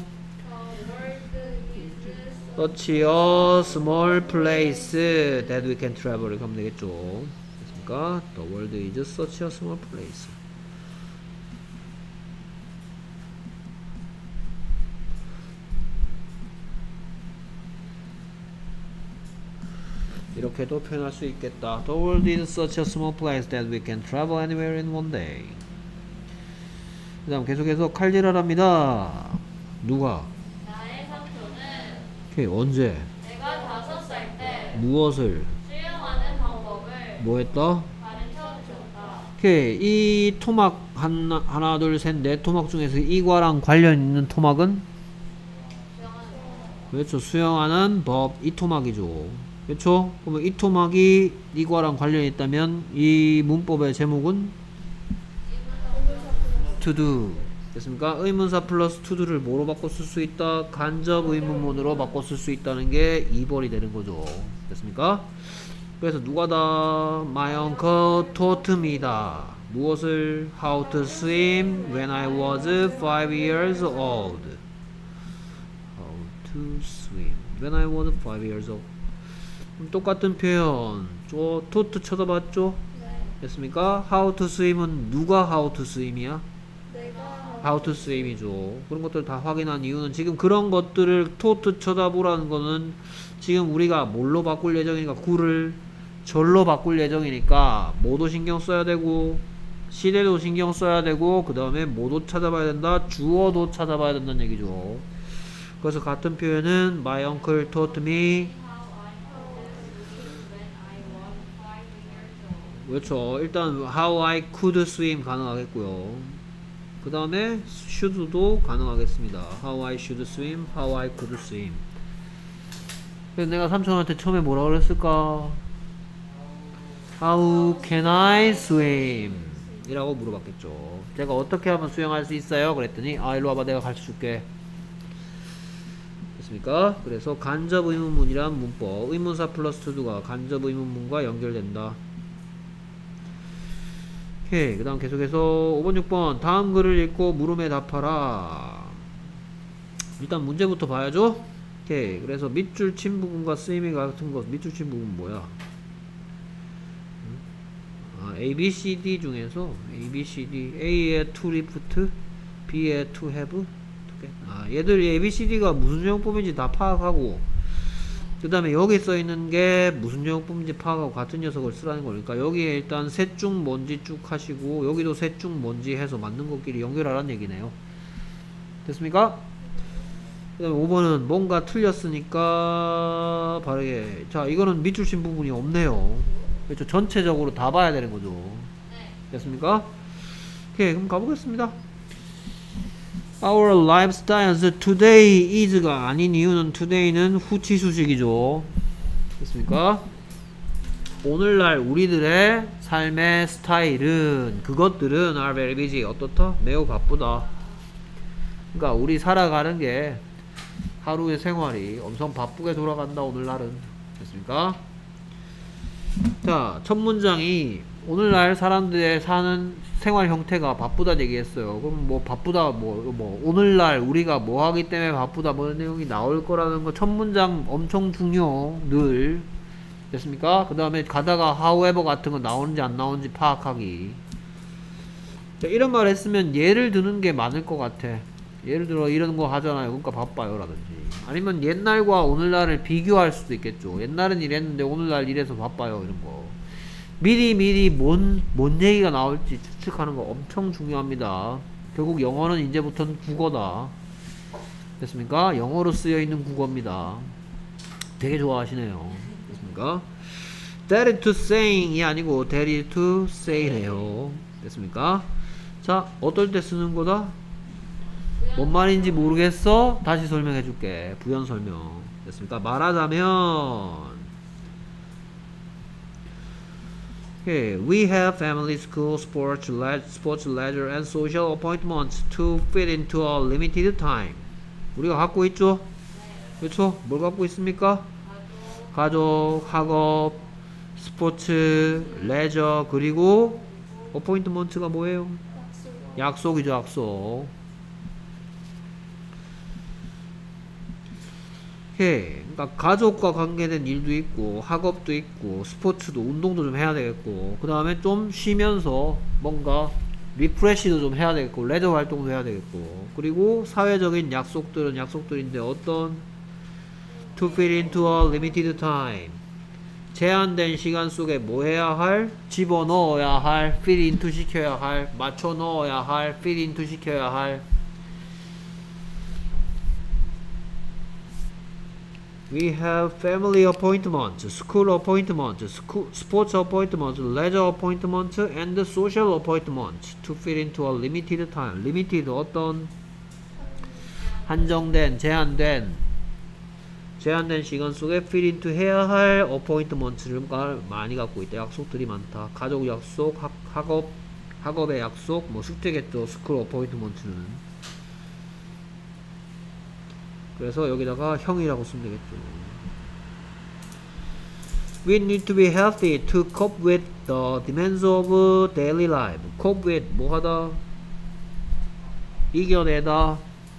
such a small place that we can travel 이렇게 하면 되겠죠. 됐습니까? The world is such a small place. 이렇게도 표현할 수 있겠다. The world is such a small place that we can travel anywhere in one day. 그 다음 계속해서 칼질하랍니다. 누가? 나의 삼촌은 오케이. 언제? 내가 다섯 살 때 무엇을? 수영하는 방법을 뭐 했다? 가르쳐 주었다. 오케이. 이 토막 하나, 하나 둘 셋 넷 토막 중에서 이과랑 관련 있는 토막은? 수영하는 방법. 그렇죠. 수영하는 법. 이 토막이죠. 그렇죠? 그러면 이 토막이 이과랑 관련이 있다면 이 문법의 제목은 to do. 됐습니까? 의문사 플러스 to do를 뭐로 바꿔 쓸 수 있다? 간접 의문문으로 바꿔 쓸 수 있다는 게 이 번이 되는 거죠. 됐습니까? 그래서 누가 다 my uncle taught me다. 무엇을? how to swim when I was five years old. how to swim when I was five years old. 똑같은 표현. 저 taught 쳐다봤죠? 네. 됐습니까? how to swim은 누가 how to swim이야? 내가 how to swim이죠. 그런 것들 다 확인한 이유는 지금 그런 것들을 taught 쳐다보라는 거는 지금 우리가 뭘로 바꿀 예정이니까 구를 절로 바꿀 예정이니까 뭐도 신경 써야 되고 시대도 신경 써야 되고 그 다음에 뭐도 찾아봐야 된다. 주어도 찾아봐야 된다는 얘기죠. 그래서 같은 표현은 my uncle taught me. 그렇죠. 일단 how I could swim 가능하겠고요. 그 다음에 should도 가능하겠습니다. how I should swim, how I could swim. 그래서 내가 삼촌한테 처음에 뭐라 그랬을까? how can I swim? 이라고 물어봤겠죠. 제가 어떻게 하면 수영할 수 있어요? 그랬더니 아 일로 와봐 내가 가르쳐줄게. 됐습니까? 그래서 간접 의문문이란 문법 의문사 플러스 to가 간접 의문문과 연결된다. 오케이. 그 다음 계속해서 오 번 육 번 다음 글을 읽고 물음에 답하라. 일단 문제부터 봐야죠. 오케이. 그래서 밑줄 친 부분과 쓰임이 같은 것 밑줄 친 부분 뭐야? 아, A, B, C, D 중에서 A, B, C, D A의 to lift B의 to have 아, 얘들 A, B, C, D가 무슨 용법인지 다 파악하고 그 다음에 여기 써있는 게 무슨 용법인지 파악하고 같은 녀석을 쓰라는 거니까 여기에 일단 셋 중 뭔지 쭉 하시고 여기도 셋 중 뭔지 해서 맞는 것끼리 연결하라는 얘기네요. 됐습니까? 그 다음에 오 번은 뭔가 틀렸으니까 바르게 자 이거는 밑줄 친 부분이 없네요. 그렇죠. 전체적으로 다 봐야 되는 거죠. 됐습니까? 오케이. 그럼 가보겠습니다. Our lifestyles today is가 아닌 이유는 today는 후치 수식이죠. 됐습니까? 오늘날 우리들의 삶의 스타일은 그것들은 are very busy 어떻다? 매우 바쁘다. 그러니까 우리 살아가는 게 하루의 생활이 엄청 바쁘게 돌아간다 오늘날은. 됐습니까? 자, 첫 문장이 오늘날 사람들의 사는 생활 형태가 바쁘다 얘기했어요. 그럼 뭐 바쁘다 뭐, 뭐 오늘날 우리가 뭐 하기 때문에 바쁘다 뭐 내용이 나올 거라는 거 첫 문장 엄청 중요. 늘 됐습니까? 그 다음에 가다가 however 같은 거 나오는지 안 나오는지 파악하기. 자, 이런 말 했으면 예를 드는 게 많을 것 같아. 예를 들어 이런 거 하잖아요. 그러니까 바빠요 라든지 아니면 옛날과 오늘날을 비교할 수도 있겠죠. 옛날은 이랬는데 오늘날 이래서 바빠요 이런 거. 미리 미리 뭔, 뭔 얘기가 나올지 추측하는 거 엄청 중요합니다. 결국 영어는 이제부터는 국어다. 됐습니까? 영어로 쓰여있는 국어입니다. 되게 좋아하시네요. 됐습니까? That is to saying이 아니고 that is to say래요. 됐습니까? 자, 어떨 때 쓰는 거다? 뭔 말인지 모르겠어? 다시 설명해 줄게. 부연 설명. 됐습니까? 말하자면 Okay, we have family, school, sports, le sports, leisure, and social appointments to fit into a limited time. 우리가 갖고 있죠? 그렇죠? 뭘 갖고 있습니까? 가족, 학업, 스포츠, 레저, 그리고 appointment가 뭐예요? 약속이죠, 약속. 예, 그러니까 가족과 관계된 일도 있고 학업도 있고 스포츠도 운동도 좀 해야 되겠고 그 다음에 좀 쉬면서 뭔가 리프레시도 좀 해야 되겠고 레저 활동도 해야 되겠고 그리고 사회적인 약속들은 약속들인데 어떤 to fit into a limited time 제한된 시간 속에 뭐 해야 할? 집어넣어야 할 fit into 시켜야 할 맞춰 넣어야 할 fit into 시켜야 할 We have family appointments, school appointments, school, sports appointments, leisure appointments, and social appointments to fit into a limited time. Limited 어떤 한정된, 제한된, 제한된 시간 속에 fit into 해야 할 appointments를 많이 갖고 있다. 약속들이 많다. 가족 약속, 학, 학업, 학업의 약속, 뭐 숙제겠죠. school appointments는. 그래서 여기다가 형이라고 쓰면 되겠죠. We need to be healthy to cope with the demands of daily life. cope with 뭐 하다? 이겨내다.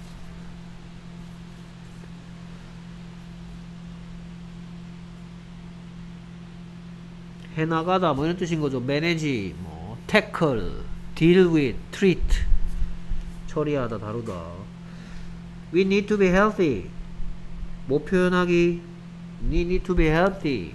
해나가다 뭐 이런 뜻인 거죠. manage, 뭐 tackle, deal with, treat 처리하다, 다루다. We need to be healthy. 뭐 표현하기? We need to be healthy.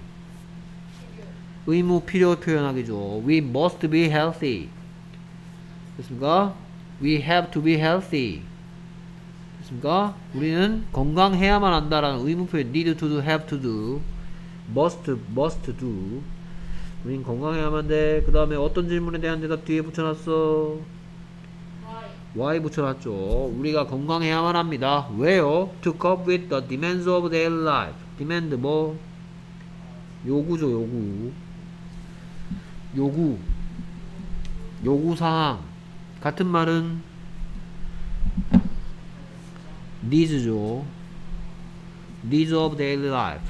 의무 필요 표현하기죠. We must be healthy. 됐습니까? We have to be healthy. 됐습니까? 우리는 건강해야만 한다라는 의무 표현. Need to do, have to do. Must, must do. 우린 건강해야만 돼. 그 다음에 어떤 질문에 대한 대답 뒤에 붙여놨어? Y 붙여놨죠. 우리가 건강해야만 합니다. 왜요? To cope with the demands of daily life. demand 뭐? 요구죠, 요구. 요구. 요구사항. 같은 말은 needs죠. needs of daily life.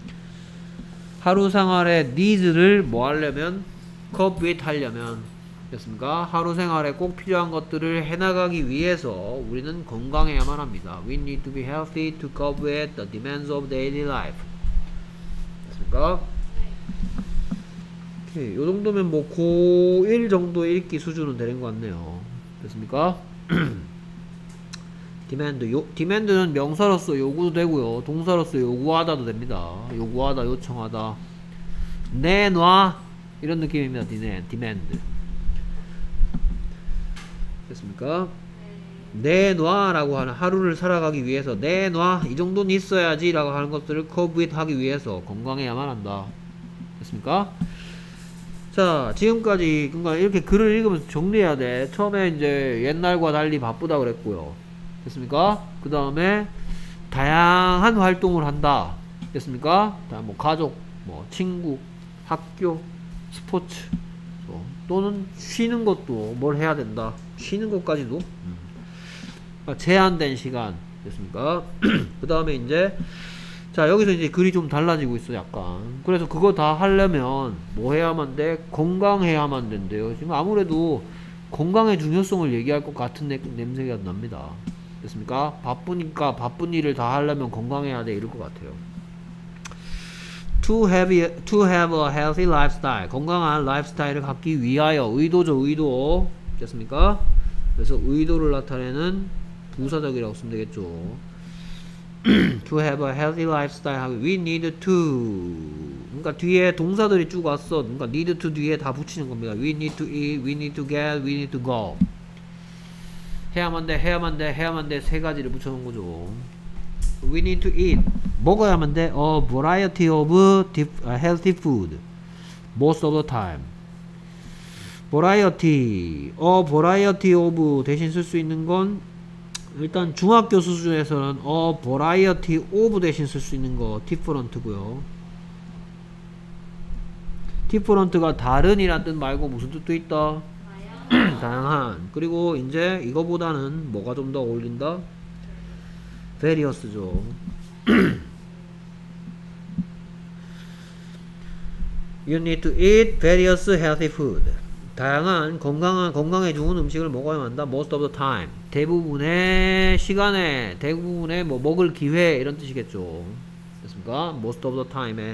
하루 생활의 needs를 뭐 하려면? cope with 하려면 됐습니까? 하루 생활에 꼭 필요한 것들을 해나가기 위해서 우리는 건강해야만 합니다. We need to be healthy to cope with the demands of daily life. 됐습니까? 오케이. 요 정도면 뭐 고일 정도 읽기 수준은 되는 것 같네요. 됐습니까? demand. 요, demand는 명사로서 요구도 되고요. 동사로서 요구하다도 됩니다. 요구하다, 요청하다. 내놔. 이런 느낌입니다. demand. 됐습니까? 내놔 라고 하는 하루를 살아가기 위해서 내놔 이 정도는 있어야지 라고 하는 것들을 cope with 하기 위해서 건강해야만 한다. 됐습니까? 자, 지금까지 그러니까 이렇게 글을 읽으면서 정리해야 돼. 처음에 이제 옛날과 달리 바쁘다 그랬고요. 됐습니까? 그 다음에 다양한 활동을 한다. 됐습니까? 다음 뭐 가족, 뭐 친구, 학교, 스포츠 뭐, 또는 쉬는 것도 뭘 해야 된다. 쉬는 것까지도 음. 그러니까 제한된 시간 됐습니까? 그 다음에 이제 자 여기서 이제 글이 좀 달라지고 있어 약간. 그래서 그거 다 하려면 뭐 해야만 돼? 건강해야만 된대요. 지금 아무래도 건강의 중요성을 얘기할 것 같은 내, 냄새가 납니다. 됐습니까? 바쁘니까 바쁜 일을 다 하려면 건강해야 돼 이럴 것 같아요. To have, to have a healthy lifestyle. 건강한 라이프스타일을 갖기 위하여. 의도죠, 의도. 됐습니까? 그래서 의도를 나타내는 부사적이라고 쓰면 되겠죠. to have a healthy lifestyle 하고 we need to 그러니까 뒤에 동사들이 쭉 왔어. 그러니까 need to 뒤에 다 붙이는 겁니다. we need to eat, we need to get, we need to go. 해야만 돼, 해야만 돼, 해야만 돼 세 가지를 붙여놓은 거죠. we need to eat 먹어야만 돼. a variety of healthy food most of the time. variety, a variety of 대신 쓸 수 있는 건 일단 중학교 수준에서는 a variety of 대신 쓸 수 있는 거 different고요. different가 다른이란 뜻 말고 무슨 뜻도 있다? 다양한. 그리고 이제 이거보다는 뭐가 좀 더 어울린다? various죠. You need to eat various healthy food. 다양한 건강한 건강에 좋은 음식을 먹어야 한다. Most of the time. 대부분의 시간에, 대부분의 뭐 먹을 기회 이런 뜻이겠죠. 됐습니까? Most of the time에.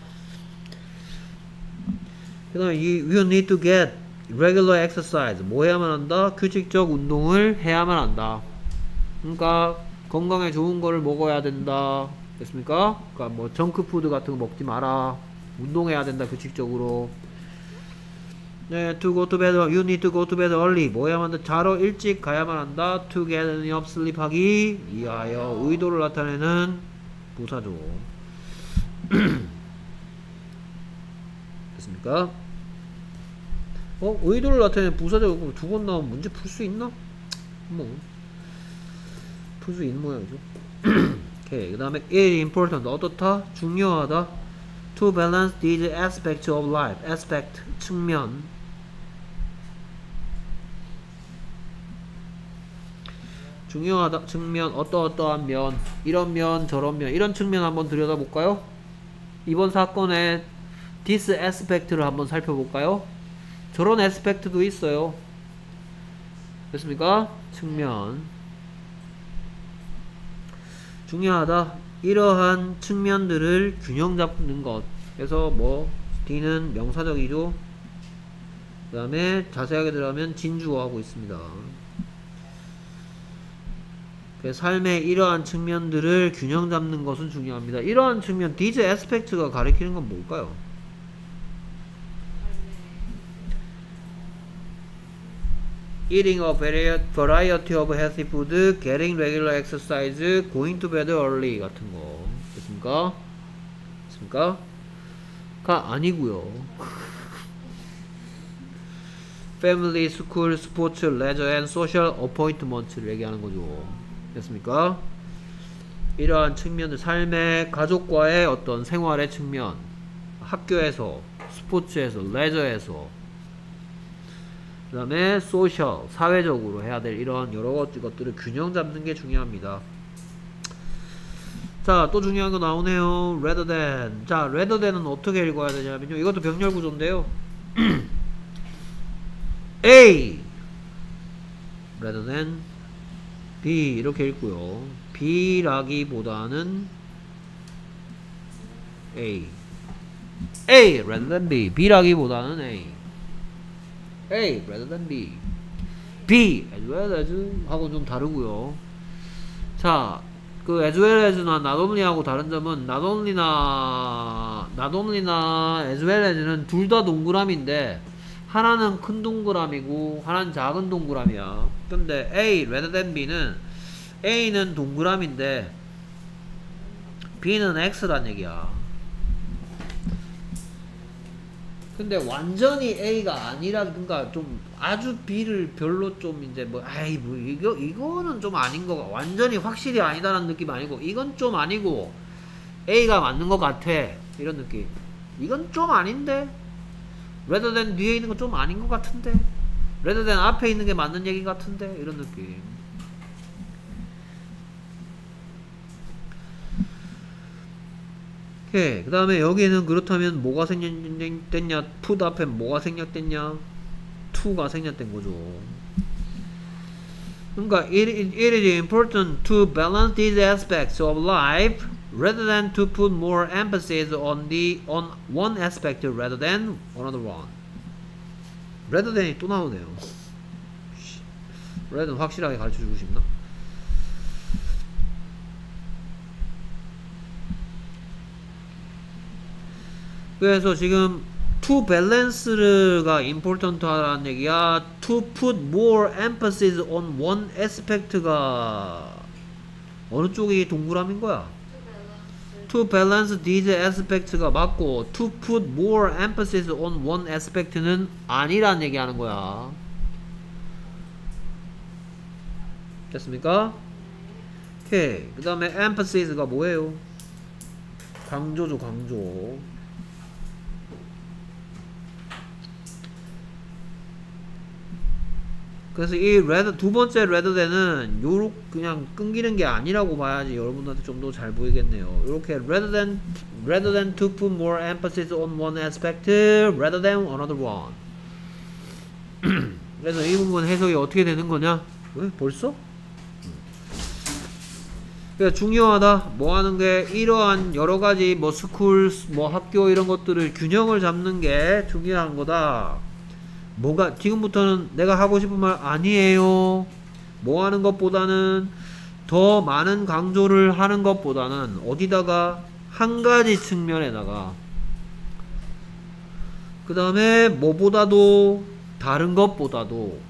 그다음에 you, you need to get regular exercise. 뭐 해야만 한다? 규칙적 운동을 해야만 한다. 그러니까 건강에 좋은 거를 먹어야 된다. 됐습니까? 그러니까 뭐 정크푸드 같은 거 먹지 마라. 운동해야 된다. 규칙적으로. 네, to go to bed, you need to go to bed early. 뭐 해야만 한다? 자러 일찍 가야만 한다. to get enough sleep 하기 위하여. 의도를 나타내는 부사죠. 됐습니까? 어? 의도를 나타내는 부사죠. 두 번 나오면 문제 풀 수 있나? 뭐 풀 수 있는 모양이죠. 오케이. 그 다음에 it is important. 어떻다? 중요하다. to balance these aspects of life. aspect, 측면. 중요하다 측면, 어떠어떠한 면, 이런 면, 저런 면, 이런 측면 한번 들여다볼까요? 이번 사건의 this aspect를 한번 살펴볼까요? 저런 aspect도 있어요. 됐습니까? 측면. 중요하다. 이러한 측면들을 균형 잡는 것. 그래서 뭐 D는 명사적이죠. 그 다음에 자세하게 들어가면 진주어하고 있습니다. 삶의 이러한 측면들을 균형 잡는 것은 중요합니다. 이러한 측면, these aspects가 가리키는 건 뭘까요? eating a variety of healthy food, getting regular exercise, going to bed early 같은 거. 됐습니까? 됐습니까? 가 아니고요. family, school, sports, leisure and social appointments를 얘기하는 거죠. 됐습니까? 이러한 측면들, 삶의 가족과의 어떤 생활의 측면, 학교에서, 스포츠에서, 레저에서, 그 다음에 소셜, 사회적으로 해야 될 이런 여러 것들을 균형 잡는 게 중요합니다. 자, 또 중요한 거 나오네요. rather than. 자, rather than은 어떻게 읽어야 되냐면요. 이것도 병렬 구조인데요. A rather than B 이렇게 읽고요. B라기보다는 A. A rather than B. B라기보다는 A. A rather than B. B as well as 하고 좀 다르고요. 자, 그 as well as나 not only하고 다른 점은 not only나 not only나 as well as는 둘 다 동그라미인데 하나는 큰 동그라미고 하나는 작은 동그라미야. 근데 A rather than B는 A는 동그라미인데 B는 X란 얘기야. 근데 완전히 A가 아니라, 그러니까 좀 아주 B를 별로 좀 이제 뭐 아이 뭐 이거 이거는 좀 아닌 거, 완전히 확실히 아니다라는 느낌 아니고 이건 좀 아니고 A가 맞는 것 같아 이런 느낌. 이건 좀 아닌데 rather than 뒤에 있는 거 좀 아닌 것 같은데 rather than 앞에 있는 게 맞는 얘기 같은데 이런 느낌. 오케이. 그 다음에 여기는 그렇다면 뭐가 생략됐냐? put 앞에 뭐가 생략됐냐? to가 생략된 거죠. 그러니까 it, it is important to balance these aspects of life rather than to put more emphasis on the on one aspect rather than another one. rather than이 또 나오네요. rather than 확실하게 가르쳐주고 싶나? 그래서 지금 to balance가 important 하라는 얘기야. to put more emphasis on one aspect가 어느 쪽이 동그라미인 거야? to balance these aspects가 맞고 to put more emphasis on one aspect는 아니라는 얘기 하는 거야. 됐습니까? 오케이. 그 다음에 emphasis가 뭐예요? 강조죠, 강조. 그래서 이 rather, 두 번째 rather than은 요렇게 그냥 끊기는 게 아니라고 봐야지 여러분들한테 좀 더 잘 보이겠네요. 요렇게 rather than rather than to put more emphasis on one aspect rather than another one. 그래서 이 부분 해석이 어떻게 되는 거냐? 왜 벌써? 그러니까 중요하다. 뭐 하는 게 이러한 여러 가지 뭐 스쿨, 뭐 학교 이런 것들을 균형을 잡는 게 중요한 거다. 뭐가 지금부터는 내가 하고 싶은 말 아니에요. 뭐 하는 것보다는 더 많은 강조를 하는 것보다는 어디다가 한 가지 측면에다가 그 다음에 뭐보다도 다른 것보다도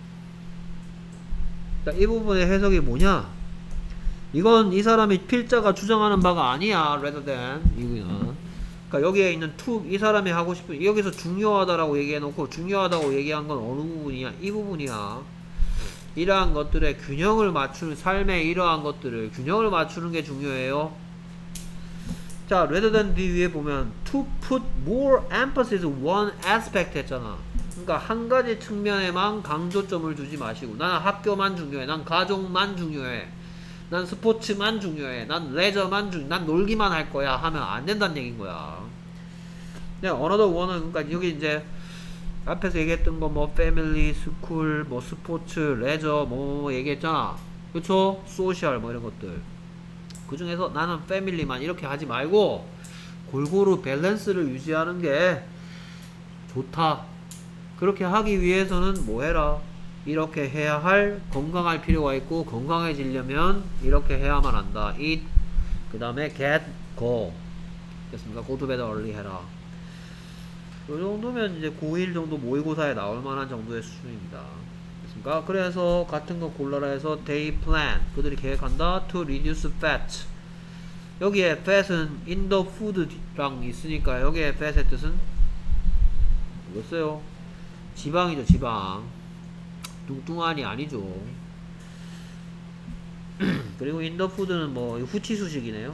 이 부분의 해석이 뭐냐? 이건 이 사람이 필자가 주장하는 바가 아니야. rather than 이거야. 그러니까 여기에 있는 to 이 사람이 하고 싶은 여기서 중요하다라고 얘기해놓고 중요하다고 얘기한 건 어느 부분이야? 이 부분이야. 이러한 것들의 균형을 맞추는 삶의 이러한 것들을 균형을 맞추는 게 중요해요. 자, rather than 뒤 위에 보면 to put more emphasis on one aspect 했잖아. 그러니까 한 가지 측면에만 강조점을 두지 마시고 나는 학교만 중요해. 난 가족만 중요해. 난 스포츠만 중요해. 난 레저만 중요해. 난 놀기만 할 거야. 하면 안 된다는 얘기인 거야. 네, another one은 그러니까 여기 이제 앞에서 얘기했던 거 뭐 패밀리, 스쿨, 뭐 스포츠, 레저 뭐, 뭐 얘기했잖아. 그쵸? 소셜 뭐 이런 것들. 그 중에서 나는 패밀리만 이렇게 하지 말고 골고루 밸런스를 유지하는 게 좋다. 그렇게 하기 위해서는 뭐 해라? 이렇게 해야 할 건강할 필요가 있고 건강해지려면 이렇게 해야만 한다. eat 그 다음에 get go 됐습니까? go to bed early 해라. 이 정도면 이제 고일 정도 모의고사에 나올 만한 정도의 수준입니다. 됐습니까? 그래서 같은 거 골라라 해서 they plan 그들이 계획한다 to reduce fat. 여기에 fat은 in the food랑 있으니까 여기에 fat의 뜻은 뭐였어요? 지방이죠, 지방. 뚱뚱한이 아니죠. 그리고 인더푸드는 뭐 후치수식이네요.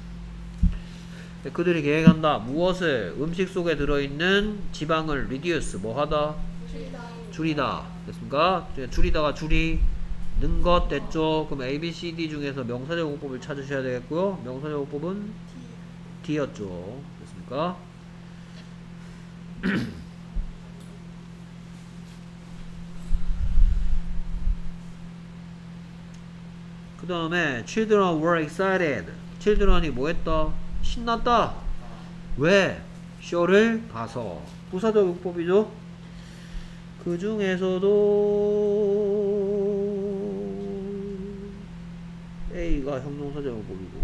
그들이 계획한다. 무엇을? 음식 속에 들어있는 지방을 reduce 뭐 하다? 줄이다. 줄이다. 됐습니까? 줄이다가 줄이는 것 됐죠. 그럼 A, B, C, D 중에서 명사제공법을 찾으셔야 되겠고요. 명사제공법은 D였죠. 됐습니까? 그 다음에 children were excited. children이 뭐 했다? 신났다. 왜? 쇼를 봐서. 부사적 용법이죠. 그 중에서도 A가 형용사적 용법이고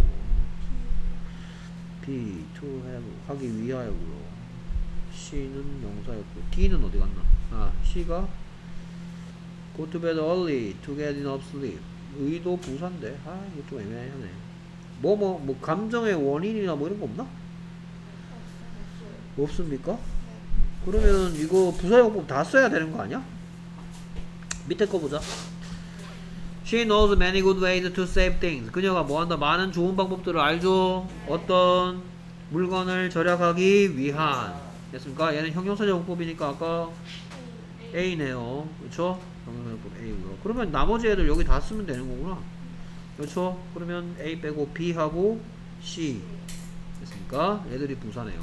B, to have 하기 위하여고요. C는 명사였고 D는 어디 갔나? 아, C가 go to bed early to get enough sleep. 의도 부사인데 아 이거 좀 애매하네. 뭐 뭐 뭐 감정의 원인이나 뭐 이런 거 없나? 없습니까? 그러면 이거 부사용법 다 써야 되는 거 아니야? 밑에 거 보자. She knows many good ways to save things. 그녀가 뭐한다? 많은 좋은 방법들을 알죠. 어떤 물건을 절약하기 위한. 됐습니까? 얘는 형용사적 용법이니까 아까 A네요. 그렇죠? 형용사용법 A고요. 그러면 나머지 애들 여기 다 쓰면 되는 거구나. 그렇죠? 그러면 A 빼고 B하고 C 됐습니까? 애들이 부사네요.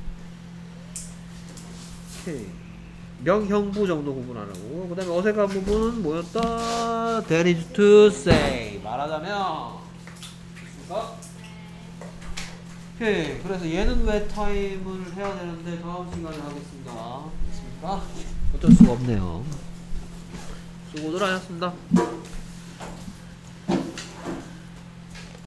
오케이. 명형부 정도 구분하라고. 그 다음에 어색한 부분은 뭐였다? That is to say. 말하자면 됐습니까? 오케이. 그래서 얘는 왜 타임을 해야 되는데 다음 시간에 하겠습니다. 됐습니까? 어쩔 수가 없네요. 수고들 하셨습니다.